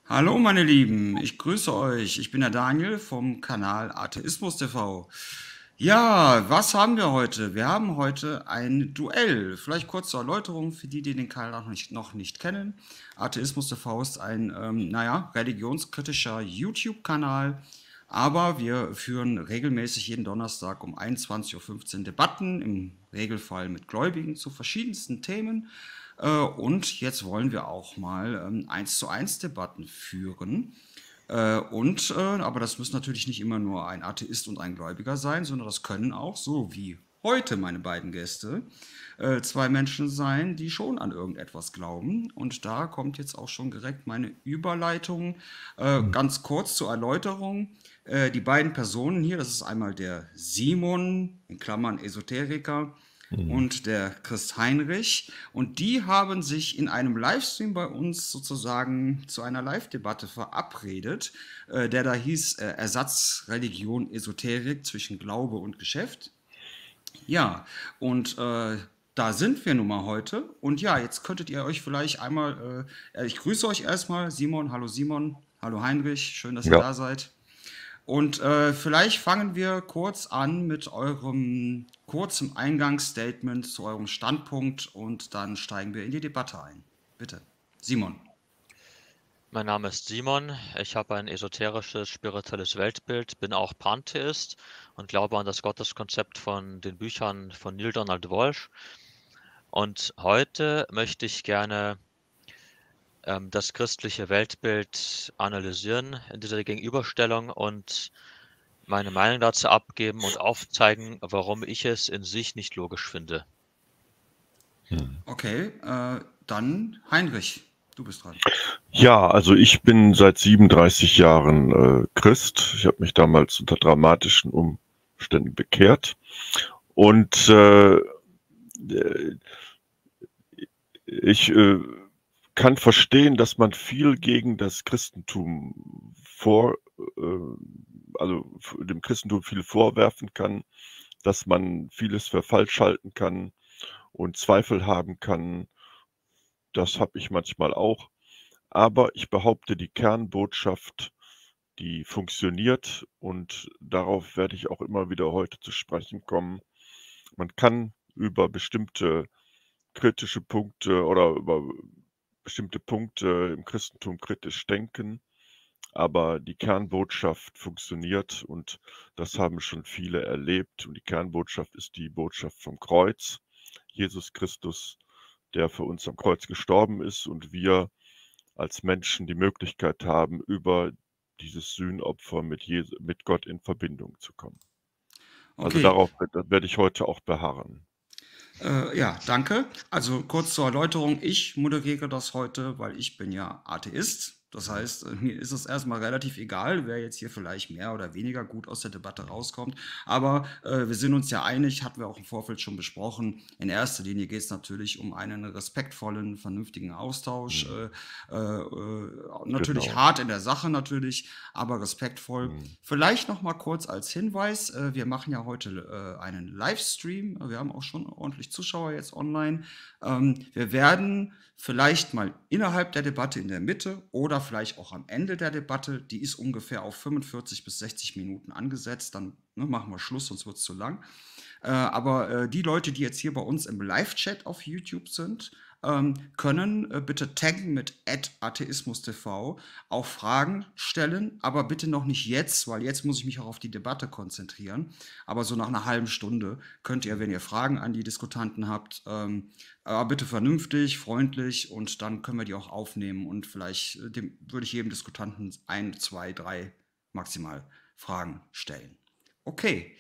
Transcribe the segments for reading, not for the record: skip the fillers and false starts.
Hallo meine Lieben, ich grüße euch. Ich bin der Daniel vom Kanal Atheismus TV. Ja, was haben wir heute? Wir haben heute ein Duell. Vielleicht kurz zur Erläuterung für die, die den Kanal noch nicht kennen. Atheismus TV ist ein, naja, religionskritischer YouTube-Kanal, aber wir führen regelmäßig jeden Donnerstag um 21:15 Uhr Debatten, im Regelfall mit Gläubigen zu verschiedensten Themen. Und jetzt wollen wir auch mal 1:1 Debatten führen. Aber das müssen natürlich nicht immer nur ein Atheist und ein Gläubiger sein, sondern das können auch, so wie heute meine beiden Gäste, zwei Menschen sein, die schon an irgendetwas glauben. Und da kommt jetzt auch schon direkt meine Überleitung. Ganz kurz zur Erläuterung. Die beiden Personen hier, das ist einmal der Simon, in Klammern Esoteriker, Mhm. und der Chris Heinrich. Und die haben sich in einem Livestream bei uns sozusagen zu einer Live-Debatte verabredet, der da hieß Ersatz Religion Esoterik zwischen Glaube und Geschäft. Ja, und da sind wir nun mal heute. Und ja, jetzt könntet ihr euch vielleicht einmal, ich grüße euch erstmal, Simon, hallo Heinrich, schön, dass ihr Ja, da seid. Und vielleicht fangen wir kurz an mit eurem kurzen Eingangsstatement zu eurem Standpunkt und dann steigen wir in die Debatte ein. Bitte. Simon. Mein Name ist Simon. Ich habe ein esoterisches, spirituelles Weltbild, bin auch Pantheist und glaube an das Gotteskonzept von den Büchern von Neil Donald Walsh. Und heute möchte ich gerne das christliche Weltbild analysieren in dieser Gegenüberstellung und meine Meinung dazu abgeben und aufzeigen, warum ich es in sich nicht logisch finde. mhm. Okay, dann Heinrich, du bist dran. Ja, also ich bin seit 37 Jahren Christ. Ich habe mich damals unter dramatischen Umständen bekehrt und ich kann verstehen, dass man viel gegen das Christentum also dem Christentum viel vorwerfen kann, dass man vieles für falsch halten kann und Zweifel haben kann. Das habe ich manchmal auch. Aber ich behaupte, die Kernbotschaft, die funktioniert und darauf werde ich auch immer wieder heute zu sprechen kommen. Man kann über bestimmte kritische Punkte oder über bestimmte Punkte im Christentum kritisch denken, aber die Kernbotschaft funktioniert und das haben schon viele erlebt. Und die Kernbotschaft ist die Botschaft vom Kreuz. Jesus Christus, der für uns am Kreuz gestorben ist und wir als Menschen die Möglichkeit haben, über dieses Sühnopfer mit Gott in Verbindung zu kommen. Also Okay, darauf werde ich heute auch beharren. ja, danke. Also kurz zur Erläuterung, ich moderiere das heute, weil ich bin ja Atheist. Das Mhm. heißt, mir ist es erstmal relativ egal, wer jetzt hier vielleicht mehr oder weniger gut aus der Debatte rauskommt. Aber wir sind uns ja einig, hatten wir auch im Vorfeld schon besprochen. In erster Linie geht es natürlich um einen respektvollen, vernünftigen Austausch. Mhm. Natürlich Genau. hart in der Sache natürlich, aber respektvoll. Mhm. Vielleicht noch mal kurz als Hinweis, wir machen ja heute einen Livestream. Wir haben auch schon ordentlich Zuschauer jetzt online. Wir werden vielleicht mal innerhalb der Debatte in der Mitte oder vielleicht auch am Ende der Debatte, die ist ungefähr auf 45 bis 60 Minuten angesetzt, dann machen wir Schluss, sonst wird es zu lang. Aber die Leute, die jetzt hier bei uns im Live-Chat auf YouTube sind, können bitte taggen mit @atheismustv, auch Fragen stellen, aber bitte noch nicht jetzt, weil jetzt muss ich mich auch auf die Debatte konzentrieren. Aber so nach einer halben Stunde könnt ihr, wenn ihr Fragen an die Diskutanten habt, aber bitte vernünftig, freundlich und dann können wir die auch aufnehmen und vielleicht würde ich jedem Diskutanten ein, zwei, drei maximal Fragen stellen. Okay.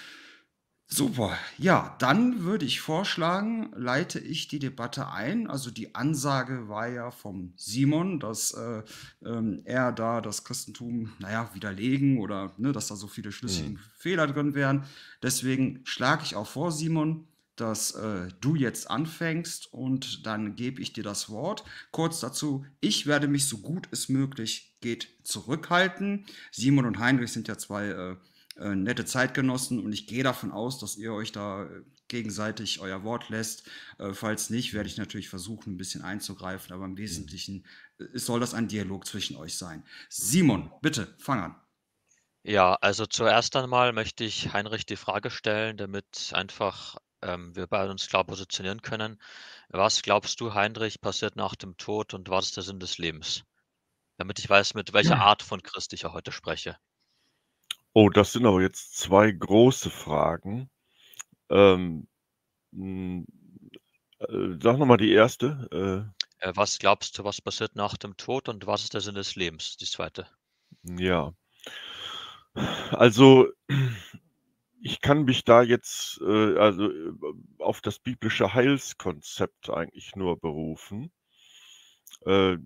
Super. Ja, dann würde ich vorschlagen, leite ich die Debatte ein. Also die Ansage war ja vom Simon, dass er da das Christentum, naja, widerlegen oder ne, dass da so viele schlüssige Mhm. Fehler drin wären. Deswegen schlage ich auch vor, Simon, dass du jetzt anfängst und dann gebe ich dir das Wort. Kurz dazu, ich werde mich so gut es möglich geht zurückhalten. Simon und Heinrich sind ja zwei nette Zeitgenossen und ich gehe davon aus, dass ihr euch da gegenseitig euer Wort lässt. Falls nicht, werde ich natürlich versuchen, ein bisschen einzugreifen, aber im Wesentlichen soll das ein Dialog zwischen euch sein. Simon, bitte, fang an. Ja, also zuerst einmal möchte ich Heinrich die Frage stellen, damit einfach wir beide uns klar positionieren können. Was glaubst du, Heinrich, passiert nach dem Tod und was ist der Sinn des Lebens? Damit ich weiß, mit welcher Art von Christ ich ja heute spreche. Oh, das sind aber jetzt 2 große Fragen. Ähm, hm, Sag noch mal die erste. Was glaubst du, was passiert nach dem Tod und was ist der Sinn des Lebens? Die zweite. Ja. Also, ich kann mich da jetzt, auf das biblische Heilskonzept eigentlich nur berufen. Äh,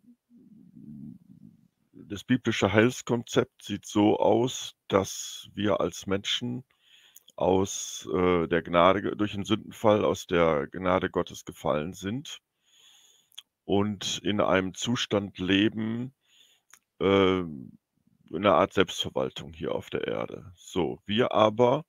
Das biblische Heilskonzept sieht so aus, dass wir als Menschen aus, der Gnade durch den Sündenfall aus der Gnade Gottes gefallen sind und in einem Zustand leben, in 'ner Art Selbstverwaltung hier auf der Erde. So, wir aber,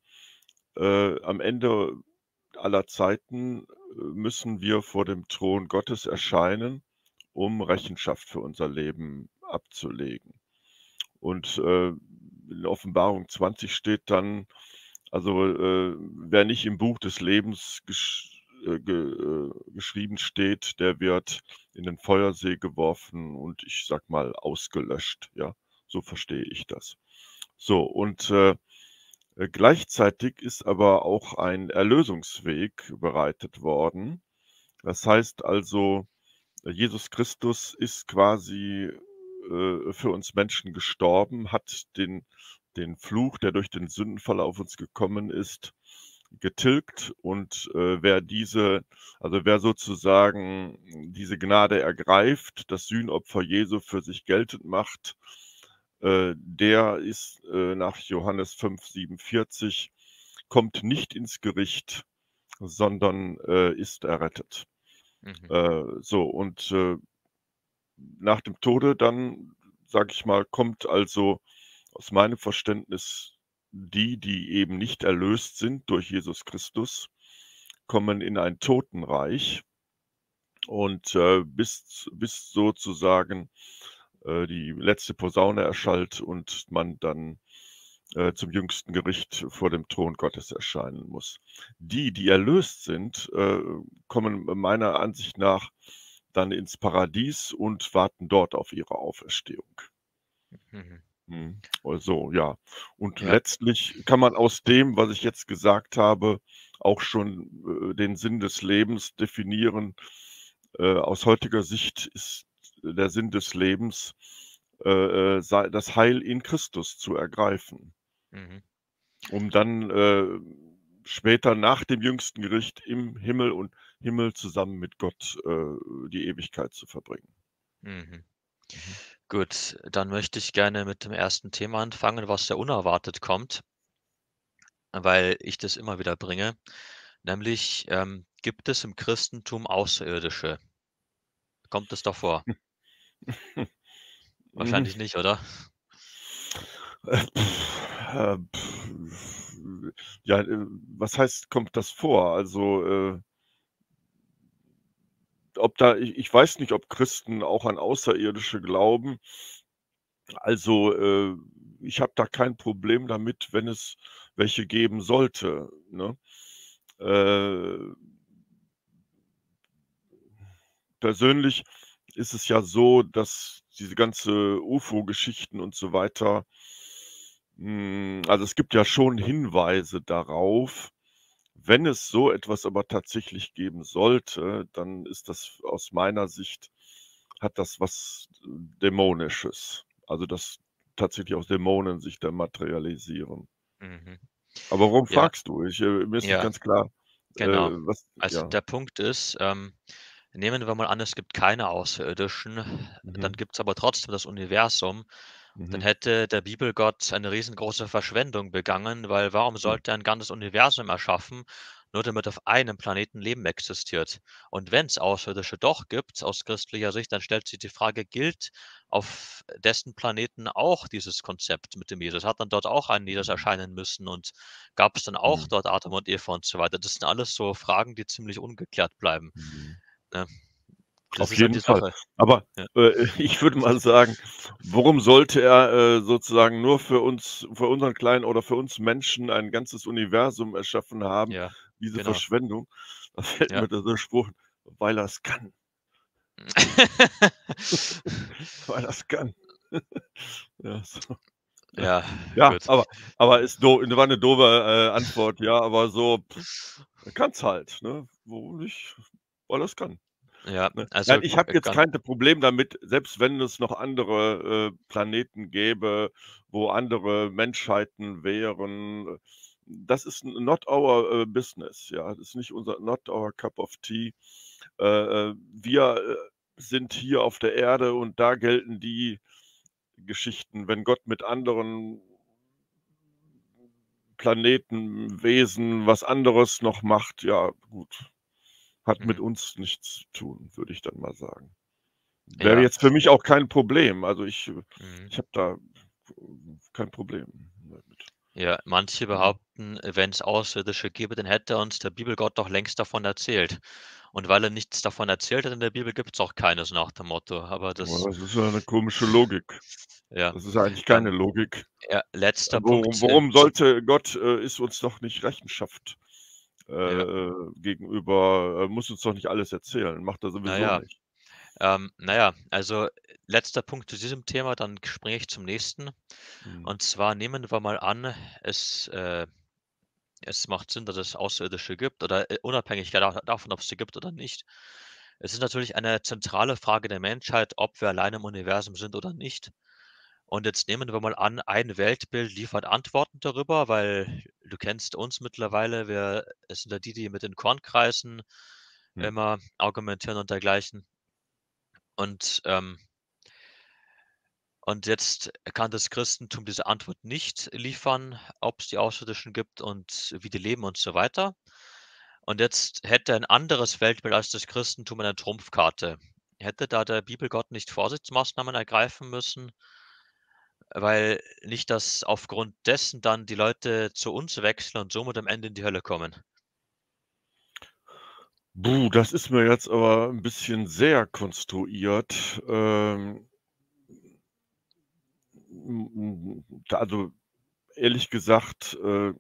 am Ende aller Zeiten, müssen wir vor dem Thron Gottes erscheinen, um Rechenschaft für unser Leben abzulegen. Und, in Offenbarung 20 steht dann, also, wer nicht im Buch des Lebens geschrieben steht, der wird in den Feuersee geworfen und ich sage mal, ausgelöscht, ja? So verstehe ich das. So und, gleichzeitig ist aber auch ein Erlösungsweg bereitet worden. Das heißt also, Jesus Christus ist quasi, für uns Menschen gestorben, hat den Fluch, der durch den Sündenfall auf uns gekommen ist, getilgt und, wer sozusagen diese Gnade ergreift, das Sühnopfer Jesu für sich geltend macht, der ist, nach Johannes 5,47 kommt nicht ins Gericht, sondern, ist errettet. Mhm. So und, nach dem Tode dann, sage ich mal, kommt also aus meinem Verständnis die eben nicht erlöst sind durch Jesus Christus, kommen in ein Totenreich und, bis sozusagen, die letzte Posaune erschallt und man dann, zum jüngsten Gericht vor dem Thron Gottes erscheinen muss. Die erlöst sind, kommen meiner Ansicht nach dann ins Paradies und warten dort auf ihre Auferstehung. Mhm. Mhm. Also, ja. Und Ja. letztlich kann man aus dem, was ich jetzt gesagt habe, auch schon, den Sinn des Lebens definieren. Aus heutiger Sicht ist der Sinn des Lebens, sei das Heil in Christus zu ergreifen, Mhm. um dann, später nach dem jüngsten Gericht im Himmel zusammen mit Gott, die Ewigkeit zu verbringen. Mhm. Mhm. Gut, dann möchte ich gerne mit dem ersten Thema anfangen, was sehr unerwartet kommt, weil ich das immer wieder bringe. Nämlich, gibt es im Christentum Außerirdische? Kommt es davor? Mhm. Wahrscheinlich nicht, oder? Ja, was heißt, kommt das vor? Also, ob da ich weiß nicht, ob Christen auch an Außerirdische glauben. Also, ich habe da kein Problem damit, wenn es welche geben sollte, ne? Äh, Persönlich ist es ja so, dass diese ganze UFO-Geschichten und so weiter also, es gibt ja schon Hinweise darauf. Wenn es so etwas aber tatsächlich geben sollte, dann ist das aus meiner Sicht hat das was Dämonisches. Also, dass tatsächlich auch Dämonen sich da materialisieren. Mhm. Aber warum Ja, fragst du? Mir ist nicht ja, ganz klar, genau. was Also, ja. der Punkt ist, nehmen wir mal an, es gibt keine Außerirdischen, dann Mhm, gibt es aber trotzdem das Universum. Dann mhm, hätte der Bibelgott eine riesengroße Verschwendung begangen, weil warum hm, sollte er ein ganzes Universum erschaffen, nur damit auf einem Planeten Leben existiert. Und wenn es Außerirdische doch gibt, aus christlicher Sicht, dann stellt sich die Frage, gilt auf dessen Planeten auch dieses Konzept mit dem Jesus? Hat dann dort auch ein Jesus erscheinen müssen und gab es dann auch Mhm. dort Adam und Eva und so weiter? Das sind alles so Fragen, die ziemlich ungeklärt bleiben. Mhm. Ne? Das Auf ist halt jeden die Fall. Sache. Aber, Ja, ich würde mal sagen, warum sollte er, sozusagen nur für unseren kleinen oder für uns Menschen ein ganzes Universum erschaffen haben? ja, Diese genau. Verschwendung. Da fällt Ja. mir der Spruch: „Weil er's kann, weil er's kann.“ Ja, so. Ja, Ja, gut. aber ist war 'ne doofe, Antwort, ja, aber so, er kann's halt, ne? Warum nicht? Weil er's kann. Ja, Ne? Nein, also, ich habe jetzt gan kein Problem damit, selbst wenn es noch andere, Planeten gäbe, wo andere Menschheiten wären. Das ist not our, business, ja. Das ist nicht unser not our cup of tea. Wir, sind hier auf der Erde und da gelten die Geschichten. Wenn Gott mit anderen Planeten, Wesen was anderes noch macht, ja gut, hat mit mhm, uns nichts zu tun, würde ich dann mal sagen. Wäre ja, jetzt für mich auch kein Problem. Also, mhm. ich habe da kein Problem damit. Ja, manche Mhm. behaupten, wenn es Außerirdische gäbe, dann hätte uns der Bibelgott doch längst davon erzählt. Und weil er nichts davon erzählt hat in der Bibel, gibt es auch keines nach dem Motto. Aber Aber das das ist ja 'ne komische Logik. ja, Das ist eigentlich keine ähm, Logik. ja, letzter Worum Punkt, worum zu sollte Gott, ist uns doch nicht Rechenschaft, ja, gegenüber muss uns doch nicht alles erzählen, macht er na sowieso ja, nicht. also, letzter Punkt zu diesem Thema, dann springe ich zum nächsten. Mhm. Und zwar nehmen wir mal an, es macht Sinn, dass es Außerirdische gibt oder, unabhängig davon, ob es sie gibt oder nicht. Es ist natürlich eine zentrale Frage der Menschheit, ob wir allein im Universum sind oder nicht. Und jetzt nehmen wir mal an, ein Weltbild liefert Antworten darüber, weil du kennst uns mittlerweile. Wir es sind ja die, die mit den Kornkreisen Mhm. immer argumentieren und dergleichen. Und, und jetzt kann das Christentum diese Antwort nicht liefern, ob es die Außerirdischen gibt und wie die leben und so weiter. Und jetzt hätte ein anderes Weltbild als das Christentum eine Trumpfkarte. Hätte da der Bibelgott nicht Vorsichtsmaßnahmen ergreifen müssen, weil nicht, dass aufgrund dessen dann die Leute zu uns wechseln und somit am Ende in die Hölle kommen? Das ist mir jetzt aber 'n bisschen sehr konstruiert. Also, ehrlich gesagt,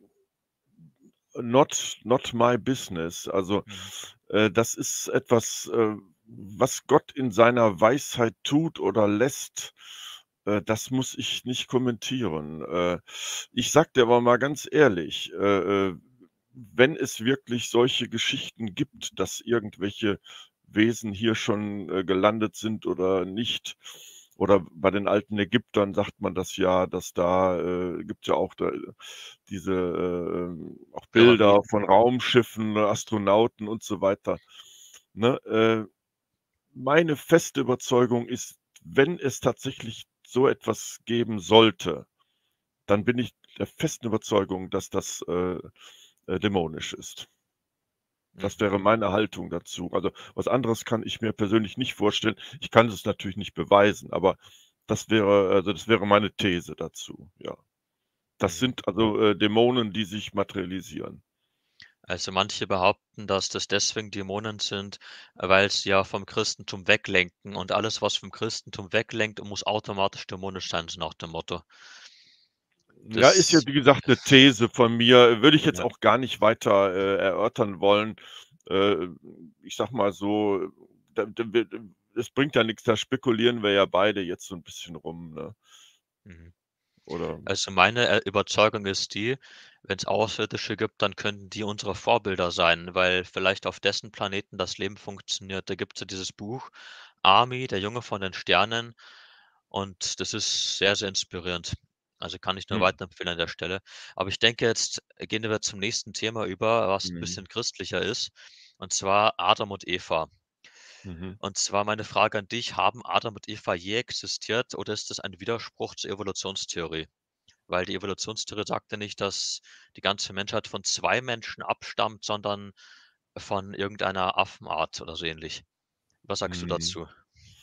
not my business. Also, Mhm, das ist etwas, was Gott in seiner Weisheit tut oder lässt, das muss ich nicht kommentieren. Ich sage dir aber mal ganz ehrlich, wenn es wirklich solche Geschichten gibt, dass irgendwelche Wesen hier schon, gelandet sind oder nicht, oder bei den alten Ägyptern sagt man das ja, dass da, gibt's ja auch da diese, auch Bilder Pyramiden. von Raumschiffen, Astronauten und so weiter, ne? Meine feste Überzeugung ist, wenn es tatsächlich so etwas geben sollte, dann bin ich der festen Überzeugung, dass das, dämonisch ist. Das Mhm, wäre meine Haltung dazu. Also, was anderes kann ich mir persönlich nicht vorstellen. Ich kann es natürlich nicht beweisen, aber das wäre meine These dazu, ja. Das mhm. sind also, Dämonen, die sich materialisieren. Also, manche behaupten, dass das deswegen Dämonen sind, weil sie ja vom Christentum weglenken und alles, was vom Christentum weglenkt, muss automatisch dämonisch sein, so nach dem Motto. Ja, ist ja, Das wie gesagt, 'ne These von mir, würde ich jetzt ja, auch gar nicht weiter, erörtern wollen. Äh, Ich sage mal so, da da wir es bringt ja nix, da spekulieren wir ja beide jetzt so 'n bisschen rum, ne? mhm. Oder Also, meine, Überzeugung ist die, wenn es Außerirdische gibt, dann könnten die unsere Vorbilder sein, weil vielleicht auf dessen Planeten das Leben funktioniert. Da gibt's ja dieses Buch „Army, der Junge von den Sternen", und das ist sehr, sehr inspirierend. Also, kann ich nur mhm, weiterempfehlen an der Stelle. Aber ich denke, jetzt gehen wir zum nächsten Thema über, was 'n mhm, bisschen christlicher ist, und zwar Adam und Eva. mhm. Und zwar meine Frage an dich: Haben Adam und Eva je existiert oder ist das ein Widerspruch zur Evolutionstheorie? weil die Evolutionstheorie sagt ja nicht, dass die ganze Menschheit von 2 Menschen abstammt, sondern von irgendeiner Affenart oder so ähnlich. Was sagst du Mhm. dazu?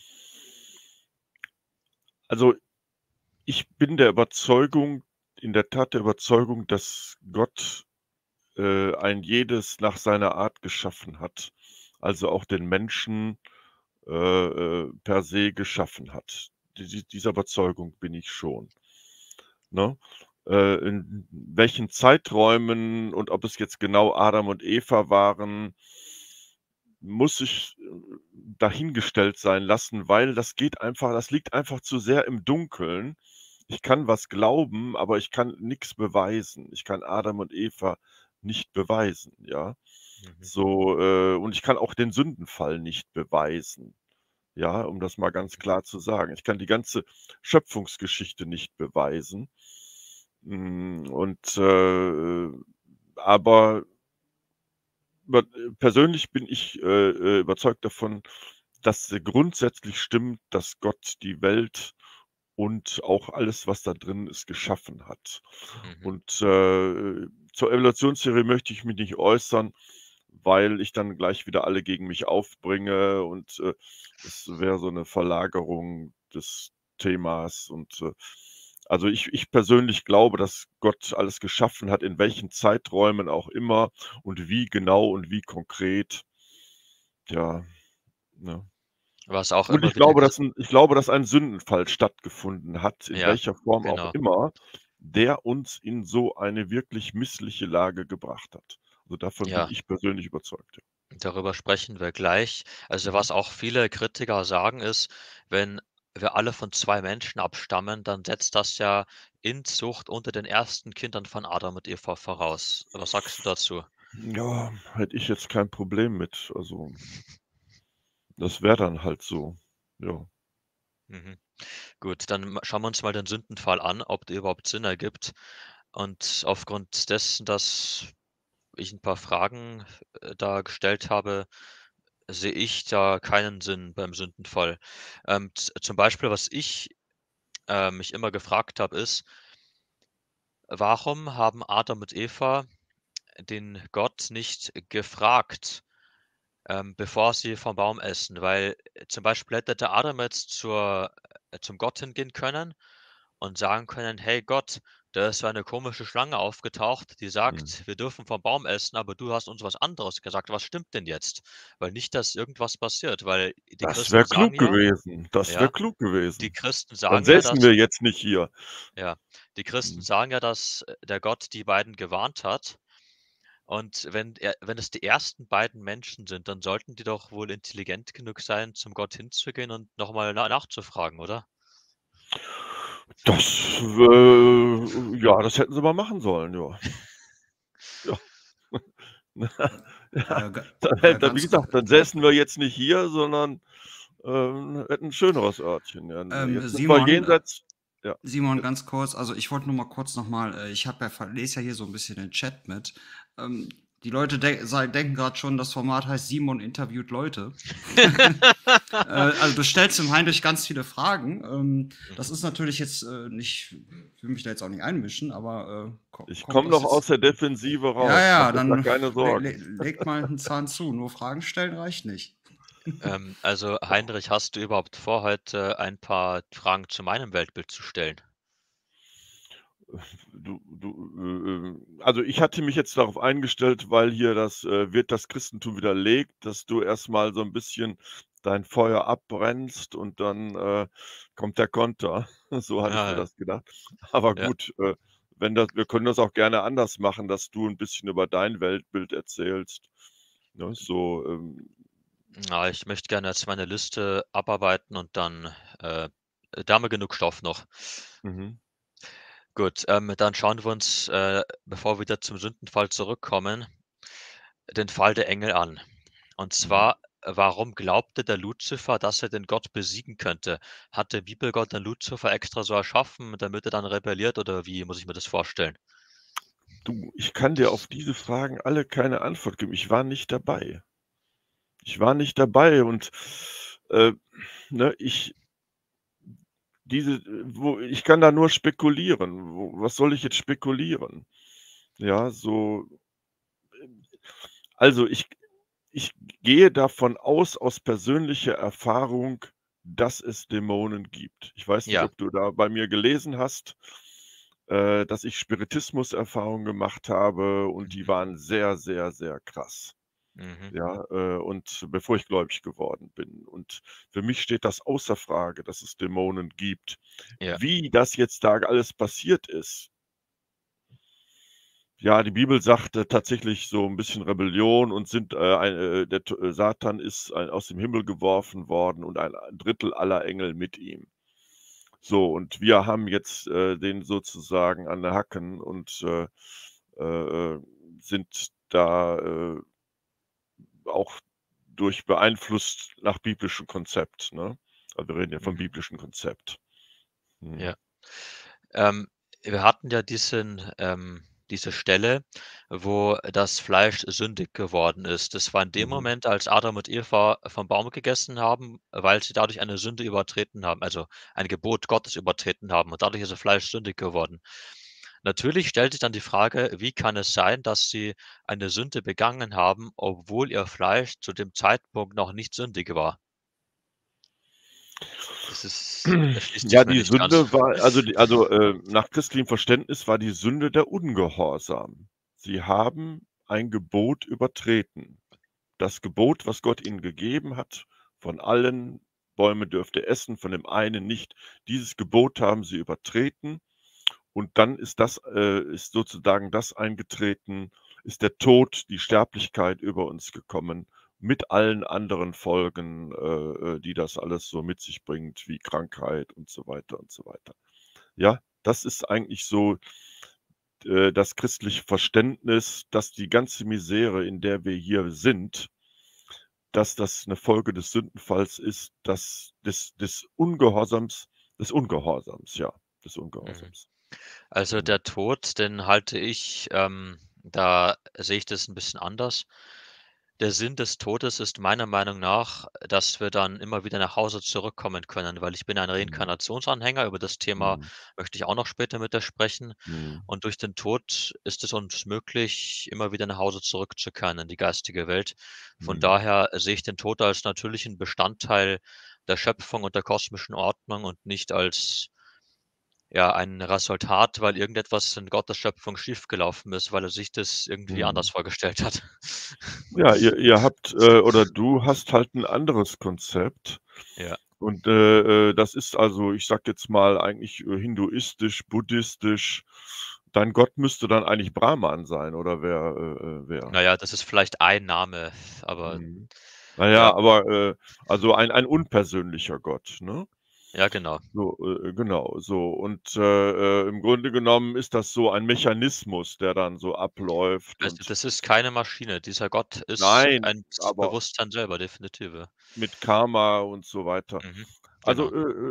Also, ich bin der Überzeugung in der Tat der Überzeugung, dass Gott, ein jedes nach seiner Art geschaffen hat, also auch den Menschen, per se geschaffen hat. Dieser Überzeugung bin ich schon, ne? In welchen Zeiträumen und ob es jetzt genau Adam und Eva waren, muss ich, dahingestellt sein lassen, weil das liegt einfach zu sehr im Dunkeln. Ich kann was glauben, aber ich kann nix beweisen. Ich kann Adam und Eva nicht beweisen, ja? Mhm. So, und ich kann auch den Sündenfall nicht beweisen, ja, um das mal ganz Mhm. klar zu sagen. Ich kann die ganze Schöpfungsgeschichte nicht beweisen. Und, aber persönlich bin ich, überzeugt davon, dass grundsätzlich stimmt, dass Gott die Welt und auch alles, was da drin ist, geschaffen hat. Mhm. Und, zur Evolutionstheorie möchte ich mich nicht äußern, weil ich dann gleich wieder alle gegen mich aufbringe und, es wäre so 'ne Verlagerung des Themas und, also ich persönlich glaube, dass Gott alles geschaffen hat, in welchen Zeiträumen auch immer und wie genau und wie konkret, ja, ne? Was auch Und immer wieder ges ich glaube, dass ein Sündenfall stattgefunden hat, in ja, welcher Form auch genau. immer, der uns in so eine wirklich missliche Lage gebracht hat. Also, davon bin Ja, ich persönlich überzeugt, ja. darüber sprechen wir gleich. Also, Mhm. was auch viele Kritiker sagen, ist, wenn wir alle von 2 Menschen abstammen, dann setzt das ja Inzucht unter den ersten Kindern von Adam und Eva voraus. Was sagst du dazu? Ja, hätte ich jetzt kein Problem mit. Also, das wäre dann halt so, ja. Mhm. Gut, dann schauen wir uns mal den Sündenfall an, ob der überhaupt Sinn ergibt. Und aufgrund dessen, dass ich ein paar Fragen, da gestellt habe, sehe ich da keinen Sinn beim Sündenfall. Zum Beispiel, was ich, mich immer gefragt habe, ist: Warum haben Adam und Eva den Gott nicht gefragt, bevor sie vom Baum essen? Weil, zum Beispiel hätte der Adam jetzt zum Gott hingehen können und sagen können: „Hey Gott, da ist so eine komische Schlange aufgetaucht, die Mhm. sagt, wir dürfen vom Baum essen, aber du hast uns was anderes gesagt. Was stimmt denn jetzt?“ Weil nicht, dass irgendwas passiert, weil die Das wäre Christen sagen klug ja, gewesen. Das wäre ja, klug die gewesen. Christen Dann sagen ja, säßen dass wir jetzt nicht hier. ja, die Christen Mhm. sagen ja, dass, der Gott die beiden gewarnt hat. Und wenn es die ersten beiden Menschen sind, dann sollten die doch wohl intelligent genug sein, zum Gott hinzugehen und noch mal nachzufragen, oder? Das, ja, das hätten sie mal machen sollen, ja. Ja. Ja, Ga dann wie ganz ku gesagt, dann säßen wir jetzt nicht hier, sondern, hätten 'n schöneres Örtchen. Ja, ne, jetzt sind wir Simon, jenseits, ja, Simon, bitte. ganz kurz, also ich wollte nur mal kurz noch mal, ich habe ja lese ja hier so ein bisschen den Chat mit. Ähm, die Leute denken gerade schon, das Format heißt „Simon interviewt Leute“. Also, du stellst dem Heinrich ganz viele Fragen. Das Mhm. ist natürlich jetzt, nicht, ich will mich da jetzt auch nicht einmischen, aber, Ich kommt komme das noch jetzt, aus der Defensive ja, raus. Mach ja, dir da dann keine Sorgen. legt mal einen Zahn zu. Nur Fragen stellen reicht nicht. Also Heinrich, hast du überhaupt vor, heute ein paar Fragen zu meinem Weltbild zu stellen? Also, ich hatte mich jetzt darauf eingestellt, weil hier wird das Christentum widerlegt, dass du erst mal so 'n bisschen dein Feuer abbrennst und dann, kommt der Konter. So hatte ich mir Ah, das gedacht. Aber ja. gut, wenn das wir können das auch gerne anders machen, dass du 'n bisschen über dein Weltbild erzählst, ne? So, Ja, ich möchte gerne jetzt meine Liste abarbeiten und dann, äh da haben wir genug Stoff noch. mhm, Gut, dann schauen wir uns, bevor wir wieder zum Sündenfall zurückkommen, den Fall der Engel an. Und mhm. zwar, warum glaubte der Luzifer, dass er den Gott besiegen könnte? Hat der Bibelgott den Luzifer extra so erschaffen, damit er dann rebelliert oder wie muss ich mir das vorstellen? Du, ich kann dir auf diese Fragen alle keine Antwort geben. Ich war nicht dabei. Ich war nicht dabei und, äh, ne, ich kann da nur spekulieren. Was soll ich jetzt spekulieren? Ja, so, also ich gehe davon aus persönlicher Erfahrung, dass es Dämonen gibt. Ich weiß nicht, Ja. ob du da bei mir gelesen hast, dass ich Spiritismus-Erfahrungen gemacht habe und die Mhm. waren sehr, sehr, sehr krass. Mhm. Ja, und bevor ich gläubig geworden bin. Und für mich steht das außer Frage, dass es Dämonen gibt. Ja. Wie das jetzt da alles passiert ist, ja, die Bibel sagt, tatsächlich so 'n bisschen Rebellion und Satan ist aus dem Himmel geworfen worden und ein Drittel aller Engel mit ihm. So, und wir haben jetzt, den sozusagen an der Hacken und, äh, sind da, auch beeinflusst nach biblischem Konzept, ne? Also, wir reden ja vom Mhm. biblischen Konzept. Mhm. Ja. Ähm, Wir hatten ja diese Stelle, wo das Fleisch sündig geworden ist. Das war in dem Mhm. Moment, als Adam und Eva vom Baum gegessen haben, weil sie dadurch eine Sünde übertreten haben, also ein Gebot Gottes übertreten haben und dadurch ist das Fleisch sündig geworden. Natürlich stellt sich dann die Frage, wie kann es sein, dass sie eine Sünde begangen haben, obwohl ihr Fleisch zu dem Zeitpunkt noch nicht sündig war? Das erschließt Ja, sich mir die nicht ganz. Sünde war nach christlichem Verständnis war die Sünde der Ungehorsam. Sie haben ein Gebot übertreten. Das Gebot, was Gott ihnen gegeben hat: „Von allen Bäumen dürft ihr essen, von dem einen nicht.“ Dieses Gebot haben sie übertreten und dann ist sozusagen das eingetreten, ist der Tod, die Sterblichkeit über uns gekommen mit allen anderen Folgen, die das alles so mit sich bringt, wie Krankheit und so weiter und so weiter. Ja, das ist eigentlich so, das christliche Verständnis, dass die ganze Misere, in der wir hier sind, dass das 'ne Folge des Sündenfalls ist, des Ungehorsams, ja, des Mhm. Ungehorsams. Also, Mhm. der Tod, den halte ich da sehe ich das ein bisschen anders. Der Sinn des Todes ist meiner Meinung nach, dass wir dann immer wieder nach Hause zurückkommen können, weil ich bin ein Mhm. Reinkarnationsanhänger. Über das Thema Mhm. möchte ich auch noch später mit dir sprechen. Mhm. Und durch den Tod ist es uns möglich, immer wieder nach Hause zurückzukehren in die geistige Welt. Von Mhm. daher sehe ich den Tod als natürlichen Bestandteil der Schöpfung und der kosmischen Ordnung und nicht als ja, ein Resultat, weil irgendetwas in Gottes Schöpfung schiefgelaufen ist, weil er sich das irgendwie anders Mhm. vorgestellt hat. Ja, ihr habt, oder du hast halt 'n anderes Konzept Ja, und, das ist also, ich sage jetzt mal, eigentlich, hinduistisch, buddhistisch. Dein Gott müsste dann eigentlich Brahman sein oder wer? na ja, das ist vielleicht ein Name, aber Mhm. Na ja, ja, aber, also ein unpersönlicher Gott, ne? ja, genau. So, genau, so. Und, im Grunde genommen ist das so ein Mechanismus, der dann so abläuft Also, und das ist keine Maschine. Dieser Gott ist nein, ein aber Bewusstsein selber, definitiv, ja. mit Karma und so weiter. Mhm, Also, genau.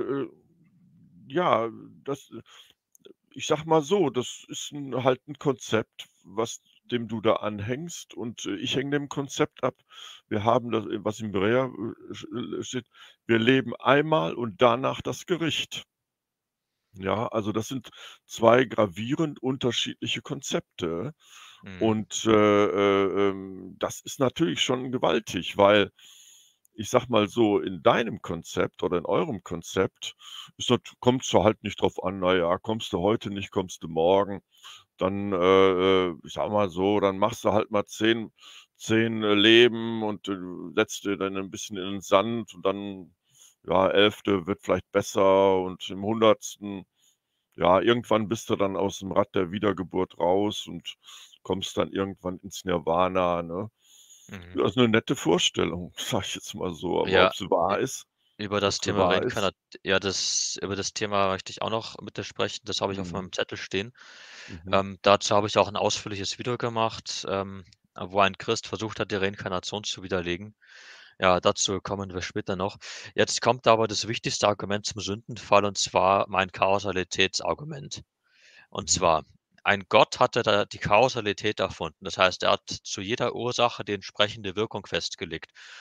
ja, das ich sage mal so, das ist halt 'n Konzept, dem du da anhängst und, ich hänge dem Konzept ab. Wir haben das, was im Hebräer, steht: „Wir leben einmal und danach das Gericht.“ Ja, also das sind 2 gravierend unterschiedliche Konzepte Mhm, und, das ist natürlich schon gewaltig, weil ich sage mal so, in deinem Konzept oder in eurem Konzept kommt's da halt nicht drauf an, na ja, kommst du heute nicht, kommst du morgen, dann, ich sage mal so, dann machst du halt mal zehn Leben und, setzt dir dann ein bisschen in den Sand und dann, ja, 11. wird vielleicht besser und im 100. Ja, irgendwann bist du dann aus'm Rad der Wiedergeburt raus und kommst dann irgendwann ins Nirvana, ne? mhm. Ja, ist 'ne nette Vorstellung, sage ich jetzt mal so, aber Ja, über das ob's sie Thema wahr ist über das Thema möchte ich auch noch mit dir sprechen. Das habe ich auf mhm, meinem Zettel stehen. mhm, Dazu habe ich auch 'n ausführliches Video gemacht, wo ein Christ versucht hat, die Reinkarnation zu widerlegen. Ja, dazu kommen wir später noch. Jetzt kommt aber das wichtigste Argument zum Sündenfall, und zwar mein Kausalitätsargument. Und mhm, zwar, ein Gott hatte da die Kausalität erfunden. Das heißt, er hat zu jeder Ursache die entsprechende Wirkung festgelegt.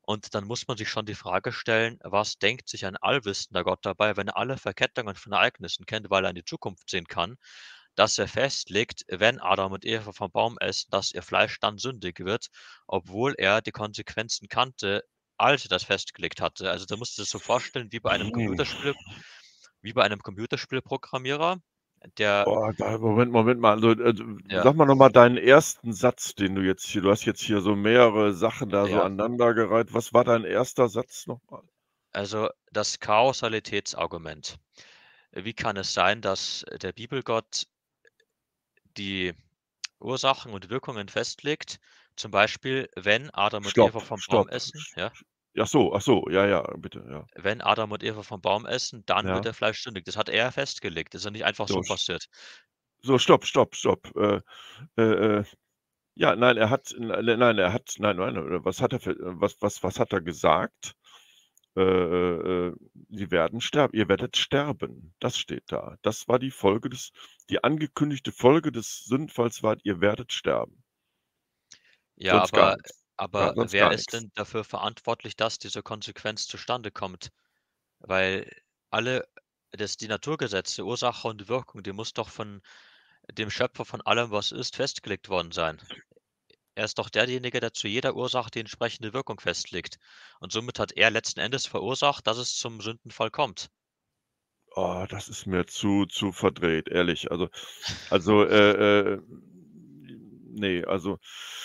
Und dann muss man sich schon die Frage stellen, was denkt sich ein allwissender Gott dabei, wenn er alle Verkettungen von Ereignissen kennt, weil er in die Zukunft sehen kann, dass er festlegt, wenn Adam und Eva vom Baum essen, dass ihr Fleisch dann sündig wird, obwohl er die Konsequenzen kannte, als er das festgelegt hatte. Also, da musst du dir das so vorstellen wie bei einem Computerspielprogrammierer, der Oh, Moment mal. Also, ja, sag mal noch mal deinen ersten Satz, den du hast jetzt hier so mehrere Sachen da so ja, aneinandergereiht. Was war dein erster Satz noch mal? also das Kausalitätsargument. Wie kann es sein, dass der Bibelgott die Ursachen und Wirkungen festlegt? Zum Beispiel, wenn Adam und Eva vom Baum Stopp. essen, ja? Ach so, ja, ja, bitte, ja. Wenn Adam und Eva vom Baum essen, dann wird Ja, der Fleisch sündig. Das hat er festgelegt. Das ist ja nicht einfach so, so passiert. stopp. Äh, ja, nein, was hat er für was hat er gesagt? „Sie werden sterben, ihr werdet sterben.“ Das steht da. Das war die angekündigte Folge des Sündenfalls war: „Ihr werdet sterben.“ Ja, Sonst gar aber nix. aber Sonst wer gar ist nix. denn dafür verantwortlich, dass diese Konsequenz zustande kommt? Weil alle die Naturgesetze, Ursache und Wirkung, die muss doch von dem Schöpfer von allem, was ist, festgelegt worden sein. Er ist doch derjenige, der zu jeder Ursache die entsprechende Wirkung festlegt. Und somit hat er letzten Endes verursacht, dass es zum Sündenfall kommt. Oh, das ist mir zu verdreht, ehrlich. Also, ne, also,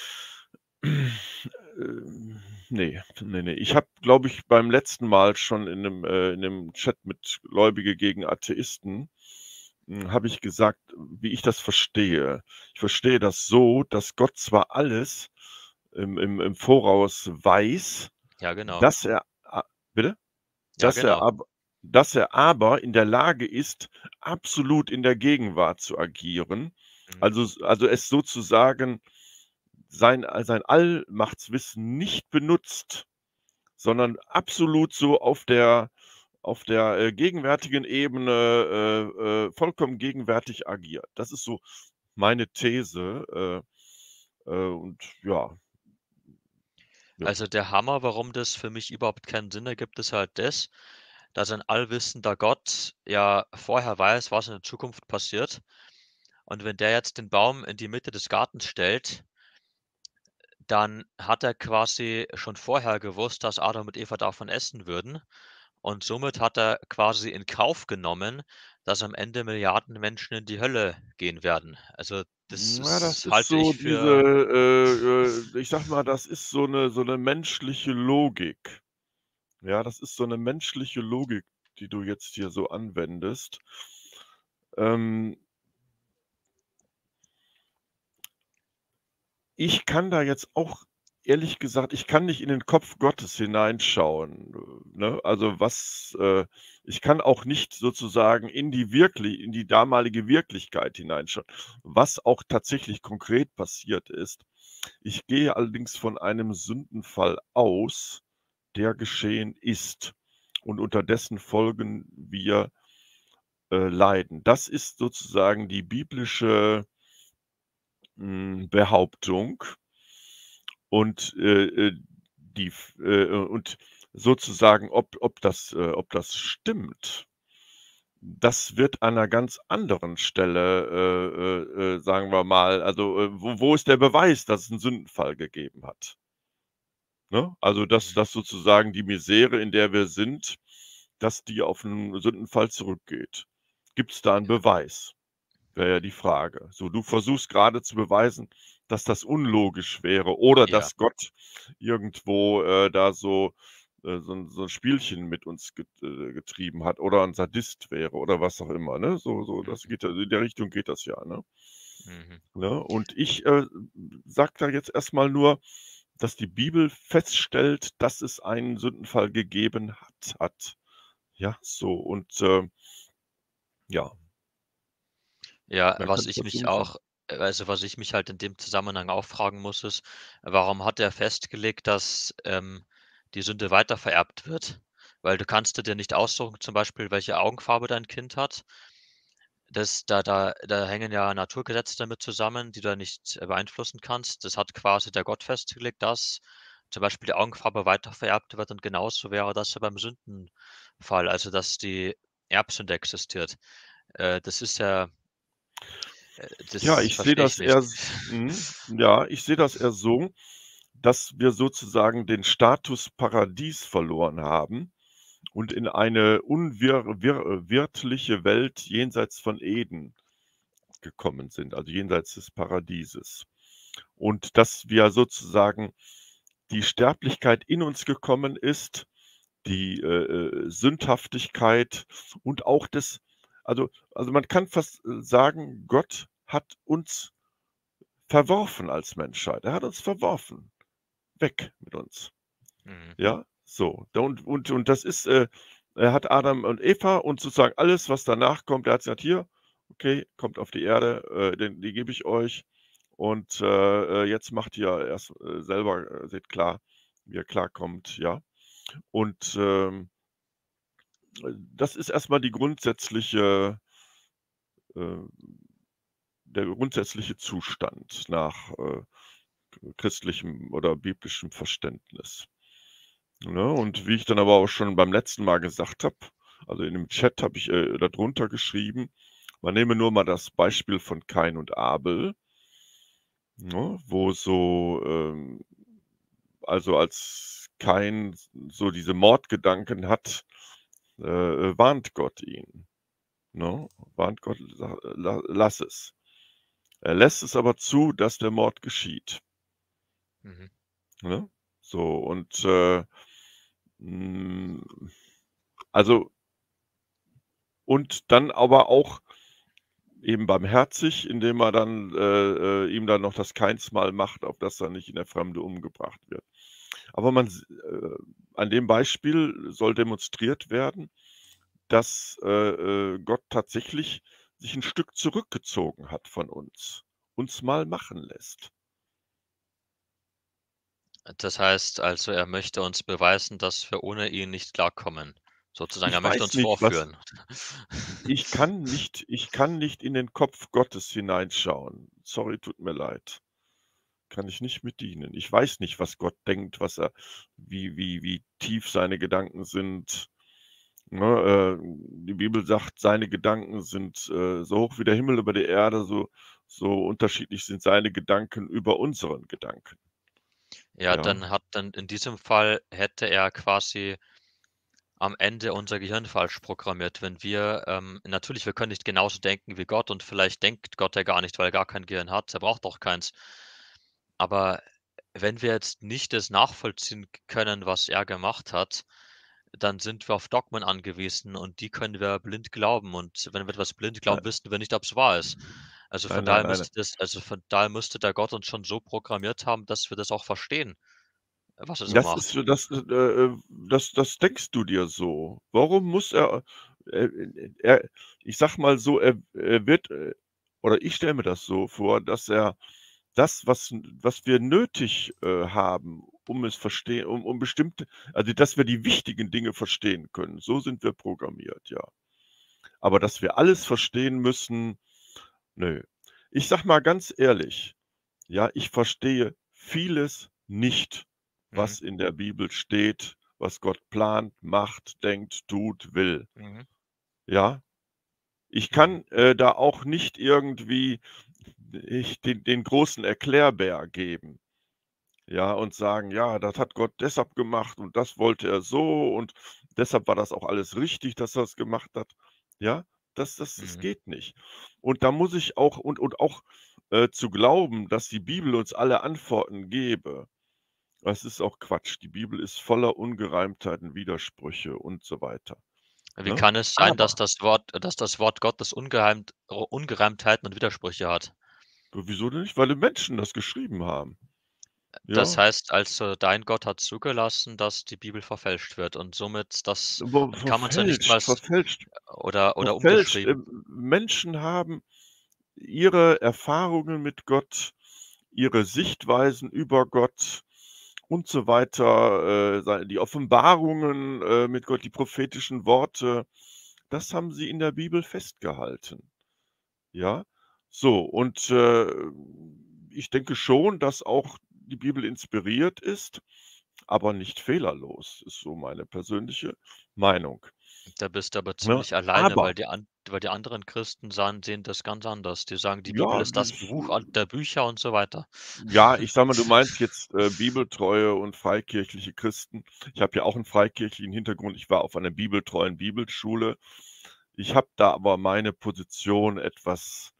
ne. Ich habe, glaube ich, beim letzten Mal schon in 'nem Chat mit Gläubige gegen Atheisten, habe ich gesagt, wie ich das verstehe. Ich verstehe das so, dass Gott zwar alles im Voraus weiß, Ja, genau. dass er bitte? Ja, Dass er genau. ab dass er aber in der Lage ist, absolut in der Gegenwart zu agieren. Mhm. Also es sozusagen sein Allmachtswissen nicht benutzt, sondern absolut so auf der gegenwärtigen Ebene, vollkommen gegenwärtig agiert. Das ist so meine These, und ja, ja. Also der Hammer, warum das für mich überhaupt keinen Sinn ergibt, ist halt das, dass ein allwissender Gott ja vorher weiß, was in der Zukunft passiert. Und wenn der jetzt den Baum in die Mitte des Gartens stellt, dann hat er quasi schon vorher gewusst, dass Adam und Eva davon essen würden. Und somit hat er quasi in Kauf genommen, dass am Ende Milliarden Menschen in die Hölle gehen werden. Also, das Ja, das ist ist halte so ich für ich sage mal, das ist so 'ne menschliche Logik. Ja, das ist so 'ne menschliche Logik, die du jetzt hier so anwendest. Ähm, Ich kann da jetzt auch ehrlich gesagt ich kann nicht in den Kopf Gottes hineinschauen, ne? Ich kann auch nicht sozusagen in die damalige Wirklichkeit hineinschauen, was auch tatsächlich konkret passiert ist. Ich gehe allerdings von einem Sündenfall aus, der geschehen ist und unter dessen Folgen wir, leiden. Das ist sozusagen die biblische, Behauptung und, und sozusagen, ob das stimmt, das wird an 'ner ganz anderen Stelle, sagen wir mal wo ist der Beweis, dass es 'n Sündenfall gegeben hat? Ne? Also, dass mhm, dass sozusagen die Misere, in der wir sind, dass die auf 'n Sündenfall zurückgeht. Gibt's da 'n ja, Beweis? Wäre ja die Frage. So, du versuchst grade zu beweisen, dass das unlogisch wäre oder ja, dass Gott irgendwo, da so 'n Spielchen mit uns getrieben hat oder 'n Sadist wäre oder was auch immer, ne? Das mhm, geht ja in der Richtung geht das ja, ne? mhm. Ne? Und ich, sage da jetzt erst mal nur, dass die Bibel feststellt, dass es einen Sündenfall gegeben hat. Ja, so und, ja, Ja, mehr kann ich dazu nicht sagen. was ich mich halt in dem Zusammenhang auch fragen muss, ist, warum hat er festgelegt, dass, die Sünde weitervererbt wird? Weil du kannst dir nicht aussuchen, zum Beispiel, welche Augenfarbe dein Kind hat. Da hängen ja Naturgesetze damit zusammen, die du nicht beeinflussen kannst. Das hat quasi der Gott festgelegt, dass zum Beispiel die Augenfarbe weitervererbt wird und genauso wäre das ja beim Sündenfall, also dass die Erbsünde existiert. Das ist ja Ja, das ich sehe verstehe ich das nicht. eher ja, ich sehe das eher so, dass wir sozusagen den Status Paradies verloren haben und in eine wirtliche Welt jenseits von Eden gekommen sind, also jenseits des Paradieses. Und dass wir sozusagen die Sterblichkeit in uns gekommen ist, die, Sündhaftigkeit und auch also man kann fast, sagen, Gott hat uns verworfen als Menschheit. Er hat uns verworfen. Weg mit uns. Mhm. Ja, so. Und das ist, er hat Adam und Eva und sozusagen alles, was danach kommt, er hat gesagt: „Hier, okay, kommt auf die Erde, die gebe ich euch und, jetzt macht ihr erst, selber, seht klar, wie ihr klarkommt“, ja? Und, das ist erst mal äh der grundsätzliche Zustand nach, christlichem oder biblischem Verständnis. Ne, und wie ich dann aber auch schon beim letzten Mal gesagt habe, also in dem Chat habe ich, da drunter geschrieben, man nehme nur mal das Beispiel von Kain und Abel, ne, wo so, also als Kain so diese Mordgedanken hat, warnt Gott ihn, ne? Warnt Gott, lass es. Er lässt es aber zu, dass der Mord geschieht, Mhm. ne? So und, hm, also und dann aber auch eben barmherzig, indem er dann, ihm dann noch das Keinsmal macht, auf dass er nicht in der Fremde umgebracht wird. Aber an dem Beispiel soll demonstriert werden, dass, Gott tatsächlich sich ein Stück zurückgezogen hat von uns mal machen lässt. Das heißt also, er möchte uns beweisen, dass wir ohne ihn nicht klarkommen. Sozusagen, er Ich möchte weiß uns nicht, was vorführen. ich kann nicht in den Kopf Gottes hineinschauen. Sorry, tut mir leid. Kann ich nicht mit dienen. Ich weiß nicht, was Gott denkt, was er wie tief seine Gedanken sind, ne? Die Bibel sagt, seine Gedanken sind, so hoch wie der Himmel über die Erde, so unterschiedlich sind seine Gedanken über unseren Gedanken, Ja, ja? dann in diesem Fall hätte er quasi am Ende unser Gehirn falsch programmiert. Wenn wir natürlich, wir können nicht genauso denken wie Gott und vielleicht denkt Gott ja gar nicht, weil er gar kein Gehirn hat. Er braucht auch keins. Aber wenn wir jetzt nicht das nachvollziehen können, was er gemacht hat, dann sind wir auf Dogmen angewiesen und die können wir blind glauben. Und wenn wir etwas blind Nei glauben, wissen wir nicht, ob es wahr ist. nein, nein, nein. Von daher müsste der Gott uns schon so programmiert haben, dass wir das auch verstehen, was er so Das ist macht. so das denkst du dir so. Warum muss er ich sage mal so, er wird, oder ich stelle mir das so vor, dass er das, was wir nötig, haben, um es verstehen um bestimmte also, dass wir die wichtigen Dinge verstehen können. So sind wir programmiert, ja. Aber dass wir alles verstehen müssen, nö. Ich sage mal ganz ehrlich, ja, ich verstehe vieles nicht, Mhm, was in der Bibel steht, was Gott plant, macht, denkt, tut, will. mhm, Ja, ich mhm. kann, da auch nicht irgendwie den großen Erklärbär geben, ja, und sagen: „Ja, das hat Gott deshalb gemacht und das wollte er so und deshalb war das auch alles richtig, dass er's gemacht hat.“ Ja, das Mhm. geht nicht. Und da muss ich auch und auch, zu glauben, dass die Bibel uns alle Antworten gebe, das ist auch Quatsch. Die Bibel ist voller Ungereimtheiten, Widersprüche und so weiter, Wie ne? kann es sein, Aber dass das Wort Gottes Ungereimtheiten und Widersprüche hat? wieso denn nicht? Weil die Menschen das geschrieben haben, Das ja? heißt also, dein Gott hat zugelassen, dass die Bibel verfälscht wird und somit Aber dann kann man's ja nicht mal oder verfälscht. umgeschrieben. Menschen haben ihre Erfahrungen mit Gott, ihre Sichtweisen über Gott und so weiter, die Offenbarungen, mit Gott, die prophetischen Worte, das haben sie in der Bibel festgehalten, ja? So, und, ich denke schon, dass auch die Bibel inspiriert ist, aber nicht fehlerlos, ist so meine persönliche Meinung. Da bist du aber Ne? ziemlich alleine, Aber weil die anderen Christen sehen das ganz anders. Die sagen, die Bibel ja, ist das Buch der Bücher und so weiter. ja, ich sage mal, du meinst jetzt, bibeltreue und freikirchliche Christen. Ich habe ja auch einen freikirchlichen Hintergrund. Ich war auf einer bibeltreuen Bibelschule. Ich habe da aber meine Position etwas,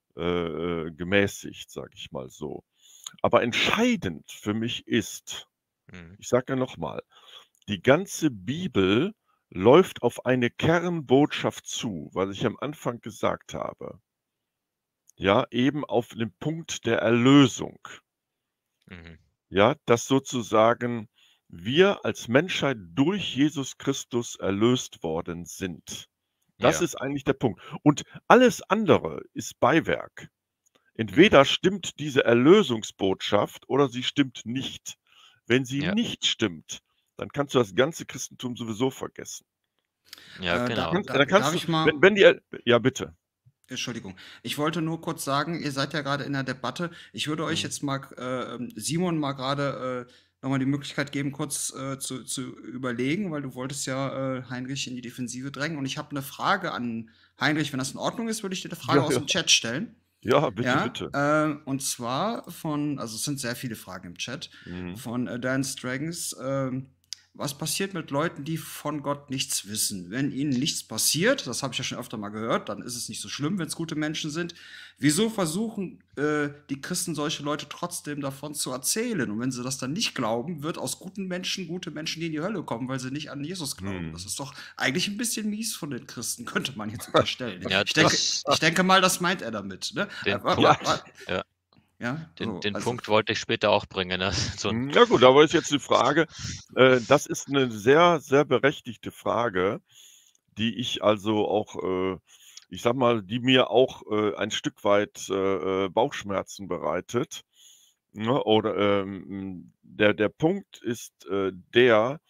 gemäßigt, sage ich mal so. Aber entscheidend für mich ist, Mhm. ich sage ja noch mal, die ganze Bibel läuft auf eine Kernbotschaft zu, was ich am Anfang gesagt habe. Ja, eben auf den Punkt der Erlösung. Mhm. Ja, dass sozusagen wir als Menschheit durch Jesus Christus erlöst worden sind. Das Ja. ist eigentlich der Punkt. Und alles andere ist Beiwerk. Mhm. Entweder stimmt diese Erlösungsbotschaft oder sie stimmt nicht. Wenn sie Ja. nicht stimmt, dann kannst du das ganze Christentum sowieso vergessen. Ja, genau. Dann kannst Darf du, ich mal, wenn die, ja bitte. Entschuldigung, ich wollte nur kurz sagen, ihr seid ja gerade in der Debatte. Ich würde euch Mhm. jetzt mal, Simon, mal gerade nochmal die Möglichkeit geben, kurz zu überlegen, weil du wolltest ja Heinrich in die Defensive drängen. Und ich habe eine Frage an Heinrich. Wenn das in Ordnung ist, würde ich dir eine Frage Ja, aus ja, dem Chat stellen. ja, bitte, Ja, bitte. und zwar also es sind sehr viele Fragen im Chat, Mhm. von Dance Dragons. Was passiert mit Leuten, die von Gott nichts wissen? Wenn ihnen nichts passiert, das habe ich ja schon öfter mal gehört, dann ist es nicht so schlimm, wenn es gute Menschen sind. Wieso versuchen die Christen solche Leute trotzdem davon zu erzählen? Und wenn sie das dann nicht glauben, wird aus guten Menschen gute Menschen, die in die Hölle kommen, weil sie nicht an Jesus glauben. Das Mhm. ist doch eigentlich ein bisschen mies von den Christen, könnte man jetzt unterstellen. Ja, Ich denke mal, das meint er damit. Ne? den Ja, Punkt, ja, Ja, so, den also, Punkt wollte ich später auch bringen, ne? So 'n ja gut, aber ist jetzt die Frage, das ist eine sehr, sehr berechtigte Frage, die ich also auch, ich sage mal, die mir auch, ein Stück weit, Bauchschmerzen bereitet, ne? Oder, der Punkt ist, der,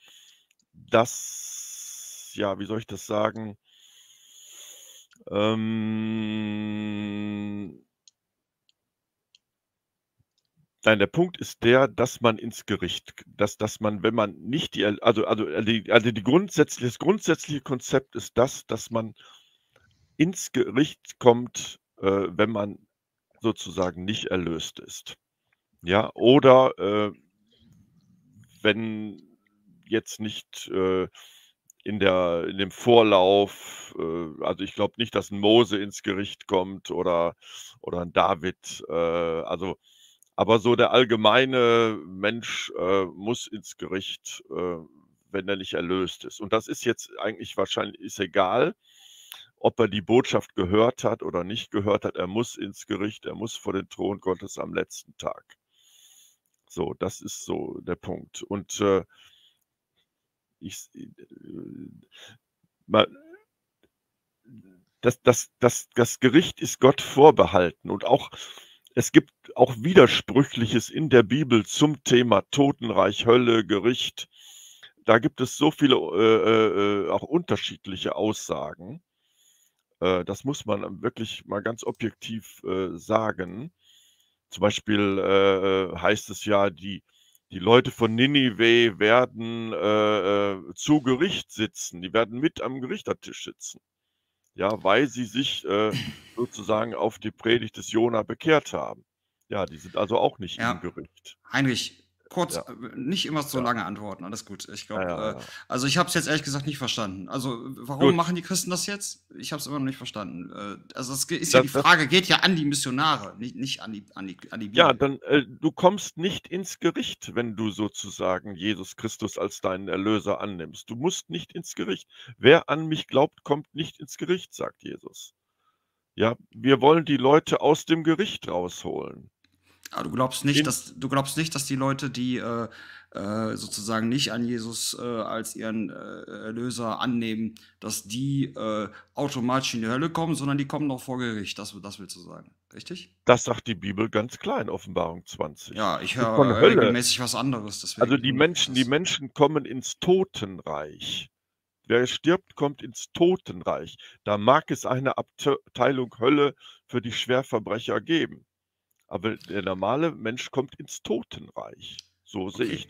dass ja, wie soll ich das sagen? Ähm Nein, der Punkt ist der, dass man ins Gericht dass man, wenn man nicht die die grundsätzliche das grundsätzliche Konzept ist das, dass man ins Gericht kommt, wenn man sozusagen nicht erlöst ist. Ja, oder, wenn jetzt nicht, in dem Vorlauf also, ich glaube nicht, dass 'n Mose ins Gericht kommt oder 'n David, aber so der allgemeine Mensch, muss ins Gericht, wenn er nicht erlöst ist. Und das ist jetzt eigentlich wahrscheinlich ist egal, ob er die Botschaft gehört hat oder nicht gehört hat. Er muss ins Gericht, er muss vor den Thron Gottes am letzten Tag. So, das ist so der Punkt. Und, ich ma das Gericht ist Gott vorbehalten und auch es gibt auch Widersprüchliches in der Bibel zum Thema Totenreich, Hölle, Gericht. Da gibt es so viele, auch unterschiedliche Aussagen. Das muss man wirklich mal ganz objektiv, sagen. Zum Beispiel, heißt es ja, die Leute von Ninive werden, zu Gericht sitzen. Die werden mit am Richtertisch sitzen. Ja, weil sie sich, sozusagen auf die Predigt des Jona bekehrt haben. Ja, die sind also auch nicht im ja, Gericht. Heinrich, kurz, Ja, nicht immer so ja, lange antworten, alles gut. Ich ja, glaube, ja, ja. also ich habe es jetzt ehrlich gesagt nicht verstanden. Also, warum Gut, machen die Christen das jetzt? Ich habe es immer noch nicht verstanden. Also, ist ja das die das Frage, geht ja an die Missionare, nicht an die ja, Bibel. dann, du kommst nicht ins Gericht, wenn du sozusagen Jesus Christus als deinen Erlöser annimmst. Du musst nicht ins Gericht. Wer an mich glaubt, kommt nicht ins Gericht, sagt Jesus. Ja, wir wollen die Leute aus dem Gericht rausholen. Aber In du glaubst nicht, dass die Leute, die sozusagen nicht an Jesus als ihren Erlöser annehmen, dass die automatisch in die Hölle kommen, sondern die kommen noch vor Gericht. Das willst du sagen, richtig? Das sagt die Bibel ganz klar in Offenbarung 20. Ja, ich Und höre von Hölle regelmäßig was anderes, also deswegen wundert mich Die das. Menschen kommen ins Totenreich. Wer stirbt, kommt ins Totenreich. Da mag es eine Abteilung Hölle für die Schwerverbrecher geben, aber der normale Mensch kommt ins Totenreich. So sehe ich Okay. das.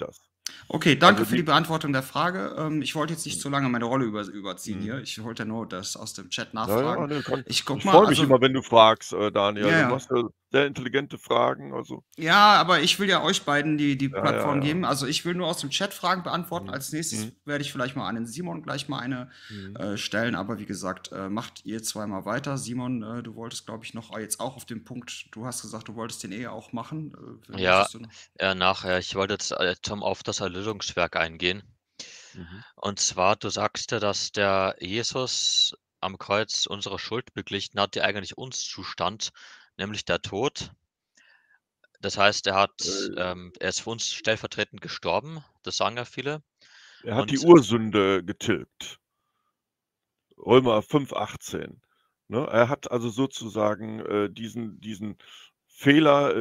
Okay, danke Also für die die, Beantwortung der Frage. Ich wollte jetzt nicht zu lange meine Rolle überziehen hier. mhm. Ich wollte nur das aus dem Chat Ja, ja, nachfragen. ne, Ich guck ich mal, freue mich also immer, wenn du fragst, Daniel. ja, Du ja. machst ja sehr intelligente Fragen. Also, Ja, aber ich will ja euch beiden die ja, ja, Plattform ja. geben. Also ich will nur aus dem Chat Fragen beantworten. Mhm. Als nächstes Mhm. werde ich vielleicht mal an den Simon gleich mal eine Mhm. stellen. Aber wie gesagt, macht ihr zweimal weiter. Simon, du wolltest, glaube ich, noch jetzt auch auf den Punkt, du hast gesagt, du wolltest den auch machen. Ja, Möchtest du noch? nachher. Ich wollte jetzt, Tom, auf das Erlösungswerk eingehen. Mhm. Und zwar, du sagst ja, dass der Jesus am Kreuz unsere Schuld beglichen hat, die eigentlich uns zustand, nämlich der Tod. Das heißt, Äh, er ist für uns stellvertretend gestorben, das sagen ja viele. Er hat die Und Ursünde getilgt. Römer 5,18. Ne? Er hat also sozusagen diesen Fehler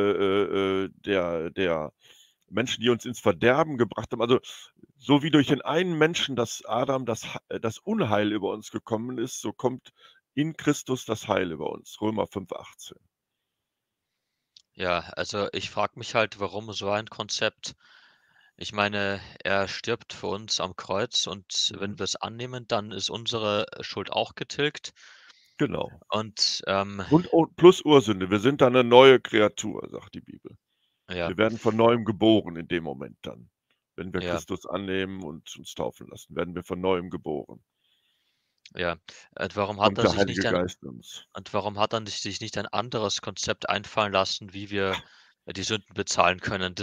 der Menschen, die uns ins Verderben gebracht haben. Also so wie durch den einen Menschen, dass Adam das Unheil über uns gekommen ist, so kommt in Christus das Heil über uns. Römer 5,18. ja, also ich frage mich halt, warum so ein Konzept. Ich meine, er stirbt für uns am Kreuz und Mhm. wenn wir es annehmen, dann ist unsere Schuld auch getilgt. Genau. Und Und plus Ursünde. Wir sind dann eine neue Kreatur, sagt die Bibel. ja, Wir werden von Neuem geboren in dem Moment dann. Wenn wir ja, Christus annehmen und uns taufen lassen, werden wir von Neuem geboren. ja. Und warum hat Kommt er der sich nicht Heilige ein Geist in uns. und warum hat er sich nicht ein anderes Konzept einfallen lassen, wie wir die Sünden bezahlen können?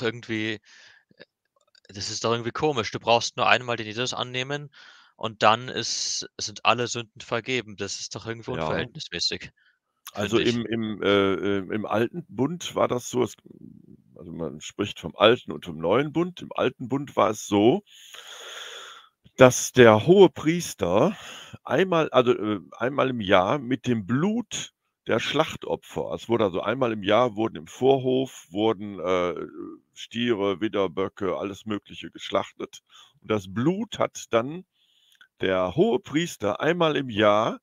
Das ist doch irgendwie komisch. Du brauchst nur einmal den Jesus annehmen und dann sind alle Sünden vergeben. Das ist doch irgendwie Ja, unverhältnismäßig, also finde ich. im Alten Bund war das so, also man spricht vom Alten und vom Neuen Bund. Im Alten Bund war es so, dass der Hohepriester einmal im Jahr mit dem Blut der Schlachtopfer, es wurde also einmal im Jahr wurden im Vorhof Stiere, Widder, Böcke, alles Mögliche geschlachtet. Und das Blut hat dann der Hohepriester einmal im Jahr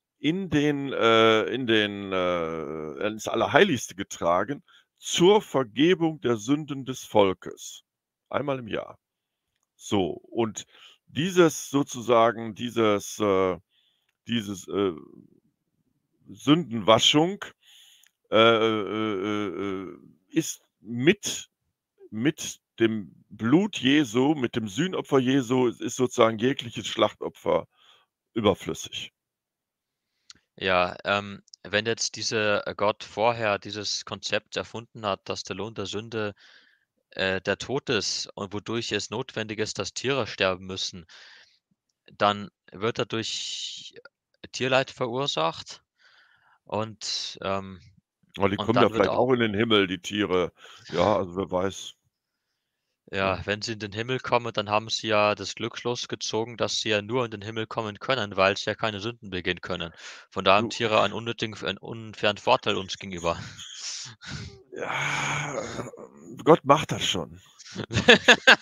ins Allerheiligste getragen zur Vergebung der Sünden des Volkes. Einmal im Jahr. So, und diese Sündenwaschung ist mit dem Blut Jesu, mit dem Sühnopfer Jesu, ist sozusagen jegliches Schlachtopfer überflüssig. Ja, wenn jetzt Gott vorher dieses Konzept erfunden hat, dass der Lohn der Sünde, der Tod ist und wodurch es notwendig ist, dass Tiere sterben müssen, dann wird dadurch Tierleid verursacht und, Aber die und kommen ja dann wird vielleicht auch auch in den Himmel, die Tiere. Ja, also wer weiß, ja, ne? wenn sie in den Himmel kommen, dann haben sie ja das Glück gezogen, dass sie ja nur in den Himmel kommen können, weil sie ja keine Sünden begehen können. Von daher haben Du, Tiere einen unfairen Vorteil uns gegenüber. ja, Gott macht das schon. Gott macht das schon.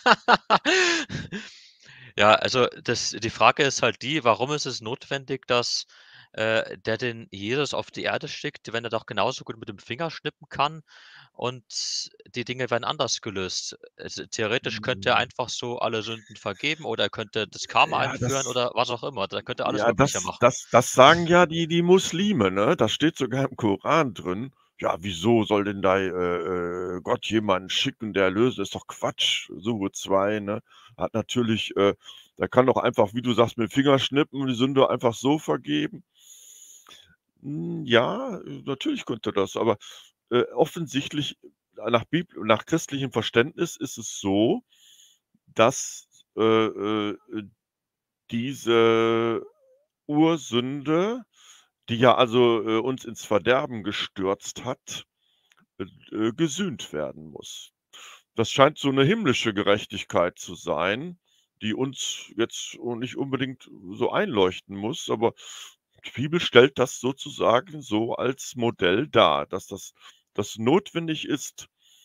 Ja, also die Frage ist halt warum ist es notwendig, dass, der den Jesus auf die Erde schickt, wenn er doch genauso gut mit dem Finger schnippen kann und die Dinge werden anders gelöst? Also, theoretisch könnte er Hm, einfach so alle Sünden vergeben oder er könnte das Karma ja, einführen oder was auch immer. Da könnte er alles ja, Mögliche das machen. das das sagen ja die Muslime, ne? Das steht sogar im Koran drin. Ja, wieso soll denn da, Gott jemanden schicken, der erlöst? Ist doch Quatsch. Sure 2, ne? Hat natürlich der kann doch einfach, wie du sagst, mit dem Finger schnippen und die Sünde einfach so vergeben. Ja, natürlich könnte das, aber, offensichtlich nach christlichem Verständnis ist es so, dass, diese Ursünde, die ja also, uns ins Verderben gestürzt hat, gesühnt werden muss. Das scheint so 'ne himmlische Gerechtigkeit zu sein, die uns jetzt nicht unbedingt so einleuchten muss, aber die Bibel stellt das sozusagen so als Modell dar, dass das notwendig ist,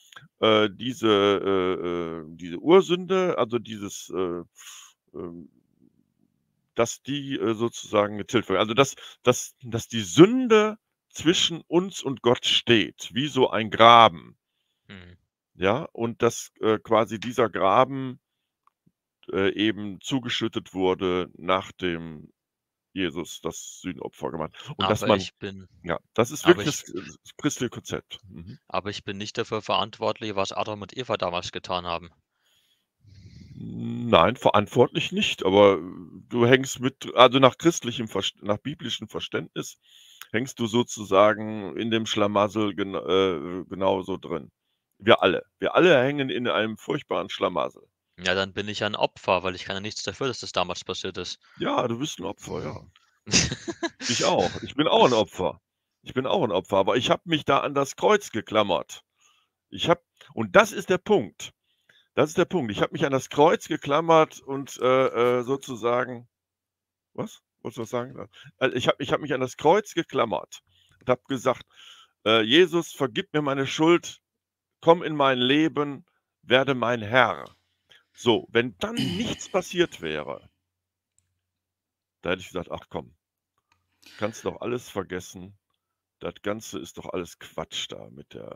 diese Ursünde, also ähm dass die, sozusagen getilgt wird. Also, dass die Sünde zwischen uns und Gott steht, wie so ein Graben. Mhm. ja, und dass quasi dieser Graben eben zugeschüttet wurde, nachdem Jesus das Sühnopfer gemacht hat. Und dass Aber man, ich bin ja, das ist aber wirklich ich das christliche Konzept. Mhm. aber ich bin nicht dafür verantwortlich, was Adam und Eva damals getan haben. Nein, verantwortlich nicht, aber du hängst also nach nach biblischem Verständnis hängst du sozusagen in dem Schlamassel genauso drin. Wir alle. Wir alle hängen in einem furchtbaren Schlamassel. Ja, dann bin ich ein Opfer, weil ich kann ja nichts dafür, dass das damals passiert ist. Ja, du bist ein Opfer, ja. Ich auch. Ich bin auch ein Opfer. Ich bin auch ein Opfer, aber ich habe mich da an das Kreuz geklammert. Ich habe und das ist der Punkt. Das ist der Punkt. Ich habe mich an das Kreuz geklammert und, sozusagen was? Wolltest du was sagen? Ich habe mich an das Kreuz geklammert und habe gesagt: „Jesus, vergib mir meine Schuld, komm in mein Leben, werde mein Herr.“ So, wenn dann nichts passiert wäre, da hätte ich gesagt: „Ach komm, kannst doch alles vergessen. Das Ganze ist doch alles Quatsch da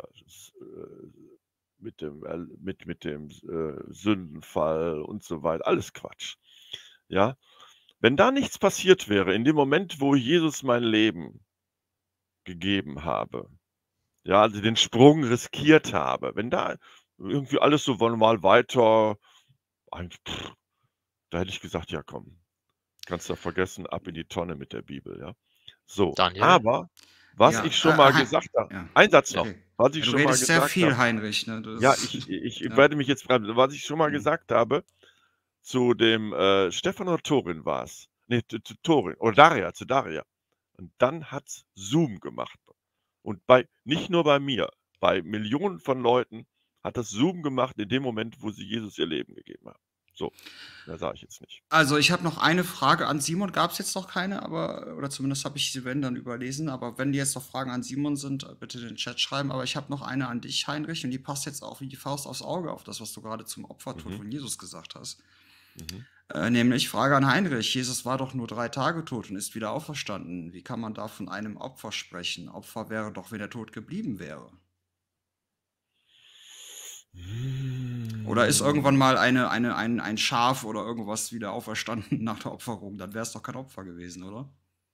mit dem Sündenfall und so weiter, alles Quatsch.“ Ja? Wenn da nichts passiert wäre, in dem Moment, wo ich Jesus mein Leben gegeben habe, ja, also den Sprung riskiert habe, wenn da irgendwie alles so normal weiter eigentlich da hätte ich gesagt: „Ja komm, kannst du vergessen, ab in die Tonne mit der Bibel“, ja? So, Daniel? aber was Ja, ich schon mal Hein gesagt habe, ja, ein Satz noch, okay. was Ja, ich du schon mal redest sehr gesagt habe, viel, Heinrich, ne? ja, Das ich ja. werde mich jetzt bremsen. Was ich schon mal Mhm. gesagt habe, zu dem, Stefan oder Torin war's. Ne, zu Torin oder Daria, zu Daria. Und dann hat's Zoom gemacht. Und nicht nur bei mir, bei Millionen von Leuten hat das Zoom gemacht in dem Moment, wo sie Jesus ihr Leben gegeben haben. So, mehr sage ich jetzt nicht. Also, ich habe noch eine Frage an Simon. Gab es jetzt noch keine, aber oder zumindest habe ich sie, wenn, dann überlesen. Aber wenn die jetzt noch Fragen an Simon sind, bitte in den Chat schreiben. Aber ich habe noch eine an dich, Heinrich, und die passt jetzt auch wie die Faust aufs Auge auf das, was du gerade zum Opfertod Mhm, von Jesus gesagt hast. mhm. Nämlich Frage an Heinrich. Jesus war doch nur 3 Tage tot und ist wieder auferstanden. Wie kann man da von einem Opfer sprechen? Opfer wäre doch, wenn er tot geblieben wäre. Oder ist irgendwann Hm. mal ein Schaf oder irgendwas wieder auferstanden nach der Opferung? Dann wäre es doch kein Opfer gewesen, oder?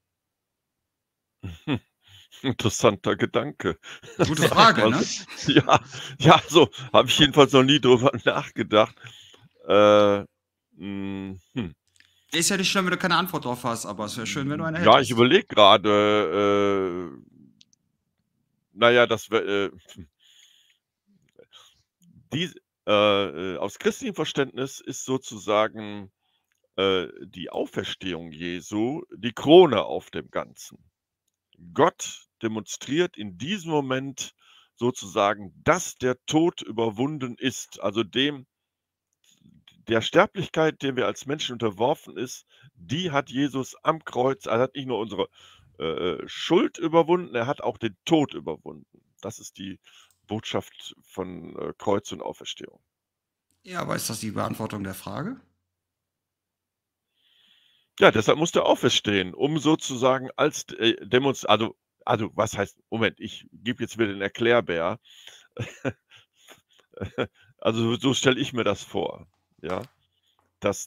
Interessanter Gedanke. Gute Sag Frage, mal ne? so. Ja, ja, so habe ich jedenfalls noch nie drüber nachgedacht. Äh, hm. Ist ja nicht schlimm, wenn du keine Antwort drauf hast, aber es wäre schön, wenn du eine Ja, ich hättest. überlege grade, na ja, das wär, dies aus christlichem Verständnis ist sozusagen, die Auferstehung Jesu die Krone auf dem Ganzen. Gott demonstriert in diesem Moment sozusagen, dass der Tod überwunden ist, also der Sterblichkeit, der wir als Menschen unterworfen ist, die hat Jesus am Kreuz, er hat nicht nur unsere Schuld überwunden, er hat auch den Tod überwunden. Das ist die Botschaft von Kreuz und Auferstehung. Ja, aber ist das die Beantwortung der Frage? Ja, deshalb musste er auferstehen, um sozusagen als also was heißt, Moment, ich gebe jetzt wieder den Erklärbär. Also so stelle ich mir das vor, ja, dass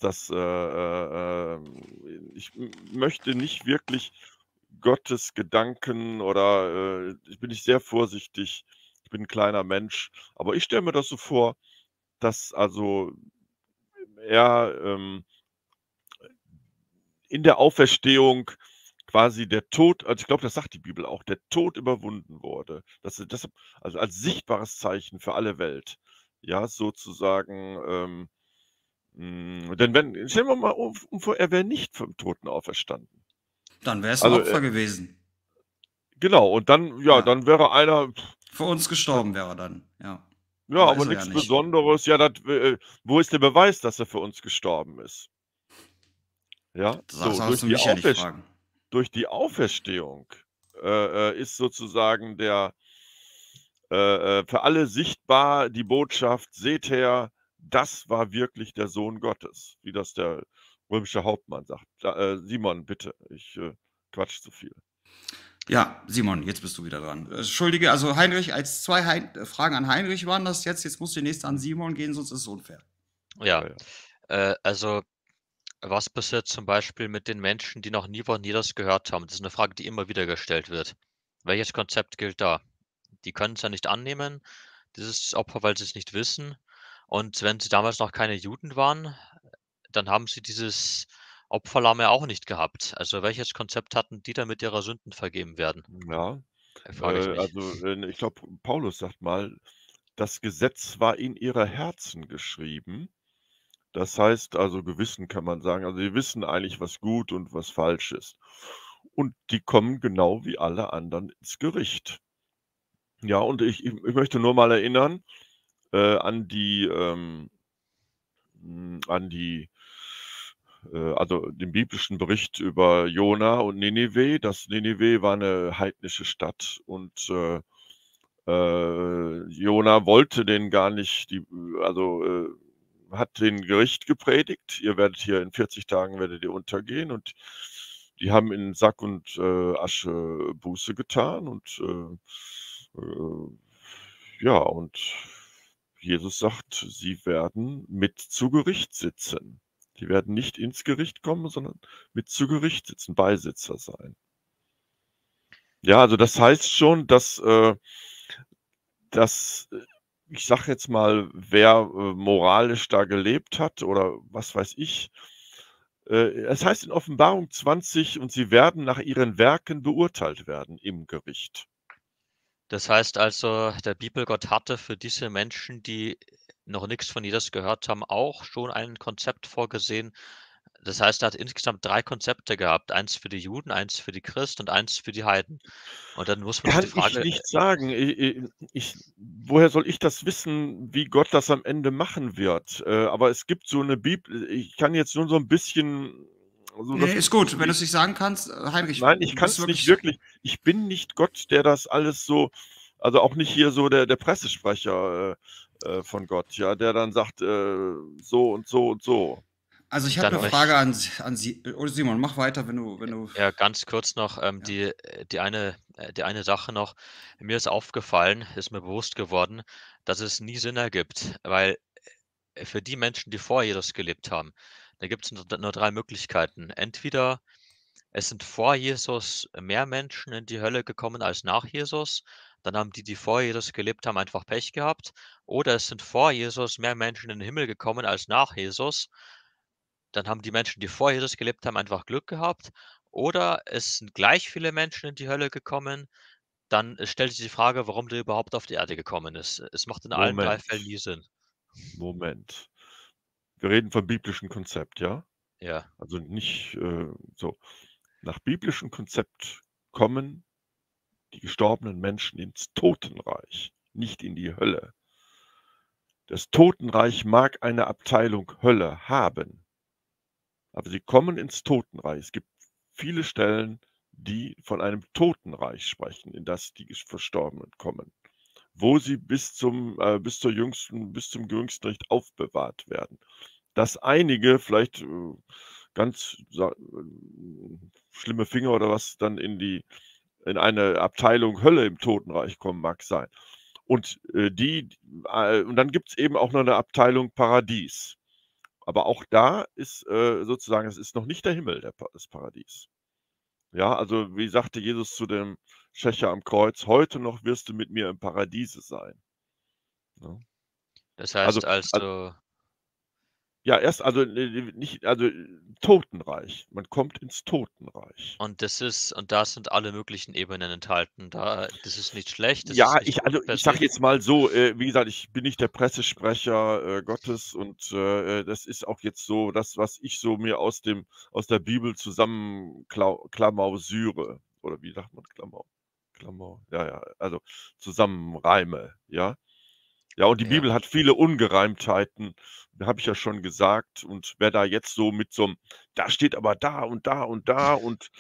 ich möchte nicht wirklich Gottes Gedanken oder ich bin nicht sehr vorsichtig. Ich bin 'n kleiner Mensch, aber ich stelle mir das so vor, dass also er, in der Auferstehung quasi der Tod, also ich glaube, das sagt die Bibel auch, der Tod überwunden wurde. Deshalb also als sichtbares Zeichen für alle Welt, ja, sozusagen, denn wenn stellen wir mal vor, er wäre nicht vom Toten auferstanden. Dann wäre es ein Also, Opfer gewesen. genau, und dann ja, Ja. dann wäre einer Für uns gestorben wäre er dann, ja. ja, Aber aber ist er ja nix nicht. Besonderes. Ja, wo ist der Beweis, dass er für uns gestorben ist? Ja, Das so sollst du mich ja nicht fragen. durch die Auferstehung, ist sozusagen für alle sichtbar die Botschaft: „Seht her, das war wirklich der Sohn Gottes“, wie das der römische Hauptmann sagt. Simon, bitte, ich, quatsche zu viel. Ja, Simon, jetzt bist du wieder dran. Entschuldige, also Heinrich, als zwei Fragen an Heinrich waren das jetzt. Jetzt muss die nächste an Simon gehen, sonst ist es unfair. Ja, Ja, ja. also was passiert zum Beispiel mit den Menschen, die noch nie von Jesus gehört haben? Das ist eine Frage, die immer wieder gestellt wird. Welches Konzept gilt da? Die können es ja nicht annehmen, dieses Opfer, weil sie es nicht wissen. Und wenn sie damals noch keine Juden waren, dann haben sie dieses Opferlamm ja auch nicht gehabt. Also welches Konzept hatten die, damit ihre Sünden vergeben werden? Ja, Frage ich mich. also, ich glaube, Paulus sagt mal, das Gesetz war in ihre Herzen geschrieben. Das heißt also Gewissen kann man sagen. Also, die wissen eigentlich, was gut und was falsch ist. Und die kommen genau wie alle anderen ins Gericht. Ja, und ich möchte nur mal erinnern, an die also den biblischen Bericht über Jona und Ninive. Das Ninive war eine heidnische Stadt und, Jona wollte denen gar nicht hat den Gericht gepredigt: „Ihr werdet hier in 40 Tagen werdet ihr untergehen." Und die haben in Sack und, Asche Buße getan und, ja, und Jesus sagt, sie werden mit zu Gericht sitzen. Die werden nicht ins Gericht kommen, sondern mit zu Gericht sitzen, Beisitzer sein. Ja, also das heißt schon, dass ich sage jetzt mal, wer, moralisch da gelebt hat oder was weiß ich, es heißt in Offenbarung 20: „Und sie werden nach ihren Werken beurteilt werden im Gericht." Das heißt also, der Bibelgott hatte für diese Menschen, die noch nichts von Jesus gehört haben, auch schon ein Konzept vorgesehen. Das heißt, er hat insgesamt 3 Konzepte gehabt, eins für die Juden, eins für die Christen und eins für die Heiden. Und dann muss man sich die Kann ich Frage nicht sagen. Woher soll ich das wissen, wie Gott das am Ende machen wird? Aber es gibt so 'ne ich kann jetzt nur so 'n bisschen so Nee, das ist gut, wenn du die es nicht sagen kannst. Heinrich, nein, ich du bist kann's nicht wirklich. wirklich. Ich bin nicht Gott, der das alles so, also auch nicht hier so der Pressesprecher, von Gott, ja, der dann sagt, so und so und so. Also ich habe dann eine möchte Frage an Sie. Oder Simon, mach weiter, wenn du. ja, ganz kurz noch, Ja. die eine Sache noch. Mir ist aufgefallen, ist mir bewusst geworden, dass es nie Sinn ergibt, weil, für die Menschen, die vor Jesus gelebt haben, da gibt's nur 3 Möglichkeiten. Entweder es sind vor Jesus mehr Menschen in die Hölle gekommen als nach Jesus, dann haben die, die vor Jesus gelebt haben, einfach Pech gehabt. Oder es sind vor Jesus mehr Menschen in den Himmel gekommen als nach Jesus, dann haben die Menschen, die vor Jesus gelebt haben, einfach Glück gehabt. Oder es sind gleich viele Menschen in die Hölle gekommen, dann, stellt sich die Frage, warum der überhaupt auf die Erde gekommen ist. Es macht in allen 3 Fällen Moment, nie Sinn. Moment. Wir reden vom biblischen Konzept, ja? Ja. Also nicht, so. Nach biblischem Konzept kommen die gestorbenen Menschen ins Totenreich, nicht in die Hölle. Das Totenreich mag eine Abteilung Hölle haben, aber sie kommen ins Totenreich. Es gibt viele Stellen, die von einem Totenreich sprechen, in das die Verstorbenen kommen, wo sie bis zum jüngsten Gericht aufbewahrt werden. Dass einige vielleicht, ganz schlimme Finger oder was dann in eine Abteilung Hölle im Totenreich kommen, mag sein. Und, und dann gibt's eben auch noch 'ne Abteilung Paradies. Aber auch da ist, sozusagen, es ist noch nicht der Himmel, das Paradies. Ja, also, wie sagte Jesus zu dem Schächer am Kreuz: „Heute noch wirst du mit mir im Paradiese sein", ne? Das Also heißt al also ja, nicht, Totenreich. Man kommt ins Totenreich. und da sind alle möglichen Ebenen enthalten. Das ist nicht schlecht, das ist Ja, nicht gut per ich se. sage jetzt mal so, wie gesagt, ich bin nicht der Pressesprecher, Gottes und, das ist auch jetzt so das, was ich so mir aus der Bibel klamausüre. Oder wie sagt man Klamau ja, ja, also zusammenreime, ja? Ja, und die Ja. Bibel hat viele Ungereimtheiten, habe ich ja schon gesagt. Und wer da jetzt so mit so 'm „Da steht aber da und da und da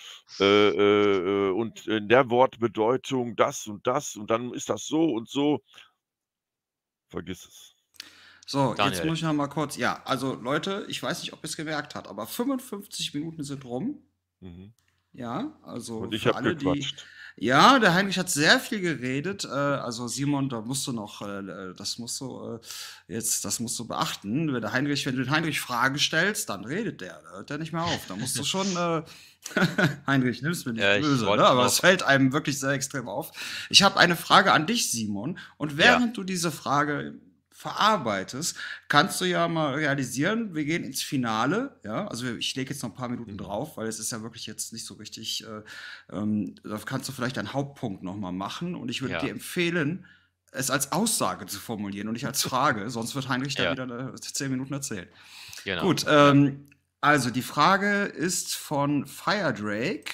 und in der Wortbedeutung das und dann ist das so und so", vergiss es. So, jetzt Daniel, muss ich noch mal kurz. Ja, also Leute, ich weiß nicht, ob ihr es gemerkt habt, aber 55 Minuten sind rum. Mhm. Ja, also Und ich für habe alle, die. gequatscht. Ja, der Heinrich hat sehr viel geredet. Also Simon, da musst du noch, das musst du das musst du beachten. Wenn du den Heinrich Fragen stellst, dann redet der, da hört der nicht mehr auf. Da musst du schon, Heinrich, nimm's mir nicht Ich böse, ne? wollte Aber es noch, fällt einem wirklich sehr extrem auf. Ich habe eine Frage an dich, Simon. Und ja, während du diese Frage verarbeitest, kannst du ja mal realisieren, wir gehen ins Finale, ja, also ich lege jetzt noch ein paar Minuten Mhm. drauf, weil es ist ja wirklich jetzt nicht so richtig, da kannst du vielleicht einen Hauptpunkt nochmal machen und ich würde dir ja, empfehlen, es als Aussage zu formulieren und nicht als Frage, sonst wird Heinrich da ja, wieder 10 Minuten erzählen. genau, Gut, ja. also die Frage ist von Firedrake.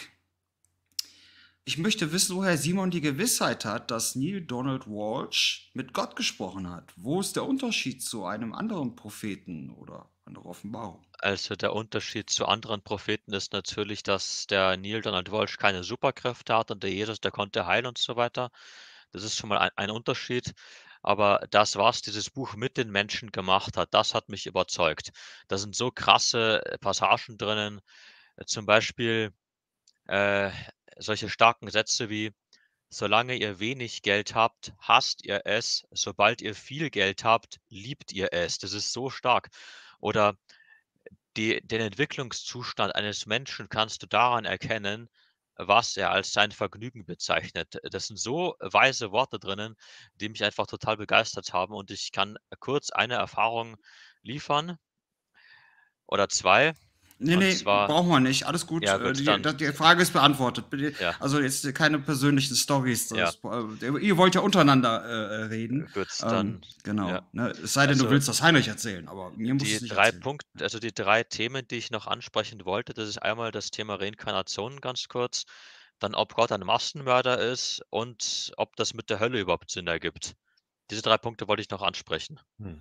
Ich möchte wissen, woher Simon die Gewissheit hat, dass Neil Donald Walsh mit Gott gesprochen hat. Wo ist der Unterschied zu einem anderen Propheten oder einer Offenbarung? Also der Unterschied zu anderen Propheten ist natürlich, dass der Neil Donald Walsh keine Superkräfte hat und der Jesus, der konnte heilen und so weiter. Das ist schon mal ein Unterschied. Aber das, was dieses Buch mit den Menschen gemacht hat, das hat mich überzeugt. Da sind so krasse Passagen drinnen, zum Beispiel äh, solche starken Sätze wie: „Solange ihr wenig Geld habt, hasst ihr es. Sobald ihr viel Geld habt, liebt ihr es." Das ist so stark. Oder den Entwicklungszustand eines Menschen kannst du daran erkennen, was er als sein Vergnügen bezeichnet. Das sind so weise Worte drinnen, die mich einfach total begeistert haben und ich kann kurz eine Erfahrung liefern oder 2. Nee, Und nee, zwar brauchen wir nicht. Alles gut. ja gut, dann Die Frage ist beantwortet. ja, Also jetzt keine persönlichen Stories. ja, Ihr wollt ja untereinander reden. gut, dann ja. Genau. Ne? Es sei denn, du Also willst das Heinrich erzählen, aber mir musst du die es nicht 3 erzählen. Punkte, also die 3 Themen, die ich noch ansprechen wollte, das ist einmal das Thema Reinkarnation ganz kurz, dann ob Gott ein Massenmörder ist und ob das mit der Hölle überhaupt Sinn ergibt. Diese 3 Punkte wollte ich noch ansprechen. Hm.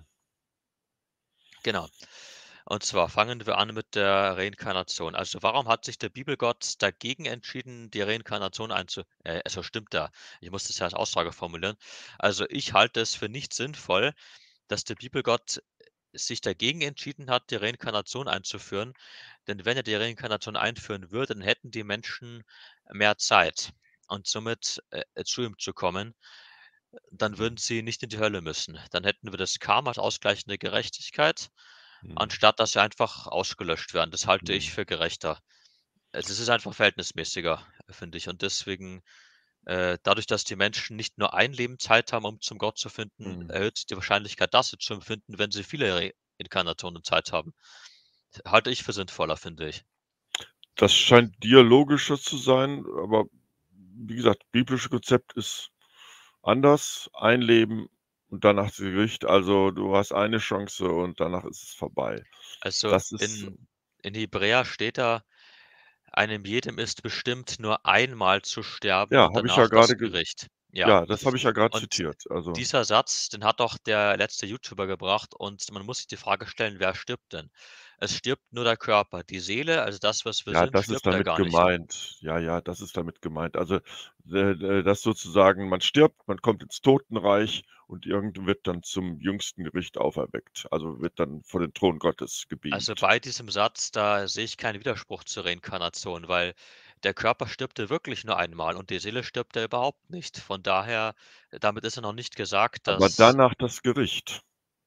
Genau. Und zwar fangen wir an mit der Reinkarnation. Also, warum hat sich der Bibelgott dagegen entschieden, die Reinkarnation also stimmt da. Ich muss das ja als Aussage formulieren. Also, ich halte es für nicht sinnvoll, dass der Bibelgott sich dagegen entschieden hat, die Reinkarnation einzuführen. Denn wenn er die Reinkarnation einführen würde, dann hätten die Menschen mehr Zeit und somit, zu ihm zu kommen. Dann würden sie nicht in die Hölle müssen. Dann hätten wir das Karma als ausgleichende Gerechtigkeit, Hm. anstatt dass sie einfach ausgelöscht werden. Das halte ich Hm. für gerechter. Es ist einfach verhältnismäßiger, finde ich. Und deswegen, dadurch, dass die Menschen nicht nur ein Leben Zeit haben, um zum Gott zu finden, Hm. erhöht sich die Wahrscheinlichkeit, dass sie zu ihm finden, wenn sie viele Reinkarnationen Zeit haben. Halte ich für sinnvoller, finde ich. Das scheint dir logischer zu sein, aber wie gesagt, biblische Konzept ist anders. Ein Leben und danach das Gericht. Also, du hast eine Chance und danach ist es vorbei. Also, Das ist in Hebräer steht da: „Einem jedem ist bestimmt, nur einmal zu sterben ja, und habe ich ja danach das grade ge Gericht." Ja, ja, das habe ich ja grad und zitiert. Also, dieser Satz, den hat auch der letzte YouTuber gebracht und man muss sich die Frage stellen: „Wer stirbt denn?" Es stirbt nur der Körper. Die Seele, also das, was wir ja, sind, das ist stirbt ja damit gar nicht. gemeint. Ja, ja, das ist damit gemeint. Also, dass sozusagen man stirbt, man kommt ins Totenreich und irgend wird dann zum jüngsten Gericht auferweckt. Also, wird dann vor den Thron Gottes Also, gebeamt. bei diesem Satz, da sehe ich keinen Widerspruch zur Reinkarnation, weil der Körper stirbt ja wirklich nur einmal und die Seele stirbt ja überhaupt nicht. Von daher, damit ist ja noch nicht gesagt, Aber dass danach das Gericht.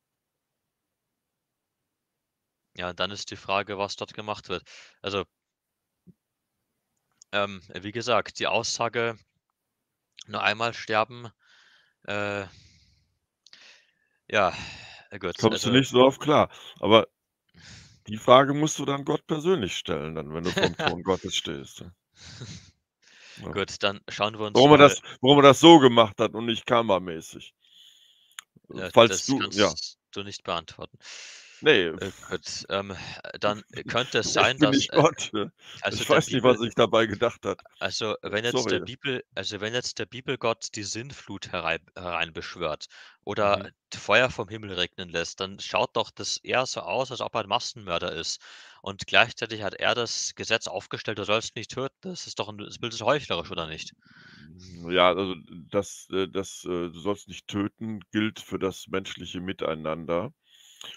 ja, dann ist die Frage, was dort gemacht wird. Also, wie gesagt, die Aussage, nur einmal sterben, äh, ja, gut, Kommst du also nicht so auf klar. Aber die Frage musst du dann Gott persönlich stellen, dann, wenn du vorm Thron Gottes stehst, ja. Ja. gut, dann schauen wir uns mal Warum er das so gemacht hat und nicht karmamäßig. Falls das du ja, kannst du nicht beantworten. ne, Gut, dann könnte es ich sein, bin dass, nicht Gott. also Ich der weiß nicht, was Bibel sich dabei gedacht hat. also Sorry. wenn jetzt der Bibelgott die Sintflut hereinbeschwört oder Mhm. Feuer vom Himmel regnen lässt, dann schaut doch das eher so aus, als ob er 'n Massenmörder ist. Und gleichzeitig hat er das Gesetz aufgestellt: „Du sollst nicht töten." Das Bild ist heuchlerisch, oder nicht? Ja, also du sollst nicht töten, gilt für das menschliche Miteinander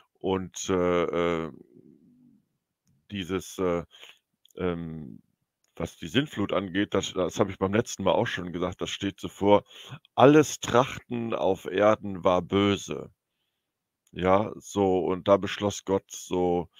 und, dieses, ähm was die Sintflut angeht, das habe ich beim letzten Mal auch schon gesagt, das steht so vor: „Alles Trachten auf Erden war böse." Ja, so, und da beschloss Gott so,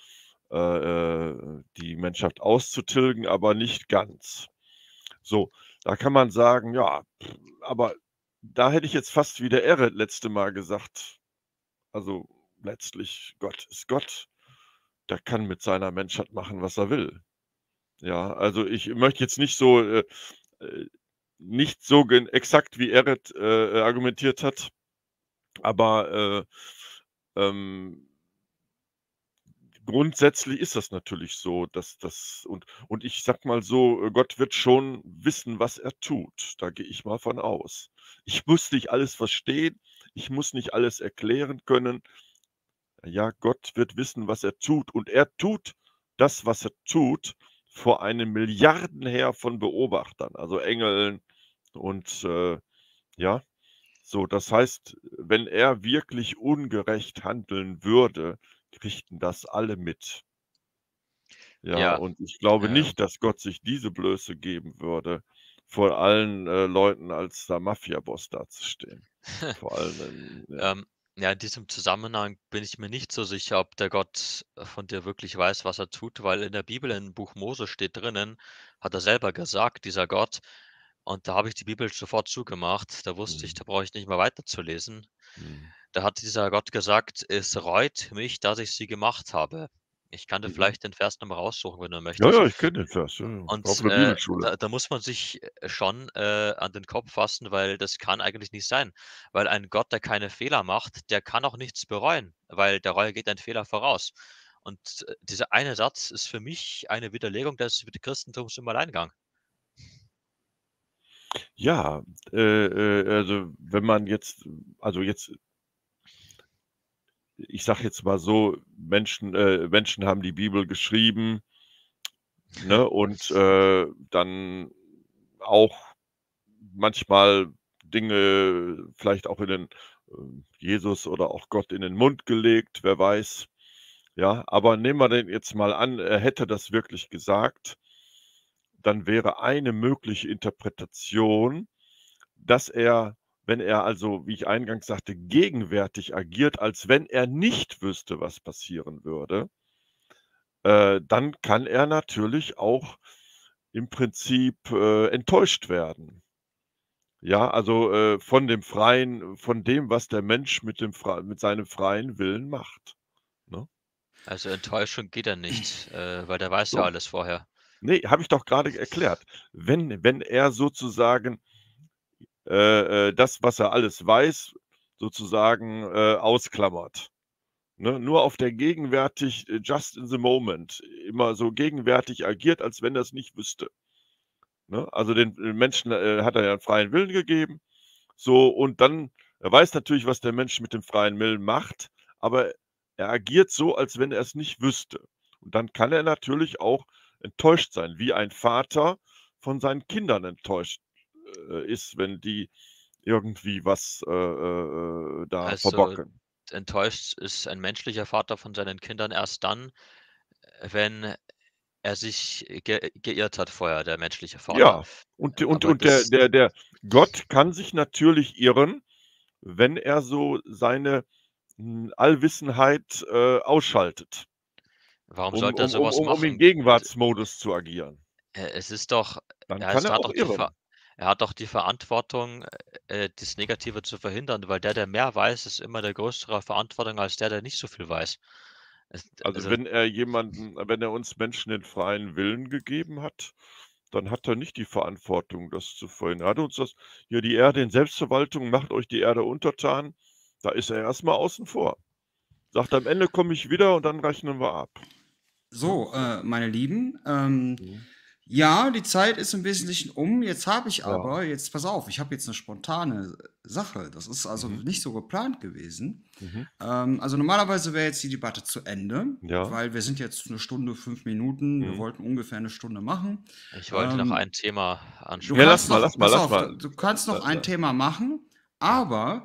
die Menschheit auszutilgen, aber nicht ganz. So, da kann man sagen, ja, aber da hätte ich jetzt fast wie der Erre letzte Mal gesagt, also letztlich, Gott ist Gott. Der kann mit seiner Menschheit machen, was er will. Ja, also ich möchte jetzt nicht so, äh, nicht so exakt wie Erret argumentiert hat, aber ähm, grundsätzlich ist das natürlich so, dass das und ich sage mal so, Gott wird schon wissen, was er tut. Da gehe ich mal von aus. Ich muss nicht alles verstehen, ich muss nicht alles erklären können. Ja, Gott wird wissen, was er tut, und er tut das, was er tut, vor einem Milliardenheer von Beobachtern, also Engeln und, ja, so. Das heißt, wenn er wirklich ungerecht handeln würde, kriegten das alle mit. Ja, Ja, und ich glaube ähm, nicht, dass Gott sich diese Blöße geben würde, vor allen, Leuten als der Mafiaboss dazustehen. Vor allem, ja. ähm, ja, in diesem Zusammenhang bin ich mir nicht so sicher, ob der Gott von dir wirklich weiß, was er tut, weil in der Bibel, im Buch Mose steht drinnen, hat er selber gesagt, dieser Gott, und da habe ich die Bibel sofort zugemacht. Da wusste ich, Mhm, da brauche ich nicht mehr weiterzulesen. mhm, Da hat dieser Gott gesagt: „Es reut mich, dass ich sie gemacht habe.“ Ich kann dir mhm. vielleicht den Vers noch mal raussuchen, wenn du Ja, möchtest. ja, ich kenne den Vers, ja, ja. War auf Und, der Bibelschule. da muss man sich, schon, an den Kopf fassen, weil das kann eigentlich nicht sein. Weil ein Gott, der keine Fehler macht, der kann auch nichts bereuen, weil der Reue geht ein Fehler voraus. Und, dieser eine Satz ist für mich eine Widerlegung des Christentums im Alleingang. Ja, also, wenn man jetzt also, jetzt ich sage jetzt mal so, Menschen haben die Bibel geschrieben, ne, und, dann auch manchmal Dinge vielleicht auch in den Jesus oder auch Gott in den Mund gelegt, wer weiß. Ja, aber nehmen wir den jetzt mal an, er hätte das wirklich gesagt, dann wäre eine mögliche Interpretation, dass er, wenn er also, wie ich eingangs sagte, gegenwärtig agiert, als wenn er nicht wüsste, was passieren würde, dann kann er natürlich auch im Prinzip, enttäuscht werden. Ja, also, von dem, was der Mensch mit seinem freien Willen macht, ne? Also, Enttäuschung geht ja nicht, weil der weiß ja So. alles vorher. Ne, habe ich doch gerade erklärt. Wenn er sozusagen, das, was er alles weiß, sozusagen, ausklammert, ne? Nur auf der gegenwärtig just in the moment, immer so gegenwärtig agiert, als wenn er's nicht wüsste, ne? Also, den Menschen, hat er ja 'n freien Willen gegeben, so, und dann er weiß natürlich, was der Mensch mit dem freien Willen macht, aber er agiert so, als wenn er es nicht wüsste. Und dann kann er natürlich auch enttäuscht sein, wie ein Vater von seinen Kindern enttäuscht, ist, wenn die irgendwie was, da Also, verbocken. enttäuscht ist ein menschlicher Vater von seinen Kindern erst dann, wenn er sich geirrt hat vorher, der menschliche Vater. Ja, und Aber und der das der der Gott kann sich natürlich irren, wenn er so seine, Allwissenheit, ausschaltet, warum um sollte er um um sowas um um im machen? Gegenwartsmodus zu agieren. Es ist doch Dann er kann ist er hat auch doch die Ver irren. er hat doch die Verantwortung, das Negative zu verhindern, weil der, der mehr weiß, ist immer der größere Verantwortung als der, der nicht so viel weiß. Es Also, also wenn er uns Menschen den freien Willen gegeben hat, dann hat er nicht die Verantwortung, das zu verhindern. Er hat uns das hier die Erde in Selbstverwaltung, macht euch die Erde untertan. Da ist er erst mal außen vor. Sagt: „Am Ende komme ich wieder und dann rechnen wir ab." Ne, So, so. meine Lieben, Mhm. ja, die Zeit ist im Wesentlichen um. Jetzt habe ich Ja. aber, jetzt pass auf, ich habe jetzt eine spontane Sache. Das ist also Mhm. nicht so geplant gewesen. Mhm. Also normalerweise wäre jetzt die Debatte zu Ende, Ja. weil wir sind jetzt eine Stunde, 5 Minuten. Wir Mhm. wollten ungefähr eine Stunde machen. ich wollte noch Ähm, ein Thema Du Ne, ansprechen. kannst noch, pass lass auf, mal. du kannst noch ein Ja. Thema machen, aber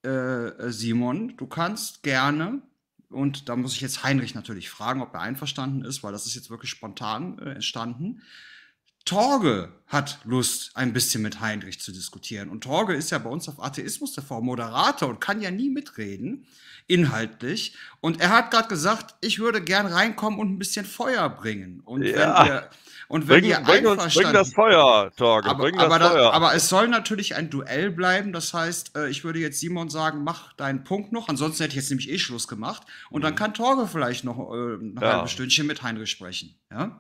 Simon, du kannst gerne, und da muss ich jetzt Heinrich natürlich fragen, ob er einverstanden ist, weil das ist jetzt wirklich spontan entstanden. Torge hat Lust, ein bisschen mit Heinrich zu diskutieren. Und Torge ist ja bei uns auf Atheismus TV Moderator und kann ja nie mitreden, inhaltlich. Und er hat gerade gesagt, ich würde gern reinkommen und ein bisschen Feuer bringen. Und Ja, wenn ihr bring das einverstanden. Feuer, Torge, bring das Feuer. Aber es soll natürlich ein Duell bleiben. Das heißt, ich würde jetzt Simon sagen, mach deinen Punkt noch. Ansonsten hätte ich jetzt nämlich Schluss gemacht. Und dann kann Torge vielleicht noch ein halbes Stündchen mit Heinrich sprechen. Ja?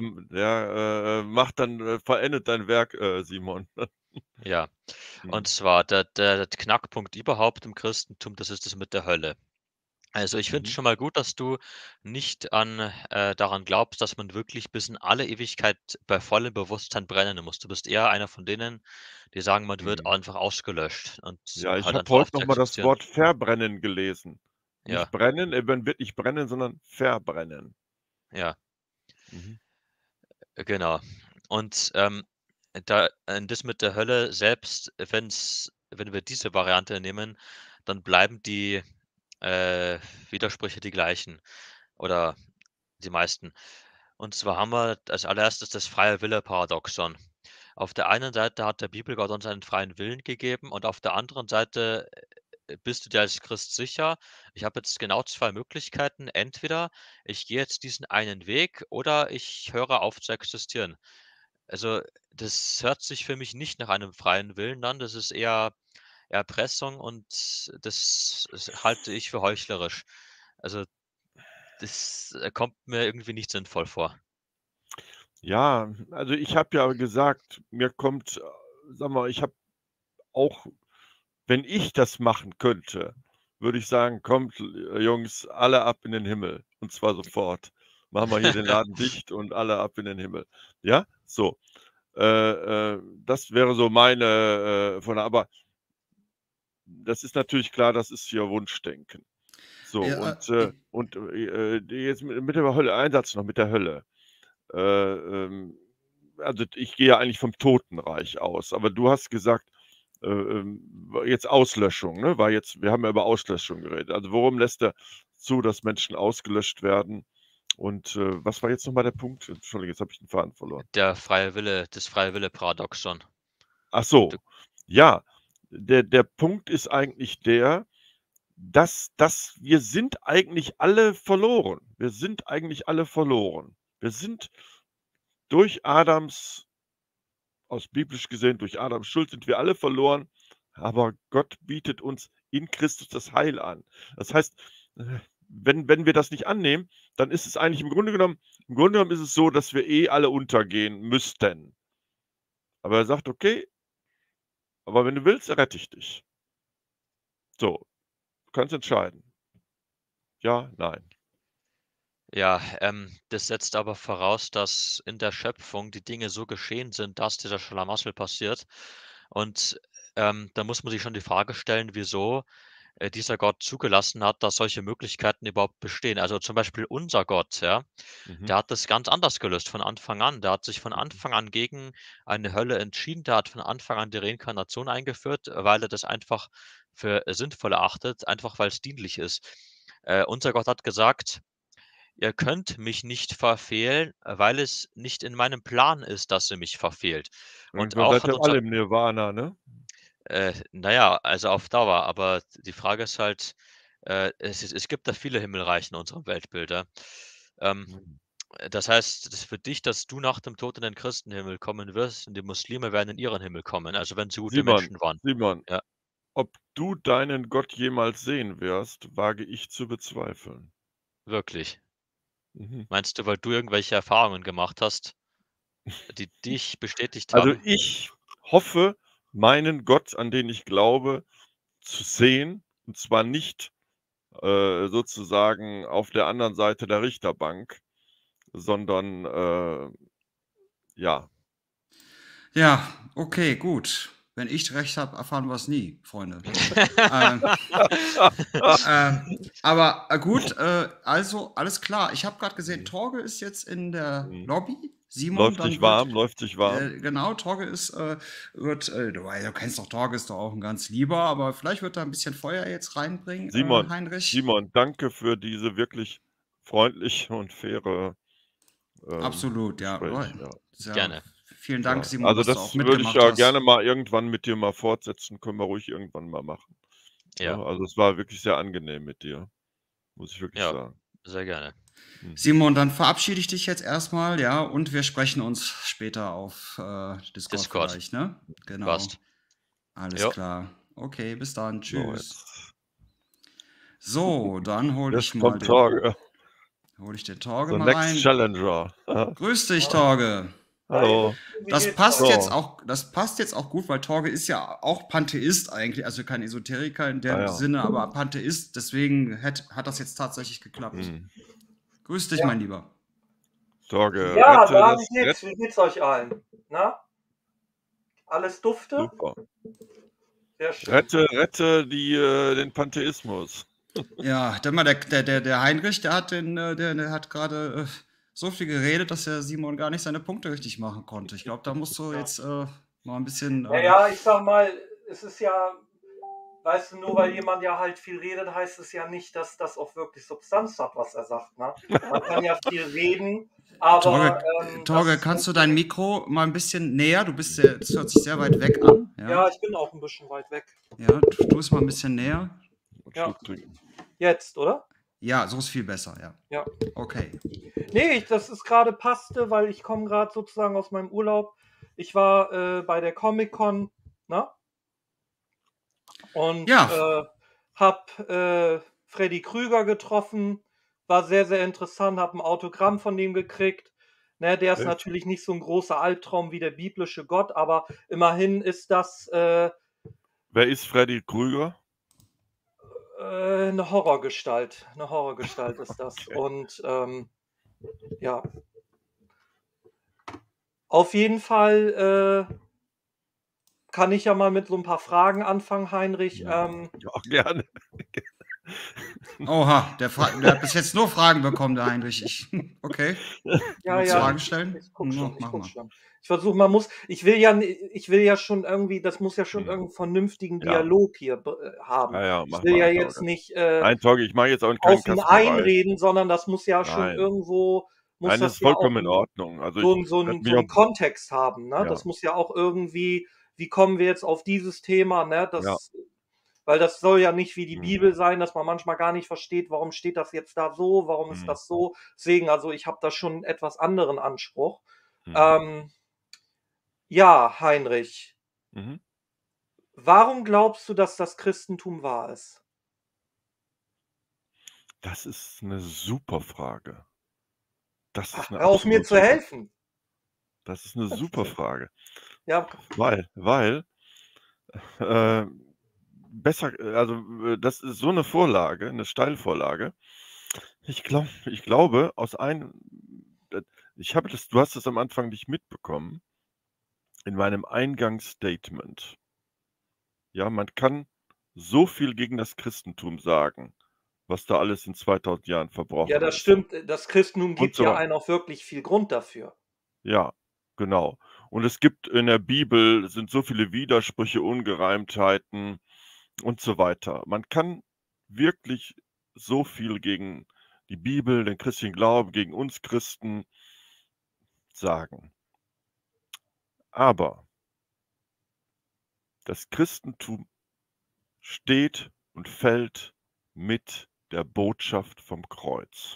Der macht dann, verendet dein Werk, Simon. Ja, und zwar der Knackpunkt überhaupt im Christentum, das ist das mit der Hölle. Also ich finde es schon mal gut, dass du nicht daran glaubst, dass man wirklich bis in alle Ewigkeit bei vollem Bewusstsein brennen muss. Du bist eher einer von denen, die sagen, man wird einfach ausgelöscht und Ja, ich halt habe einfach heute auf zu noch mal das existieren. Wort verbrennen gelesen. Ja, Nicht brennen, man wird nicht brennen, sondern verbrennen. ja, Mhm. genau. Und das mit der Hölle, selbst wenn wir diese Variante nehmen, dann bleiben die Widersprüche die gleichen oder die meisten. Und zwar haben wir als allererstes das freie Wille-Paradoxon. Auf der einen Seite hat der Bibelgott uns einen freien Willen gegeben und auf der anderen Seite bist du dir als Christ sicher, ich habe jetzt genau 2 Möglichkeiten. Entweder ich gehe jetzt diesen einen Weg oder ich höre auf zu existieren. Also, das hört sich für mich nicht nach einem freien Willen an. Das ist eher Erpressung und das halte ich für heuchlerisch. Also, das kommt mir irgendwie nicht sinnvoll vor. Ja, also ich habe ja gesagt, mir kommt, sag mal, ich habe auch, wenn ich das machen könnte, würde ich sagen: „Kommt, Jungs, alle ab in den Himmel, und zwar sofort. Machen wir hier den Laden dicht und alle ab in den Himmel." Ja, so. Das wäre so meine, aber das ist natürlich klar, das ist hier Wunschdenken. So, Ja, jetzt mit der Hölle, ein Satz noch mit der Hölle. Äh, also ich gehe ja eigentlich vom Totenreich aus, aber du hast gesagt, jetzt Auslöschung, ne? Wir haben ja über Auslöschung geredet. Also warum lässt er zu, dass Menschen ausgelöscht werden? Und was war jetzt nochmal der Punkt? Entschuldigung, jetzt habe ich den Faden verloren. Das freie Wille-Paradoxon. Ach Du so, ja, der Punkt ist eigentlich der, dass wir sind eigentlich alle verloren. Wir sind eigentlich alle verloren. Wir sind durch Adams aus biblisch gesehen, durch Adams Schuld sind wir alle verloren, aber Gott bietet uns in Christus das Heil an. Das heißt, wenn wir das nicht annehmen, dann ist es eigentlich im Grunde genommen ist es so, dass wir alle untergehen müssten. Aber er sagt: „Okay, aber wenn du willst, rette ich dich." So, du kannst entscheiden. Ja, nein. Ja, das setzt aber voraus, dass in der Schöpfung die Dinge so geschehen sind, dass dieser Schlamassel passiert. Und, da muss man sich schon die Frage stellen, wieso, dieser Gott zugelassen hat, dass solche Möglichkeiten überhaupt bestehen. Also, zum Beispiel unser Gott, ja, Mhm. der hat das ganz anders gelöst von Anfang an. Der hat sich von Mhm. Anfang an gegen eine Hölle entschieden. Der hat von Anfang an die Reinkarnation eingeführt, weil er das einfach für sinnvoll erachtet, einfach weil es dienlich ist. Unser Gott hat gesagt: „Ihr könnt mich nicht verfehlen, weil es nicht in meinem Plan ist, dass ihr mich verfehlt.“ Und Irgendwann auch seid hat ihr unser alle im Nirvana, ne? na ja, also auf Dauer, aber die Frage ist halt, es gibt da viele Himmelreiche in unserem Weltbild, ja. Ähm, Mhm. Das heißt, das ist für dich, dass du nach dem Tod in den Christenhimmel kommen wirst und die Muslime werden in ihren Himmel kommen, also wenn sie gute Simon, Menschen waren. Simon, Ja, ob du deinen Gott jemals sehen wirst, wage ich zu bezweifeln. wirklich. Mhm. Meinst du, weil du irgendwelche Erfahrungen gemacht hast, die dich bestätigt Also, haben? ich hoffe, meinen Gott, an den ich glaube, zu sehen, und zwar nicht, sozusagen auf der anderen Seite der Richterbank, sondern, ja. ja, okay, gut. Wenn ich recht habe, erfahren wir es nie, Freunde. Ähm, aber gut, also alles klar. Ich habe gerade gesehen, Mhm. Torge ist jetzt in der Mhm. Lobby. Simon, dann wird, Läuft sich warm. genau, Torge ist, du kennst doch Torge, ist doch auch ein ganz lieber, aber vielleicht wird er ein bisschen Feuer jetzt reinbringen, Heinrich. Simon, danke für diese wirklich freundliche und faire, Absolut, ja. Oh, Gespräch, ja. ist ja Gerne. Vielen Dank, Ja, Simon, also dass du auch das würde ich mitgemacht ja hast. gerne mal irgendwann mit dir mal fortsetzen, können wir ruhig irgendwann mal machen. Ne? Ja, Also es war wirklich sehr angenehm mit dir, muss ich wirklich ja, sagen. sehr gerne. Mhm. Simon, dann verabschiede ich dich jetzt erstmal, ja, und wir sprechen uns später auf Discord Discord. vielleicht, ne? Genau. Passt. Alles Ja. klar. Okay, bis dann. So, Tschüss. jetzt So, dann hole ich jetzt mal kommt den, Torge, hole ich den Torge the mal next rein. challenger. Grüß dich, Torge. Hallo. Wie Das geht's passt euch? jetzt So, auch, das passt jetzt auch gut, weil Torge ist ja auch Pantheist eigentlich, also kein Esoteriker in ah dem ja. Sinne, aber Pantheist, deswegen hat das jetzt tatsächlich geklappt. Mhm. Grüß dich, Ja. mein Lieber. Torge, Ja, rette da, das Rett. wie geht's euch allen? Na? Alles dufte? Super. Sehr schön. Rette den Pantheismus. Ja, der Heinrich, der hat gerade so viel geredet, dass der Simon gar nicht seine Punkte richtig machen konnte. Ich glaube, da musst du Ja. jetzt mal ein bisschen. Naja, ich sag mal, es ist ja, weißt du, nur weil jemand ja halt viel redet, heißt es ja nicht, dass das auch wirklich Substanz hat, was er sagt. Ne? Man kann ja viel reden, aber Torge, kannst du dein Mikro mal ein bisschen näher? Das hört sich sehr weit weg an. ja, ich bin auch ein bisschen weit weg. Ja, tu es mal ein bisschen näher. Einen Ja. Schluck trinken. Jetzt, oder? Ja, so ist viel besser, ja. Ja. Okay. Nee, das ist gerade passte, weil ich komme gerade sozusagen aus meinem Urlaub. Ich war bei der Comic-Con, ne? Und Ja. hab Freddy Krüger getroffen. War sehr, sehr interessant, hab ein Autogramm von dem gekriegt. Ne, der ist Echt? natürlich nicht so ein großer Albtraum wie der biblische Gott, aber immerhin ist das Wer ist Freddy Krüger? eine Horrorgestalt. Eine Horrorgestalt ist das. Okay. Und ja. Auf jeden Fall kann ich ja mal mit so ein paar Fragen anfangen, Heinrich. Ja, gerne. Oha, der hat bis jetzt nur Fragen bekommen, der Heinrich. Okay. Ja, Willst du ja, Fragen stellen? ich guck schon, Mach mal. Ich versuche, ich will ja schon irgendwie, das muss ja schon irgendeinen vernünftigen Ja. Dialog hier haben. Ja, Ich mach will ja mal, jetzt Torge. nicht Nein, Torge, ich mache jetzt auch keinen auf ihn Kasperei. einreden, sondern das muss ja schon Nein. irgendwo, Nein, das ist vollkommen in Ordnung. Also so einen Kontext haben. Ne? Ja. Das muss ja auch irgendwie, wie kommen wir jetzt auf dieses Thema? Ne? Ja. Weil das soll ja nicht wie die Mhm. Bibel sein, dass man manchmal gar nicht versteht, warum steht das jetzt da so, warum ist das so. Deswegen, also ich habe da schon einen etwas anderen Anspruch. Ja, Heinrich, Mhm. warum glaubst du, dass das Christentum wahr ist? Das ist eine super Frage. Das ist Ach, eine hör auf mir absolut zu super helfen. Das ist eine super Frage. Ja, Weil das ist so eine Vorlage, eine Steilvorlage. Ich glaube, du hast es am Anfang nicht mitbekommen, in meinem Eingangsstatement. Ja, man kann so viel gegen das Christentum sagen, was da alles in 2000 Jahren verbrochen ja, das ist. stimmt. Das Christentum gibt so ja weiter. einen auch wirklich viel Grund dafür. Ja, genau. Und es gibt in der Bibel sind so viele Widersprüche, Ungereimtheiten und so weiter. Man kann wirklich so viel gegen die Bibel, den christlichen Glauben, gegen uns Christen sagen. Aber das Christentum steht und fällt mit der Botschaft vom Kreuz.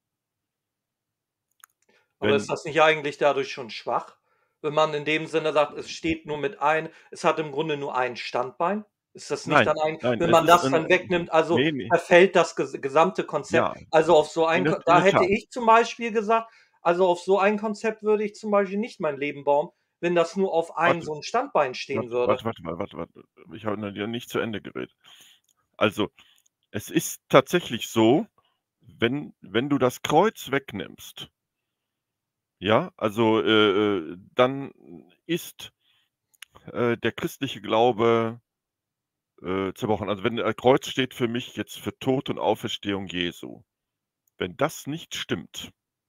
Aber ist das nicht eigentlich dadurch schon schwach? Wenn man in dem Sinne sagt, es steht nur es hat im Grunde nur ein Standbein? Ist das nicht Nein, dann nein, wenn es man ist das dann wegnimmt, also nee. verfällt das gesamte Konzept. Ja, Also auf so in ein, der da Tat. hätte ich zum Beispiel gesagt, also auf so ein Konzept würde ich zum Beispiel nicht mein Leben bauen, wenn das nur auf so ein Standbein stehen würde. Warte. Ich habe ja nicht zu Ende geredet. Also, es ist tatsächlich so, wenn du das Kreuz wegnimmst, ja, also, dann ist der christliche Glaube zerbrochen. Also, wenn Kreuz steht für mich jetzt für Tod und Auferstehung Jesu. Wenn das nicht stimmt,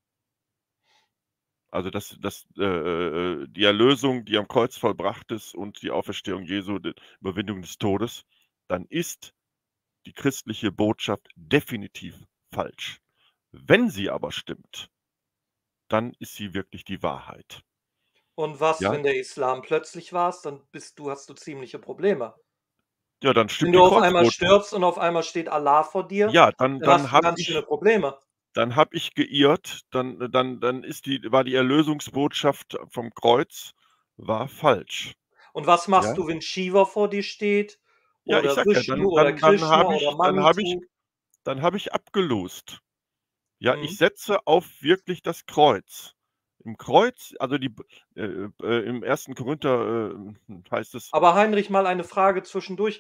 also die Erlösung, die am Kreuz vollbracht ist und die Auferstehung Jesu, die Überwindung des Todes, dann ist die christliche Botschaft definitiv falsch. Wenn sie aber stimmt, dann ist sie wirklich die Wahrheit. Und was, Ja, wenn der Islam plötzlich warst, dann hast du ziemliche Probleme. ja, dann Wenn stimmt du die auf einmal Kreuzbote nicht. stirbst und auf einmal steht Allah vor dir, Ja, dann, dann dann hast du habe ganz schöne ich, Probleme. dann hab ich geirrt, dann war die Erlösungsbotschaft vom Kreuz war falsch. Und was Ja, machst du, wenn Shiva vor dir steht ja, ich oder sag ja, Vishnu oder Krishna oder Manitou? dann habe ich abgelost. Ja, ich Mhm. setze auf wirklich das Kreuz. Im Kreuz, also im 1. Korinther heißt es, Aber Heinrich, mal eine Frage zwischendurch.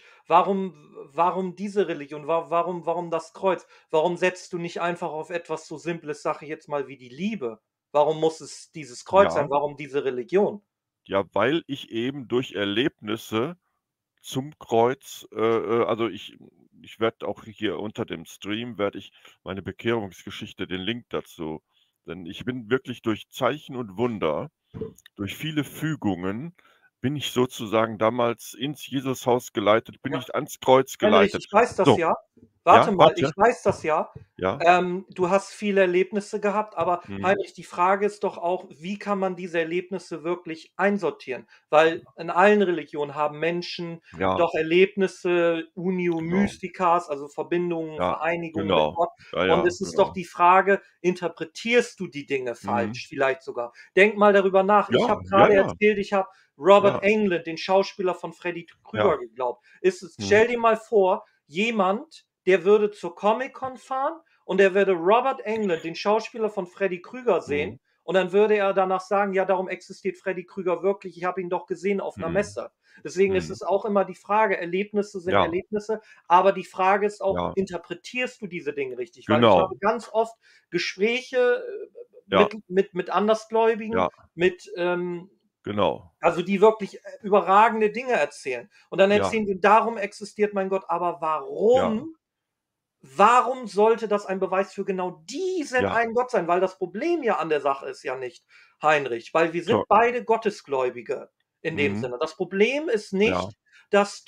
Warum diese Religion? Warum das Kreuz? Warum setzt du nicht einfach auf etwas so Simples, sage ich jetzt mal, wie die Liebe? Warum muss es dieses Kreuz ja, sein? Warum diese Religion? ja, weil ich eben durch Erlebnisse zum Kreuz, also ich werde auch hier unter dem Stream, werde ich meine Bekehrungsgeschichte, den Link dazu, denn ich bin wirklich durch Zeichen und Wunder, durch viele Fügungen, bin ich sozusagen damals ins Jesushaus geleitet, bin Ja. ich ans Kreuz Heinrich, geleitet. ich weiß das So, ja. ja, Warte mal, warte, ich weiß das ja. ja, Du hast viele Erlebnisse gehabt, aber mhm, Heinrich, die Frage ist doch auch, wie kann man diese Erlebnisse wirklich einsortieren? Weil in allen Religionen haben Menschen ja, doch Erlebnisse, Unio genau, Mysticas, also Verbindungen, ja, Vereinigungen mit genau, Gott. ja, Und ja, es ist doch genau, die Frage, interpretierst du die Dinge mhm, falsch, vielleicht sogar? Denk mal darüber nach. Ich ja, habe ja, gerade ja, erzählt, ich habe Robert ja, Englund, den Schauspieler von Freddy Krüger, ja, geglaubt. mhm, Stell dir mal vor, jemand, der würde zur Comic-Con fahren und er würde Robert Englund, den Schauspieler von Freddy Krüger, mhm, sehen und dann würde er danach sagen, ja, darum existiert Freddy Krüger wirklich, ich habe ihn doch gesehen auf einer mhm, Messe. Deswegen ist mhm, es auch immer die Frage, Erlebnisse sind ja, Erlebnisse, aber die Frage ist auch, ja, interpretierst du diese Dinge richtig? Weil ich habe genau, ganz oft Gespräche ja, mit Andersgläubigen, ja, mit genau, also die wirklich überragende Dinge erzählen. Und dann ja, erzählen sie, darum existiert mein Gott. Aber ja, warum sollte das ein Beweis für genau diesen ja, einen Gott sein? Weil das Problem ja an der Sache ist ja nicht, Heinrich, weil wir so, sind beide Gottesgläubige in dem mhm, Sinne. Das Problem ist ja, nicht, dass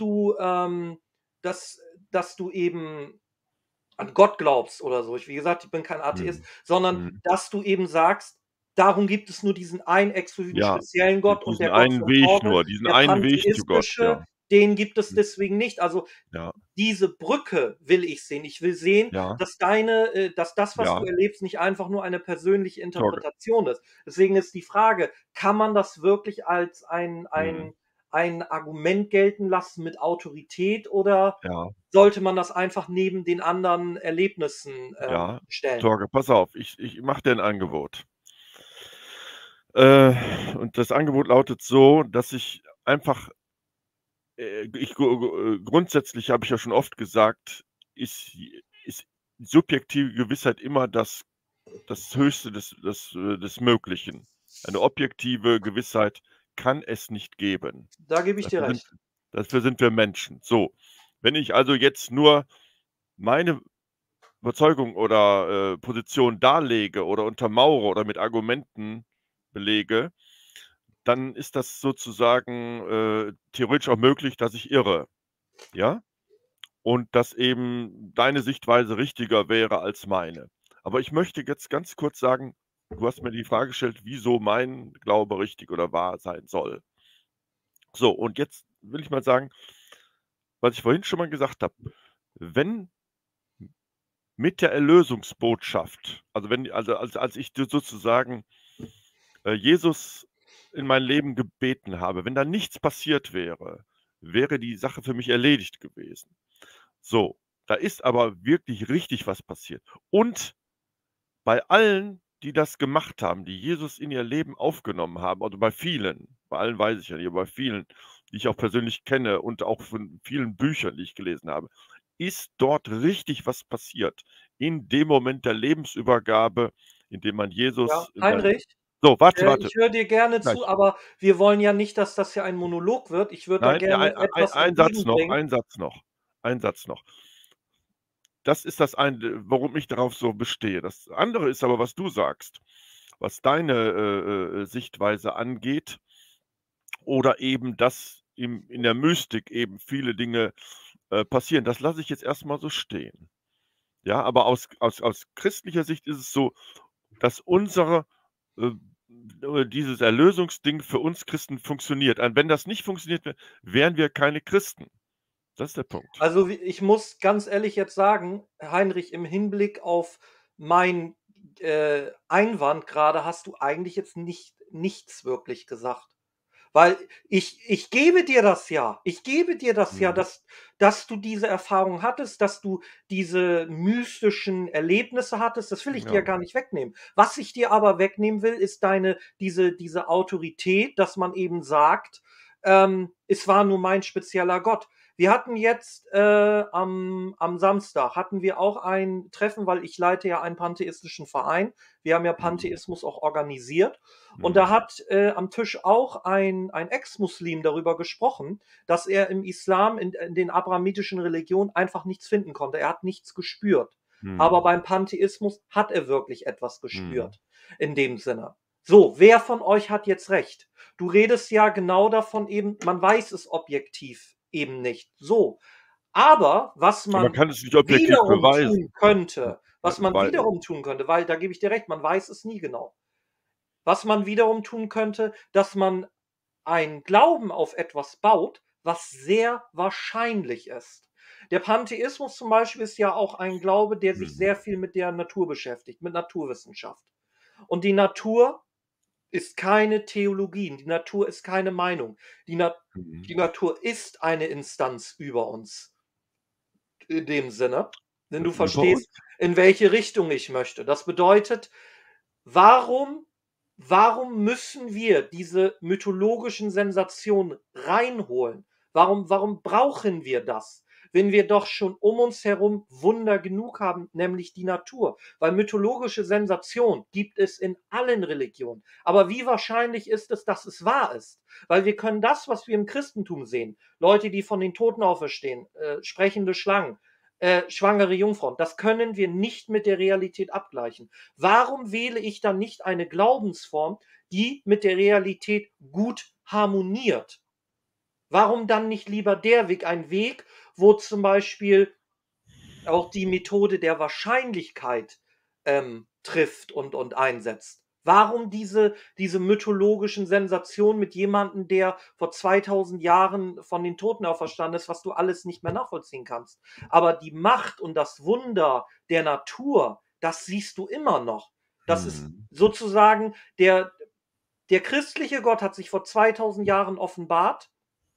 dass, dass du eben an Gott glaubst oder so. Wie gesagt, ich bin kein Atheist, mhm, sondern mhm, dass du eben sagst, darum gibt es nur diesen einen exklusiven ja, speziellen Gott und diesen der Gott einen von Weg Orgel, nur, diesen der einen Weg zu Gott, pantheistische, ja, den gibt es hm, deswegen nicht. Also ja, diese Brücke will ich sehen. Ich will sehen, ja, dass dass das, was ja, du erlebst, nicht einfach nur eine persönliche Torge, Interpretation ist. Deswegen ist die Frage, kann man das wirklich als mhm, ein Argument gelten lassen mit Autorität oder ja, sollte man das einfach neben den anderen Erlebnissen ja, stellen? Torge, pass auf, ich mache dir 'n Angebot. Und das Angebot lautet so, dass ich einfach, grundsätzlich habe ich ja schon oft gesagt, ist ist subjektive Gewissheit immer das Höchste des Möglichen. Eine objektive Gewissheit kann es nicht geben. Da gebe ich dir Dafür sind recht. dafür sind wir Menschen. So, wenn ich also jetzt nur meine Überzeugung oder, Position darlege oder untermauere oder mit Argumenten belege, dann ist das sozusagen, theoretisch auch möglich, dass ich irre, ja? Und dass eben deine Sichtweise richtiger wäre als meine. Aber ich möchte jetzt ganz kurz sagen, du hast mir die Frage gestellt, wieso mein Glaube richtig oder wahr sein soll. So, und jetzt will ich mal sagen, was ich vorhin schon mal gesagt habe, wenn mit der Erlösungsbotschaft, also wenn als ich sozusagen, Jesus in mein Leben gebeten habe, wenn da nichts passiert wäre, wäre die Sache für mich erledigt gewesen. So, da ist aber wirklich richtig was passiert. Und bei allen, die das gemacht haben, die Jesus in ihr Leben aufgenommen haben, also bei allen weiß ich ja nicht, aber bei vielen, die ich auch persönlich kenne und auch von vielen Büchern, die ich gelesen habe, ist dort richtig was passiert. In dem Moment der Lebensübergabe, in dem man Ja, Jesus in sein Heinrich, so, warte, ich höre dir gerne zu, gleich. aber wir wollen ja nicht, dass das hier ein Monolog wird. Ich würde da Nein, ja, gerne etwas ein Satz noch, entgegenbringen. ein Satz noch, ein Satz noch. Das ist das eine, warum ich darauf so bestehe. Das andere ist aber, was du sagst, was deine, Sichtweise angeht oder eben, dass in der Mystik eben viele Dinge, passieren. Das lasse ich jetzt erst mal so stehen. Ja, aber aus christlicher Sicht ist es so, dass unsere, äh, dieses Erlösungsding für uns Christen funktioniert. Wenn das nicht funktioniert, wären wir keine Christen. Das ist der Punkt. Also ich muss ganz ehrlich jetzt sagen, Heinrich, im Hinblick auf mein Einwand gerade hast du eigentlich jetzt nichts wirklich gesagt. Weil ich gebe dir das ja. Ich gebe dir das ja, dass du diese Erfahrung hattest, dass du diese mystischen Erlebnisse hattest. Das will ich dir ja Ja. gar nicht wegnehmen. Was ich dir aber wegnehmen will, ist diese Autorität, dass man eben sagt, es war nur mein spezieller Gott. Wir hatten jetzt am Samstag hatten wir auch ein Treffen, weil ich leite ja einen pantheistischen Verein. Wir haben ja Pantheismus auch organisiert. Und da hat am Tisch auch ein Ex-Muslim darüber gesprochen, dass er im Islam, in den abrahamitischen Religionen einfach nichts finden konnte. Er hat nichts gespürt. Aber beim Pantheismus hat er wirklich etwas gespürt. In dem Sinne. So, wer von euch hat jetzt recht? Du redest ja genau davon eben, man weiß es objektiv eben nicht. So. Aber was Man man kann es nicht objektiv wiederum beweisen. tun könnte, Weil- weil da gebe ich dir recht, man weiß es nie genau. Was man wiederum tun könnte, dass man einen Glauben auf etwas baut, was sehr wahrscheinlich ist. Der Pantheismus zum Beispiel ist ja auch ein Glaube, der sich sehr viel mit der Natur beschäftigt, mit Naturwissenschaft. Und die Natur ist keine Theologie, die Natur ist keine Meinung. Die Natur ist eine Instanz über uns. In dem Sinne, wenn du Über uns. verstehst, in welche Richtung ich möchte. Das bedeutet, warum müssen wir diese mythologischen Sensationen reinholen? Warum brauchen wir das? Wenn wir doch schon um uns herum Wunder genug haben, nämlich die Natur. Weil mythologische Sensationen gibt es in allen Religionen. Aber wie wahrscheinlich ist es, dass es wahr ist? Weil wir können das, was wir im Christentum sehen, Leute, die von den Toten auferstehen, sprechende Schlangen, schwangere Jungfrauen, das können wir nicht mit der Realität abgleichen. Warum wähle ich dann nicht eine Glaubensform, die mit der Realität gut harmoniert? Warum dann nicht lieber der Weg, ein Weg, wo zum Beispiel auch die Methode der Wahrscheinlichkeit trifft und einsetzt? Warum diese mythologischen Sensationen mit jemandem, der vor 2000 Jahren von den Toten auferstanden ist, was du alles nicht mehr nachvollziehen kannst? Aber die Macht und das Wunder der Natur, das siehst du immer noch. Das ist sozusagen der christliche Gott hat sich vor 2000 Jahren offenbart.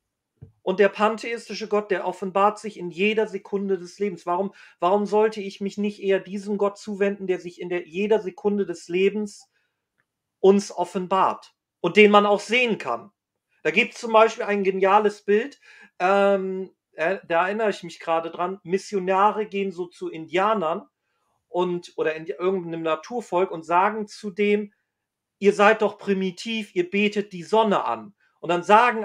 Und der pantheistische Gott, der offenbart sich in jeder Sekunde des Lebens. Warum sollte ich mich nicht eher diesem Gott zuwenden, der sich in jeder Sekunde des Lebens uns offenbart und den man auch sehen kann? Da gibt es zum Beispiel ein geniales Bild, da erinnere ich mich gerade dran. Missionare gehen so zu Indianern oder in irgendeinem Naturvolk und sagen zu dem, ihr seid doch primitiv, ihr betet die Sonne an. Und dann sagt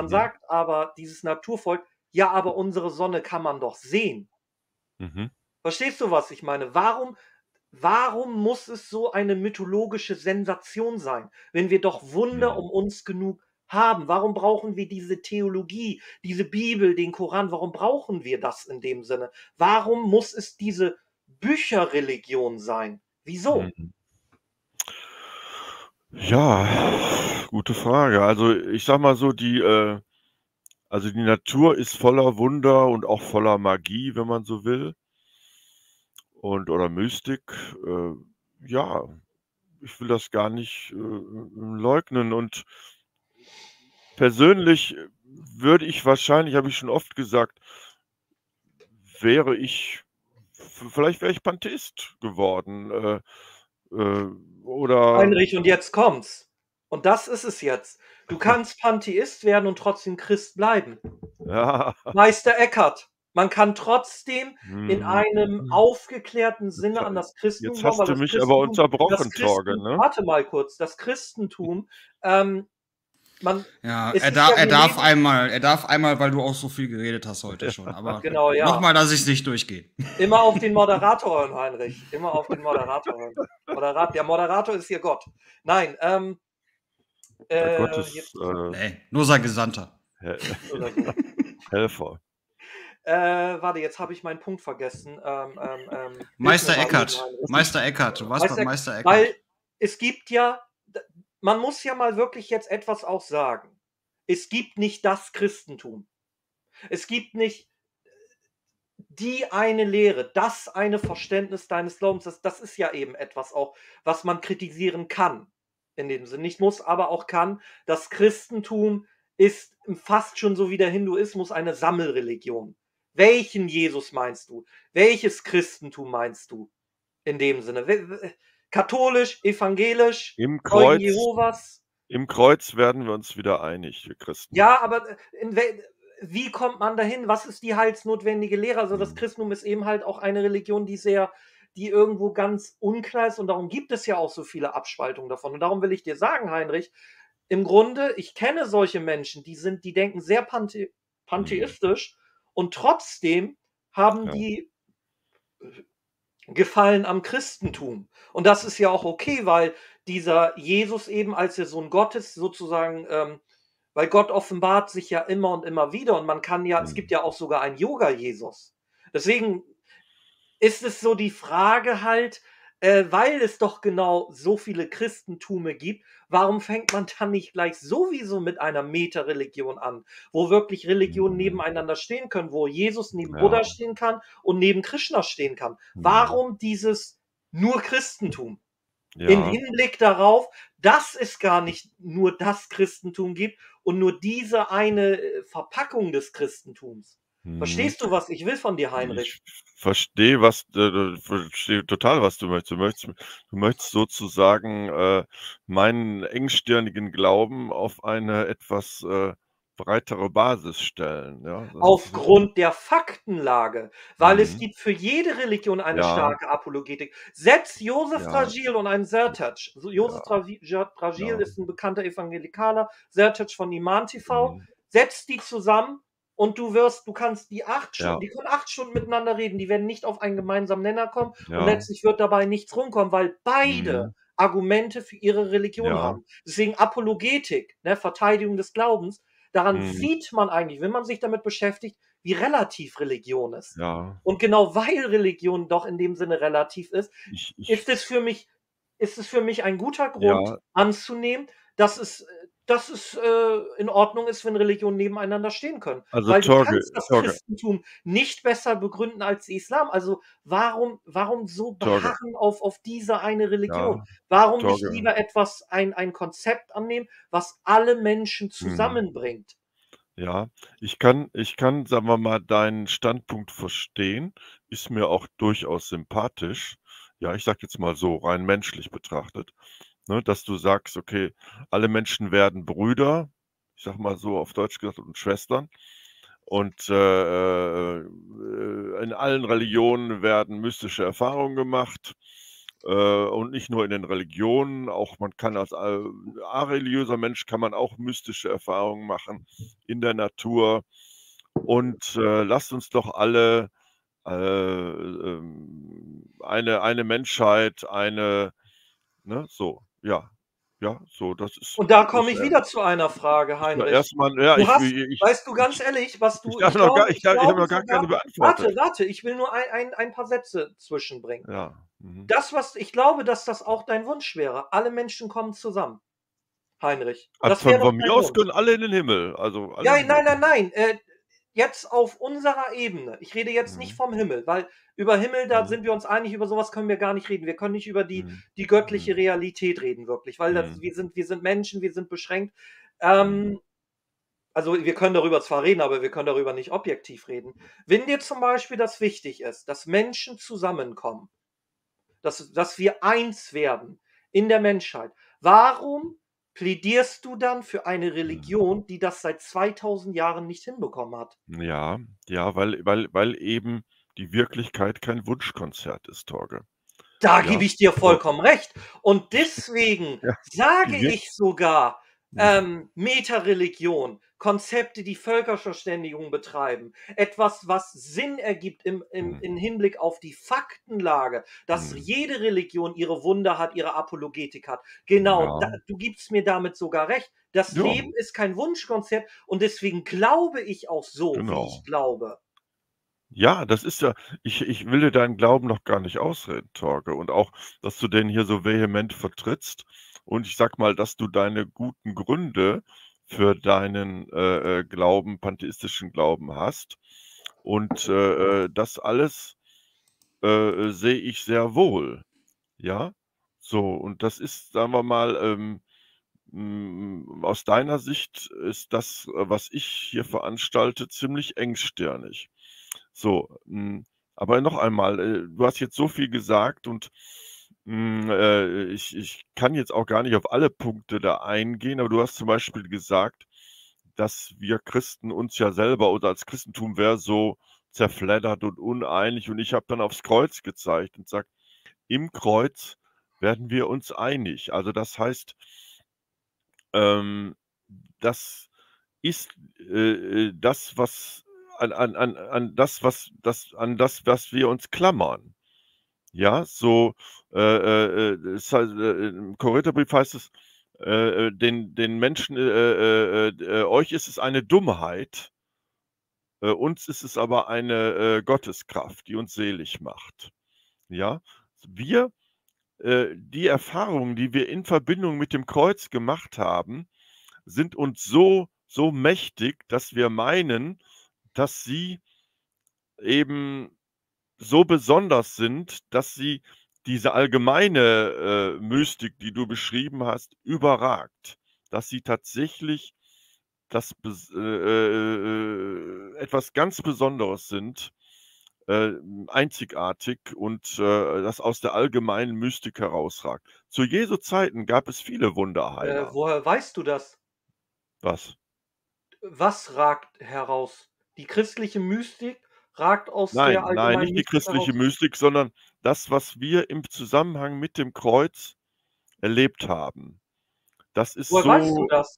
aber dieses Naturvolk, ja, aber unsere Sonne kann man doch sehen. Verstehst du, was ich meine? Warum muss es so eine mythologische Sensation sein, wenn wir doch Wunder um uns genug haben? Warum brauchen wir diese Theologie, diese Bibel, den Koran? Warum brauchen wir das in dem Sinne? Warum muss es diese Bücherreligion sein? Wieso? Ja, gute Frage. Also ich sag mal so, die Natur ist voller Wunder und auch voller Magie, wenn man so will. Oder Mystik. Ja, ich will das gar nicht leugnen. Und persönlich würde ich wahrscheinlich, habe ich schon oft gesagt, vielleicht wäre ich Pantheist geworden. Oder Heinrich, und jetzt kommt's. Und das ist es jetzt. Du kannst Pantheist werden und trotzdem Christ bleiben. ja, Meister Eckhart. Man kann trotzdem in einem aufgeklärten Sinne an das Christentum jetzt glauben, hast weil du das mich aber Christentum- unterbrochen, das Torge, Christen- ne? Warte mal kurz. Das Christentum, Ja, es er ist darf, ja er darf genetisch- einmal, weil du auch so viel geredet hast heute schon. Aber Genau, ja. nochmal, dass ich es nicht durchgehe. Immer auf den Moderator hören, Heinrich. Immer auf den Moderator hören. Der Moderator ist hier Gott. Nein, Der Gottes jetzt, Nee, nur sein Gesandter. oder so. Helfer. Warte, jetzt habe ich meinen Punkt vergessen. Meister hilf mir mal, Eckhart. Heinrich. Meister Eckhart. Du warst bei Meister Eckhart. Weil es gibt ja, man muss ja mal wirklich jetzt etwas auch sagen. Es gibt nicht das Christentum. Es gibt nicht die eine Lehre, das eine Verständnis deines Glaubens. Das ist ja eben etwas auch, was man kritisieren kann. In dem Sinne. Nicht muss, aber auch kann. Das Christentum ist fast schon so wie der Hinduismus eine Sammelreligion. Welchen Jesus meinst du? Welches Christentum meinst du? In dem Sinne. Katholisch, evangelisch, Im Zeugen Kreuz, Jehovas? im Kreuz werden wir uns wieder einig, wir Christen. Ja, aber wie kommt man dahin? Was ist die heilsnotwendige Lehre? Also das Mhm. Christentum ist eben halt auch eine Religion, die irgendwo ganz unklar ist und darum gibt es ja auch so viele Abspaltungen davon. Und darum will ich dir sagen, Heinrich, im Grunde, ich kenne solche Menschen, die denken sehr Mhm. pantheistisch und trotzdem haben Ja. die Gefallen am Christentum. Und das ist ja auch okay, weil dieser Jesus eben als der Sohn Gottes sozusagen, weil Gott offenbart sich ja immer und immer wieder und man kann ja, es gibt Mhm. ja auch sogar einen Yoga-Jesus. Deswegen ist es so die Frage halt, weil es doch genau so viele Christentume gibt, warum fängt man dann nicht gleich sowieso mit einer Meta-Religion an, wo wirklich Religionen Mhm. nebeneinander stehen können, wo Jesus neben Ja. Buddha stehen kann und neben Krishna stehen kann? Mhm. Warum dieses nur Christentum? Im Ja. Hinblick darauf, dass es gar nicht nur das Christentum gibt und nur diese eine Verpackung des Christentums. Mhm. Verstehst du, was ich will von dir, Heinrich? Ich verstehe, verstehe total, was du möchtest. Du möchtest sozusagen meinen engstirnigen Glauben auf eine etwas breitere Basis stellen. Ja, das ist richtig. Aufgrund der Faktenlage, weil es Mhm. gibt für jede Religion eine Ja, starke Apologetik. Setz Josef ja, Tragil und einen Sertac. Josef Tragil ja. ist ein bekannter Evangelikaler, Sertac von Iman TV. Mhm. Setz die zusammen und du kannst die 8 Ja, Stunden, die können 8 Stunden miteinander reden, die werden nicht auf einen gemeinsamen Nenner kommen und ja. letztlich wird dabei nichts rumkommen, weil beide Mhm. Argumente für ihre Religion Ja. haben. Deswegen Apologetik, ne, Verteidigung des Glaubens, daran Mhm. sieht man eigentlich, wenn man sich damit beschäftigt, wie relativ Religion ist. Ja. Und genau weil Religion doch in dem Sinne relativ ist, Ich ist es für mich ein guter Grund Ja, anzunehmen, dass es in Ordnung ist, wenn Religionen nebeneinander stehen können. also Weil du Torge, kannst das Christentum nicht besser begründen als der Islam. Also warum so Torge, beharren auf diese eine Religion? ja, Warum nicht Torge. lieber ein Konzept annehmen, was alle Menschen Mhm. zusammenbringt? Ja, ich kann, sagen wir mal, deinen Standpunkt verstehen, ist mir auch durchaus sympathisch. Ja, ich sage jetzt mal so, rein menschlich betrachtet, ne, dass du sagst, okay, alle Menschen werden Brüder, ich sage mal so auf Deutsch gesagt, und Schwestern. Und in allen Religionen werden mystische Erfahrungen gemacht. Und nicht nur in den Religionen, auch man kann als areligiöser Mensch kann man auch mystische Erfahrungen machen in der Natur. Und lasst uns doch alle eine Menschheit, ne, so, ja, so, das Und da komme ich wieder zu einer Frage, ist ja Heinrich. erstmal, ja, Du hast, weißt du, ganz ich, ehrlich, was ich du, darf ich noch gar, glaube, ich habe noch gar keine sogar, beantwortet. warte, ich will nur ein paar Sätze zwischenbringen. Ja. Mhm. Ich glaube, dass das auch dein Wunsch wäre. Alle Menschen kommen zusammen, Heinrich. Also Das wäre doch von mir dein aus Wunsch. können alle in den Himmel. Also alle Ja, in den Himmel. nein. Jetzt auf unserer Ebene. Ich rede jetzt nicht Mhm. vom Himmel, weil über Himmel, da Mhm. sind wir uns einig, über sowas können wir gar nicht reden. Wir können nicht über Mhm. die göttliche Mhm. Realität reden, wirklich, weil Mhm. wir sind Menschen, wir sind beschränkt. Mhm. Also wir können darüber zwar reden, aber wir können darüber nicht objektiv reden. Wenn dir zum Beispiel das wichtig ist, dass Menschen zusammenkommen, dass wir eins werden in der Menschheit, warum plädierst du dann für eine Mhm. Religion, die das seit 2000 Jahren nicht hinbekommen hat? Ja, weil eben die Wirklichkeit kein Wunschkonzert ist, Torge. Da Ja, gebe ich dir so. vollkommen recht. Und deswegen Ja, sage die Wir ich sogar, Mhm. Metareligion, Konzepte, die Völkerverständigung betreiben, etwas, was Sinn ergibt im Mhm. Hinblick auf die Faktenlage, dass Mhm. jede Religion ihre Wunder hat, ihre Apologetik hat. Genau, Ja. du gibst mir damit sogar recht. Das Ja, Leben ist kein Wunschkonzert und deswegen glaube ich auch so, wie ich genau. glaube. Ja, das ist ja ich will dir deinen Glauben noch gar nicht ausreden, Torge, und auch, dass du den hier so vehement vertrittst und ich sage mal, dass du deine guten Gründe für deinen, Glauben pantheistischen Glauben hast und, das alles, sehe ich sehr wohl, ja? So, und das ist, sagen wir mal, aus deiner Sicht ist das, was ich hier veranstalte, ziemlich engstirnig. So, aber noch einmal, du hast jetzt so viel gesagt und, ich kann jetzt auch gar nicht auf alle Punkte da eingehen, aber du hast zum Beispiel gesagt, dass wir Christen uns ja selber oder als Christentum wäre so zerfleddert und uneinig und ich habe dann aufs Kreuz gezeigt und sage: „Im Kreuz werden wir uns einig.“ Also, das heißt, ähm, das ist, das, was an das, was wir uns klammern. Ja, so, es heißt, im Korintherbrief heißt es, den Menschen, euch ist es eine Dummheit, uns ist es aber eine, Gotteskraft, die uns selig macht. Ja? Wir die Erfahrungen, die wir in Verbindung mit dem Kreuz gemacht haben, sind uns so mächtig, dass wir meinen, dass sie eben so besonders sind, dass sie diese allgemeine, Mystik, die du beschrieben hast, überragt. Dass sie tatsächlich etwas ganz Besonderes sind, einzigartig und, das aus der allgemeinen Mystik herausragt. Zu Jesu Zeiten gab es viele Wunderheiler. Woher weißt du das? Was? Was ragt heraus? Die christliche Mystik ragt aus der Nein, allgemeinen nicht die Mystik christliche heraus? Mystik, sondern das, was wir im Zusammenhang mit dem Kreuz erlebt haben. Das ist Woher weißt du so das?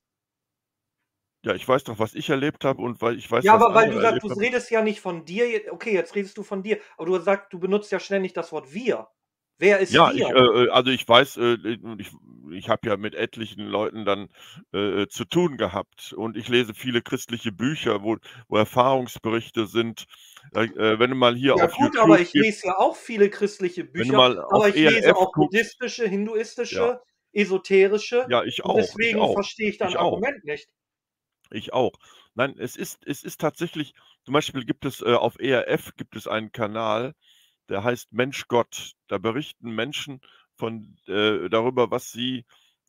ja, ich weiß doch, was ich erlebt habe und weil ich weiß, Ja, was aber weil andere du sagst, erlebt du haben. redest ja nicht von dir, okay, jetzt redest du von dir, aber du sagst, du benutzt ja ständig das Wort „wir“. Wer ist Ja, „wir“? also, ich weiß, ich habe ja mit etlichen Leuten dann, zu tun gehabt und ich lese viele christliche Bücher, wo Erfahrungsberichte sind. Wenn du mal hier Ja auf gut, aber YouTube ich gibst, lese ja auch viele christliche wenn du Bücher, mal aber auf ich lese ERF auch guckst, buddhistische, ja, hinduistische, esoterische ja, und deswegen verstehe ich dein ich auch. Argument nicht. Ich auch. Nein, es ist tatsächlich zum Beispiel gibt es, auf ERF gibt es einen Kanal, der heißt Mensch Gott. Da berichten Menschen von, darüber, was sie,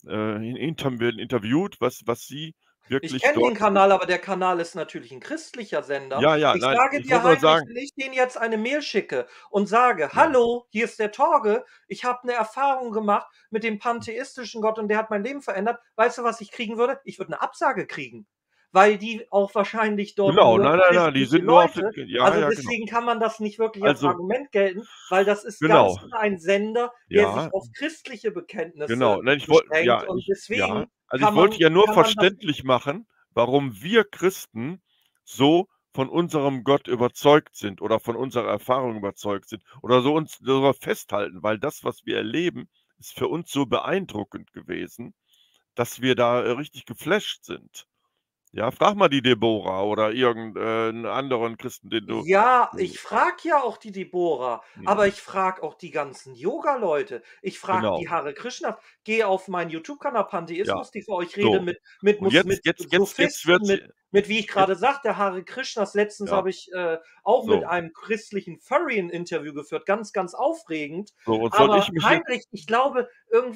werden interviewt, was sie Ich wirklich kenne den dort Kanal, aber der Kanal ist natürlich 'n christlicher Sender. ja, ja, Ich nein, sage ich dir, wollte nur Heinrich, sagen wenn ich denen jetzt eine Mail schicke und sage: ja, „Hallo, hier ist der Torge. Ich habe 'ne Erfahrung gemacht mit dem pantheistischen Gott und der hat mein Leben verändert.“ Weißt du, was ich kriegen würde? Ich würde 'ne Absage kriegen, weil die auch wahrscheinlich dort genau, nur nein, nein, nein, die christliche sind nur auf den Leute, ja, also, ja, genau. deswegen kann man das nicht wirklich als Also Argument gelten, weil das ist ganz genau, klar ein Sender, der sich ja, auf christliche Bekenntnisse genau. Nein, ich wollte beschränkt und ja, deswegen also, ich wollte ja nur kann man das verständlich machen, warum wir Christen so von unserem Gott überzeugt sind oder von unserer Erfahrung überzeugt sind oder so uns darüber festhalten, weil das, was wir erleben, ist für uns so beeindruckend gewesen, dass wir da, richtig geflasht sind. Ja, frag mal die Deborah oder irgend 'n anderen Christen, den du Ja, ich frage ja auch die Deborah, aber mhm, ich frage auch die ganzen Yoga-Leute. Ich frage genau, die Hare Krishnas. Gehe auf meinen YouTube-Kanal ja, Pantheismus TV. Ich rede so. mit Und jetzt mit jetzt Sophisten, wird's mit wie ich jetzt gerade sagte, Hare Krishnas. Letztens ja, habe ich, auch mit so. einem christlichen Furry 'n Interview geführt, ganz, ganz aufregend. So, und soll Aber ich mich jetzt Heinrich, ich glaube,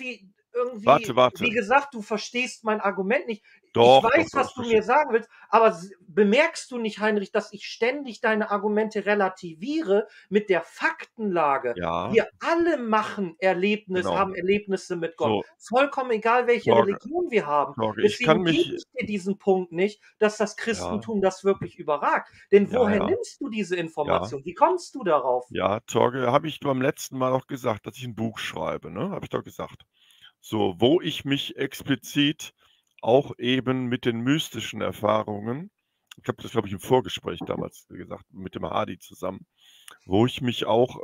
warte, wie warte. gesagt, du verstehst mein Argument nicht. Ich Doch, doch, weiß, doch, was ich du verstehe. mir sagen willst, aber bemerkst du nicht, Heinrich, dass ich ständig deine Argumente relativiere mit der Faktenlage? Ja, Wir alle genau. haben Erlebnisse mit Gott. So, Vollkommen egal, welche Torge, Religion wir haben. Torge, ich kann Deswegen gebe mich ich dir diesen Punkt nicht, dass das ja, Christentum das wirklich überragt. Denn ja, woher ja, nimmst du diese ja, Information? Wie kommst du darauf? ja, Torge, habe ich beim letzten Mal auch gesagt, dass ich 'n Buch schreibe, ne? Habe ich doch gesagt. So, wo ich mich explizit auch eben mit den mystischen Erfahrungen ich habe das, glaube ich, im Vorgespräch damals gesagt, mit dem Hadi zusammen, wo ich mich auch,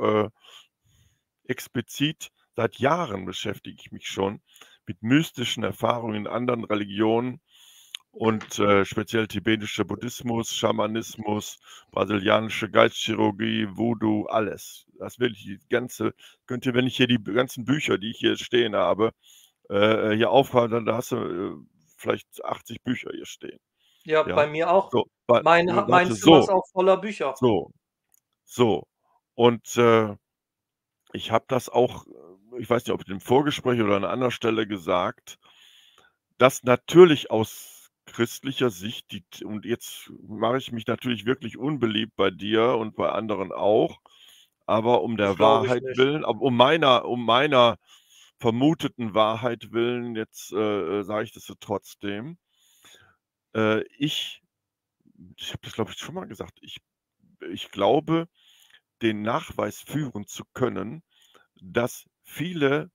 explizit seit Jahren beschäftige ich mich schon mit mystischen Erfahrungen in anderen Religionen und speziell tibetischer Buddhismus, Schamanismus, brasilianische Geistchirurgie, Voodoo, alles. Das will ich könnt ihr, wenn ich hier die ganzen Bücher, die ich hier stehen habe, hier aufhalte, da hast du vielleicht 80 Bücher hier stehen. Ja, Ja, bei mir auch. so, Mein warte, Zimmer ist auch voller Bücher. so. Und ich habe das auch, ich weiß nicht, ob im Vorgespräch oder an anderer Stelle gesagt, dass natürlich aus christlicher Sicht und jetzt mache ich mich natürlich wirklich unbeliebt bei dir und bei anderen auch, aber um Das der glaube ich Wahrheit nicht. willen, um meiner vermuteten Wahrheit willen, jetzt sage ich das so trotzdem. Ich habe das, glaube ich, schon mal gesagt, ich glaube, den Nachweis führen zu können, dass viele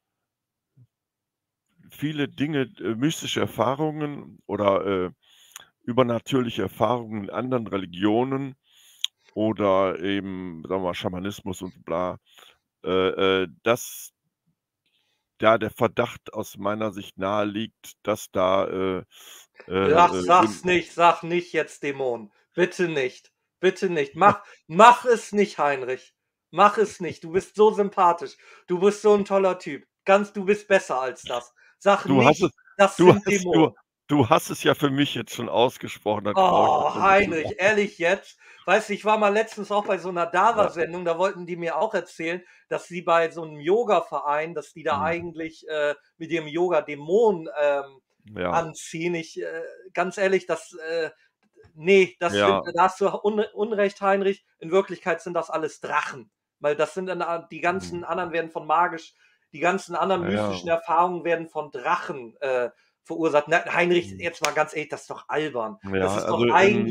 Dinge, mystische Erfahrungen oder übernatürliche Erfahrungen in anderen Religionen oder eben, sagen wir mal, Schamanismus und bla, dass da der Verdacht aus meiner Sicht naheliegt, dass da Ach, im sag nicht jetzt Dämon. Bitte nicht. Bitte nicht. Mach es nicht, Heinrich. Mach es nicht. Du bist so sympathisch. Du bist so ein toller Typ. Du bist besser als das. Sag du hast es nicht, das du sind hast du Dämonen. du hast es ja für mich jetzt schon ausgesprochen, dann traue ich Oh, das noch nicht zu Heinrich, sagen. ehrlich jetzt? Weißt du, ich war mal letztens auch bei so einer Ja, DARA-Sendung, da wollten die mir auch erzählen, dass sie bei so einem Yoga-Verein, dass die da mhm, eigentlich mit ihrem Yoga Dämonen ja, anziehen. Ganz ehrlich, nee, ja, da hast du Unrecht, Heinrich. In Wirklichkeit sind das alles Drachen. Weil das sind dann die ganzen mhm, anderen werden die ganzen anderen ja, ja, mystischen Erfahrungen werden von Drachen verursacht. Na, Heinrich, mhm, jetzt mal ganz ehrlich, das ist doch albern. ja, also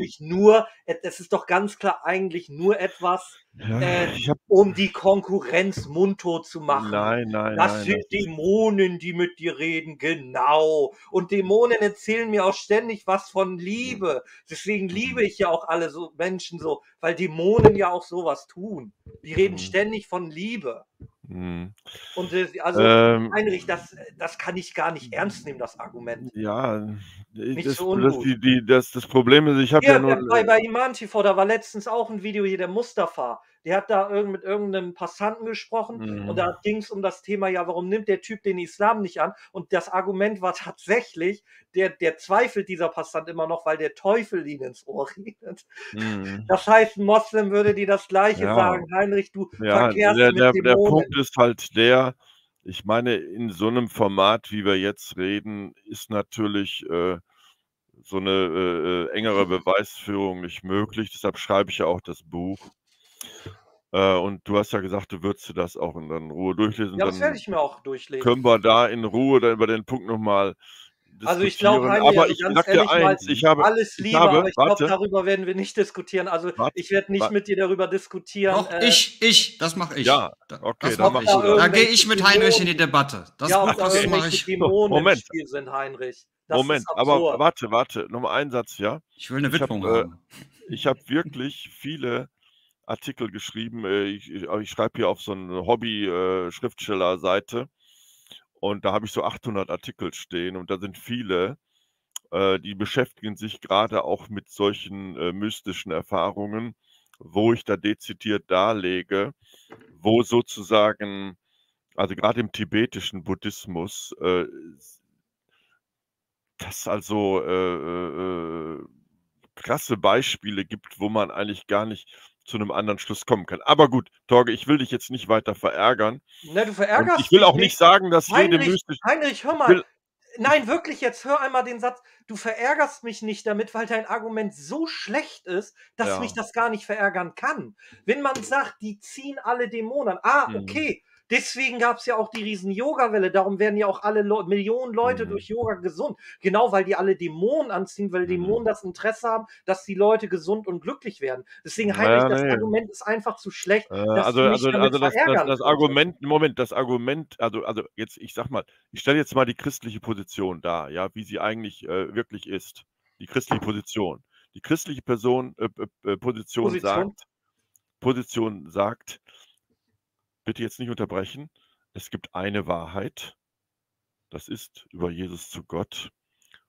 Das ist doch ganz klar eigentlich nur etwas, ja, äh, ich habe um die Konkurrenz mundtot zu machen. nein, nein, Das nein, sind das ist Dämonen, die mit dir reden, genau. Und Dämonen erzählen mir auch ständig was von mhm, Liebe. Deswegen liebe mhm, ich ja auch alle so Menschen so, weil Dämonen ja auch sowas tun. Die reden mhm, ständig von Liebe. mhm. Und also, Ähm, Heinrich, das kann ich gar nicht ernst nehmen, das Argument. ja, Nicht so ungut. das Problem ist, ich habe ja Hier, nun bei Iman TV, da war letztens auch ein Video hier, der Mustafa. Der hat da mit irgendeinem Passanten gesprochen und mhm, da ging es um das Thema, ja, warum nimmt der Typ den Islam nicht an? Und das Argument war tatsächlich, der zweifelt dieser Passant immer noch, weil der Teufel ihn ins Ohr redet. mhm, Das heißt, ein Moslem würde dir das Gleiche ja. sagen. Heinrich, du Ja, verkehrst mit der Punkt Dämonen. ist halt der, ich meine, in so 'nem Format, wie wir jetzt reden, ist natürlich, so 'ne, engere Beweisführung nicht möglich. Deshalb schreibe ich ja auch das Buch. Und du hast ja gesagt, du würdest dir das auch in Ruhe durchlesen. Ja, das werde Dann ich mir auch durchlesen. können wir da in Ruhe dann über den Punkt noch mal Also, ich glaube, diskutieren. Heinrich, Aber also ich ganz sage dir ehrlich mal, eins, alles ich Liebe, habe aber ich glaube, warte, darüber werden wir nicht diskutieren. Also, warte, ich werde nicht wa mit dir darüber diskutieren, Doch, das mache ja, ich. okay, Das dann mache ob machst du da ich. das. Da gehe irgendwelche ich mit Heinrich in die Dämonen Debatte. ja, ob da Das Okay. mache irgendwelche ich. So, Dämonen im Moment. Spiel sind, Heinrich. Das ist Moment, aber absurd. warte, noch mal einen Satz, ja? Ich will eine Ich habe Widmung haben. ich habe wirklich viele Artikel geschrieben. Ich schreibe hier auf so 'ne Hobby Schriftstellerseite und da habe ich so 800 Artikel stehen und da sind viele, die beschäftigen sich grade auch mit solchen, mystischen Erfahrungen, wo ich da dezidiert darlege, wo sozusagen also grade im tibetischen Buddhismus, das also, krasse Beispiele gibt, wo man eigentlich gar nicht zu 'nem anderen Schluss kommen kann. Aber gut, Torge, ich will dich jetzt nicht weiter verärgern Ne, du und ich verärgerst will mich auch nicht nicht. sagen, dass jede Heinrich, mystisch Heinrich, hör ich mal. will ich Nein, wirklich jetzt, hör einmal den Satz. Du verärgerst mich nicht damit, weil dein Argument so schlecht ist, dass mich ja, das gar nicht verärgern kann. Wenn man sagt, die ziehen alle Dämonen an. Ah, mhm, okay. Deswegen gab es ja auch die riesen Yoga-Welle. Darum werden ja auch alle Millionen Leute mhm, durch Yoga gesund. Genau, weil die alle Dämonen anziehen, weil mhm. Dämonen das Interesse haben, dass die Leute gesund und glücklich werden. Deswegen, Na Heinrich, ja, das ne. Argument ist einfach zu schlecht, dass Also du mich damit verärgern das könntest. Argument Moment, das Argument also jetzt ich sage mal, ich stelle jetzt mal die christliche Position dar, ja, wie sie eigentlich, wirklich ist. Die christliche Position. Die christliche Position. Position sagt: „Bitte jetzt nicht unterbrechen. Es gibt eine Wahrheit, das ist über Jesus zu Gott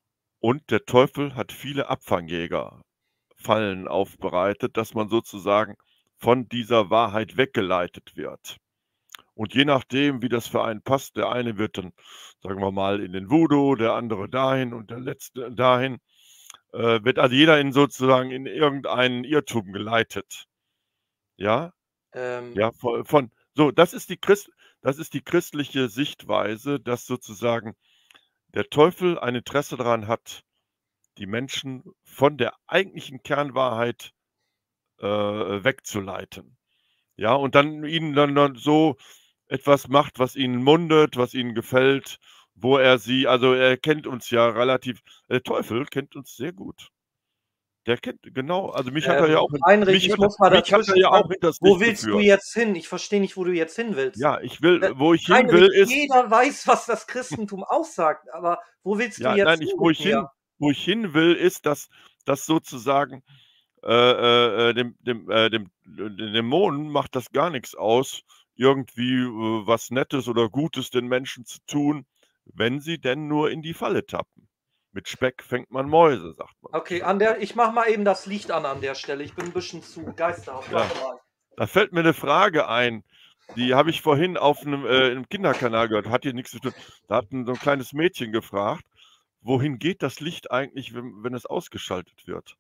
Und der Teufel hat viele Abfangjäger-Fallen aufbereitet, dass man sozusagen von dieser Wahrheit weggeleitet wird. Und je nachdem, wie das für einen passt, der eine wird dann, sagen wir mal, in den Voodoo, der andere dahin und der letzte dahin, wird also jeder sozusagen in irgendeinen Irrtum geleitet. Ja, ja, das ist die christliche Sichtweise, dass sozusagen der Teufel ein Interesse daran hat, die Menschen von der eigentlichen Kernwahrheit wegzuleiten. Ja, und dann ihnen dann so etwas macht, was ihnen mundet, was ihnen gefällt, wo also er kennt uns ja der Teufel kennt uns sehr gut. Der kennt, genau, also mich hat er ja auch Heinrich, ich muss mal dazwischen fragen, hinters wo Licht willst du geführt. jetzt hin? Ich verstehe nicht, wo du jetzt hin willst. Ja, wo ich hin Heinrich, will, ist. jeder weiß, was das Christentum aussagt, aber wo willst du Ja, jetzt nein, hin wo mit mir? ich hin will, ist, dass sozusagen dem Dämonen macht das gar nichts aus, irgendwie was Nettes oder Gutes den Menschen zu tun, wenn sie denn nur in die Falle tappen. Mit Speck fängt man Mäuse, sagt man. Okay, ich mach mal eben das Licht an der Stelle. Ich bin ein bisschen zu geisterhaft. Ja. Da fällt mir eine Frage ein, die habe ich vorhin auf einem Kinderkanal gehört, hat hier nichts zu tun. Da hat so ein kleines Mädchen gefragt, wohin geht das Licht eigentlich, wenn es ausgeschaltet wird?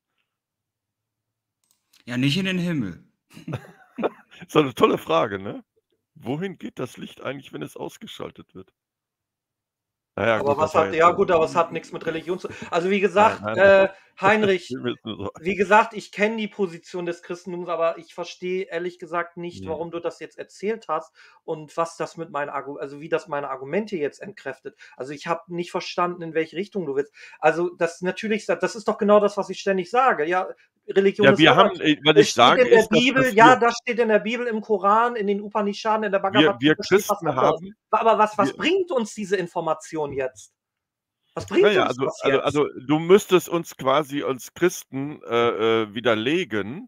Ja, nicht in den Himmel. Ist doch eine tolle Frage, ne? Wohin geht das Licht eigentlich, wenn es ausgeschaltet wird? Naja, aber gut, aber es hat nichts mit Religion zu. Also wie gesagt, Nein. Heinrich, wie gesagt, ich kenne die Position des Christentums, aber ich verstehe ehrlich gesagt nicht, warum du das jetzt erzählt hast und was das mit wie das meine Argumente jetzt entkräftet. Also ich habe nicht verstanden, in welche Richtung du willst. Also das ist doch genau das, was ich ständig sage. Ja, Religion Ja, ist was ich sage, ist, das steht in der Bibel, im Koran, in den Upanishaden, in der Bhagavad wir Gita steht was Christen anderes. haben. Aber was bringt uns diese Information jetzt? Was bringt uns das jetzt? Also du müsstest uns quasi als Christen widerlegen,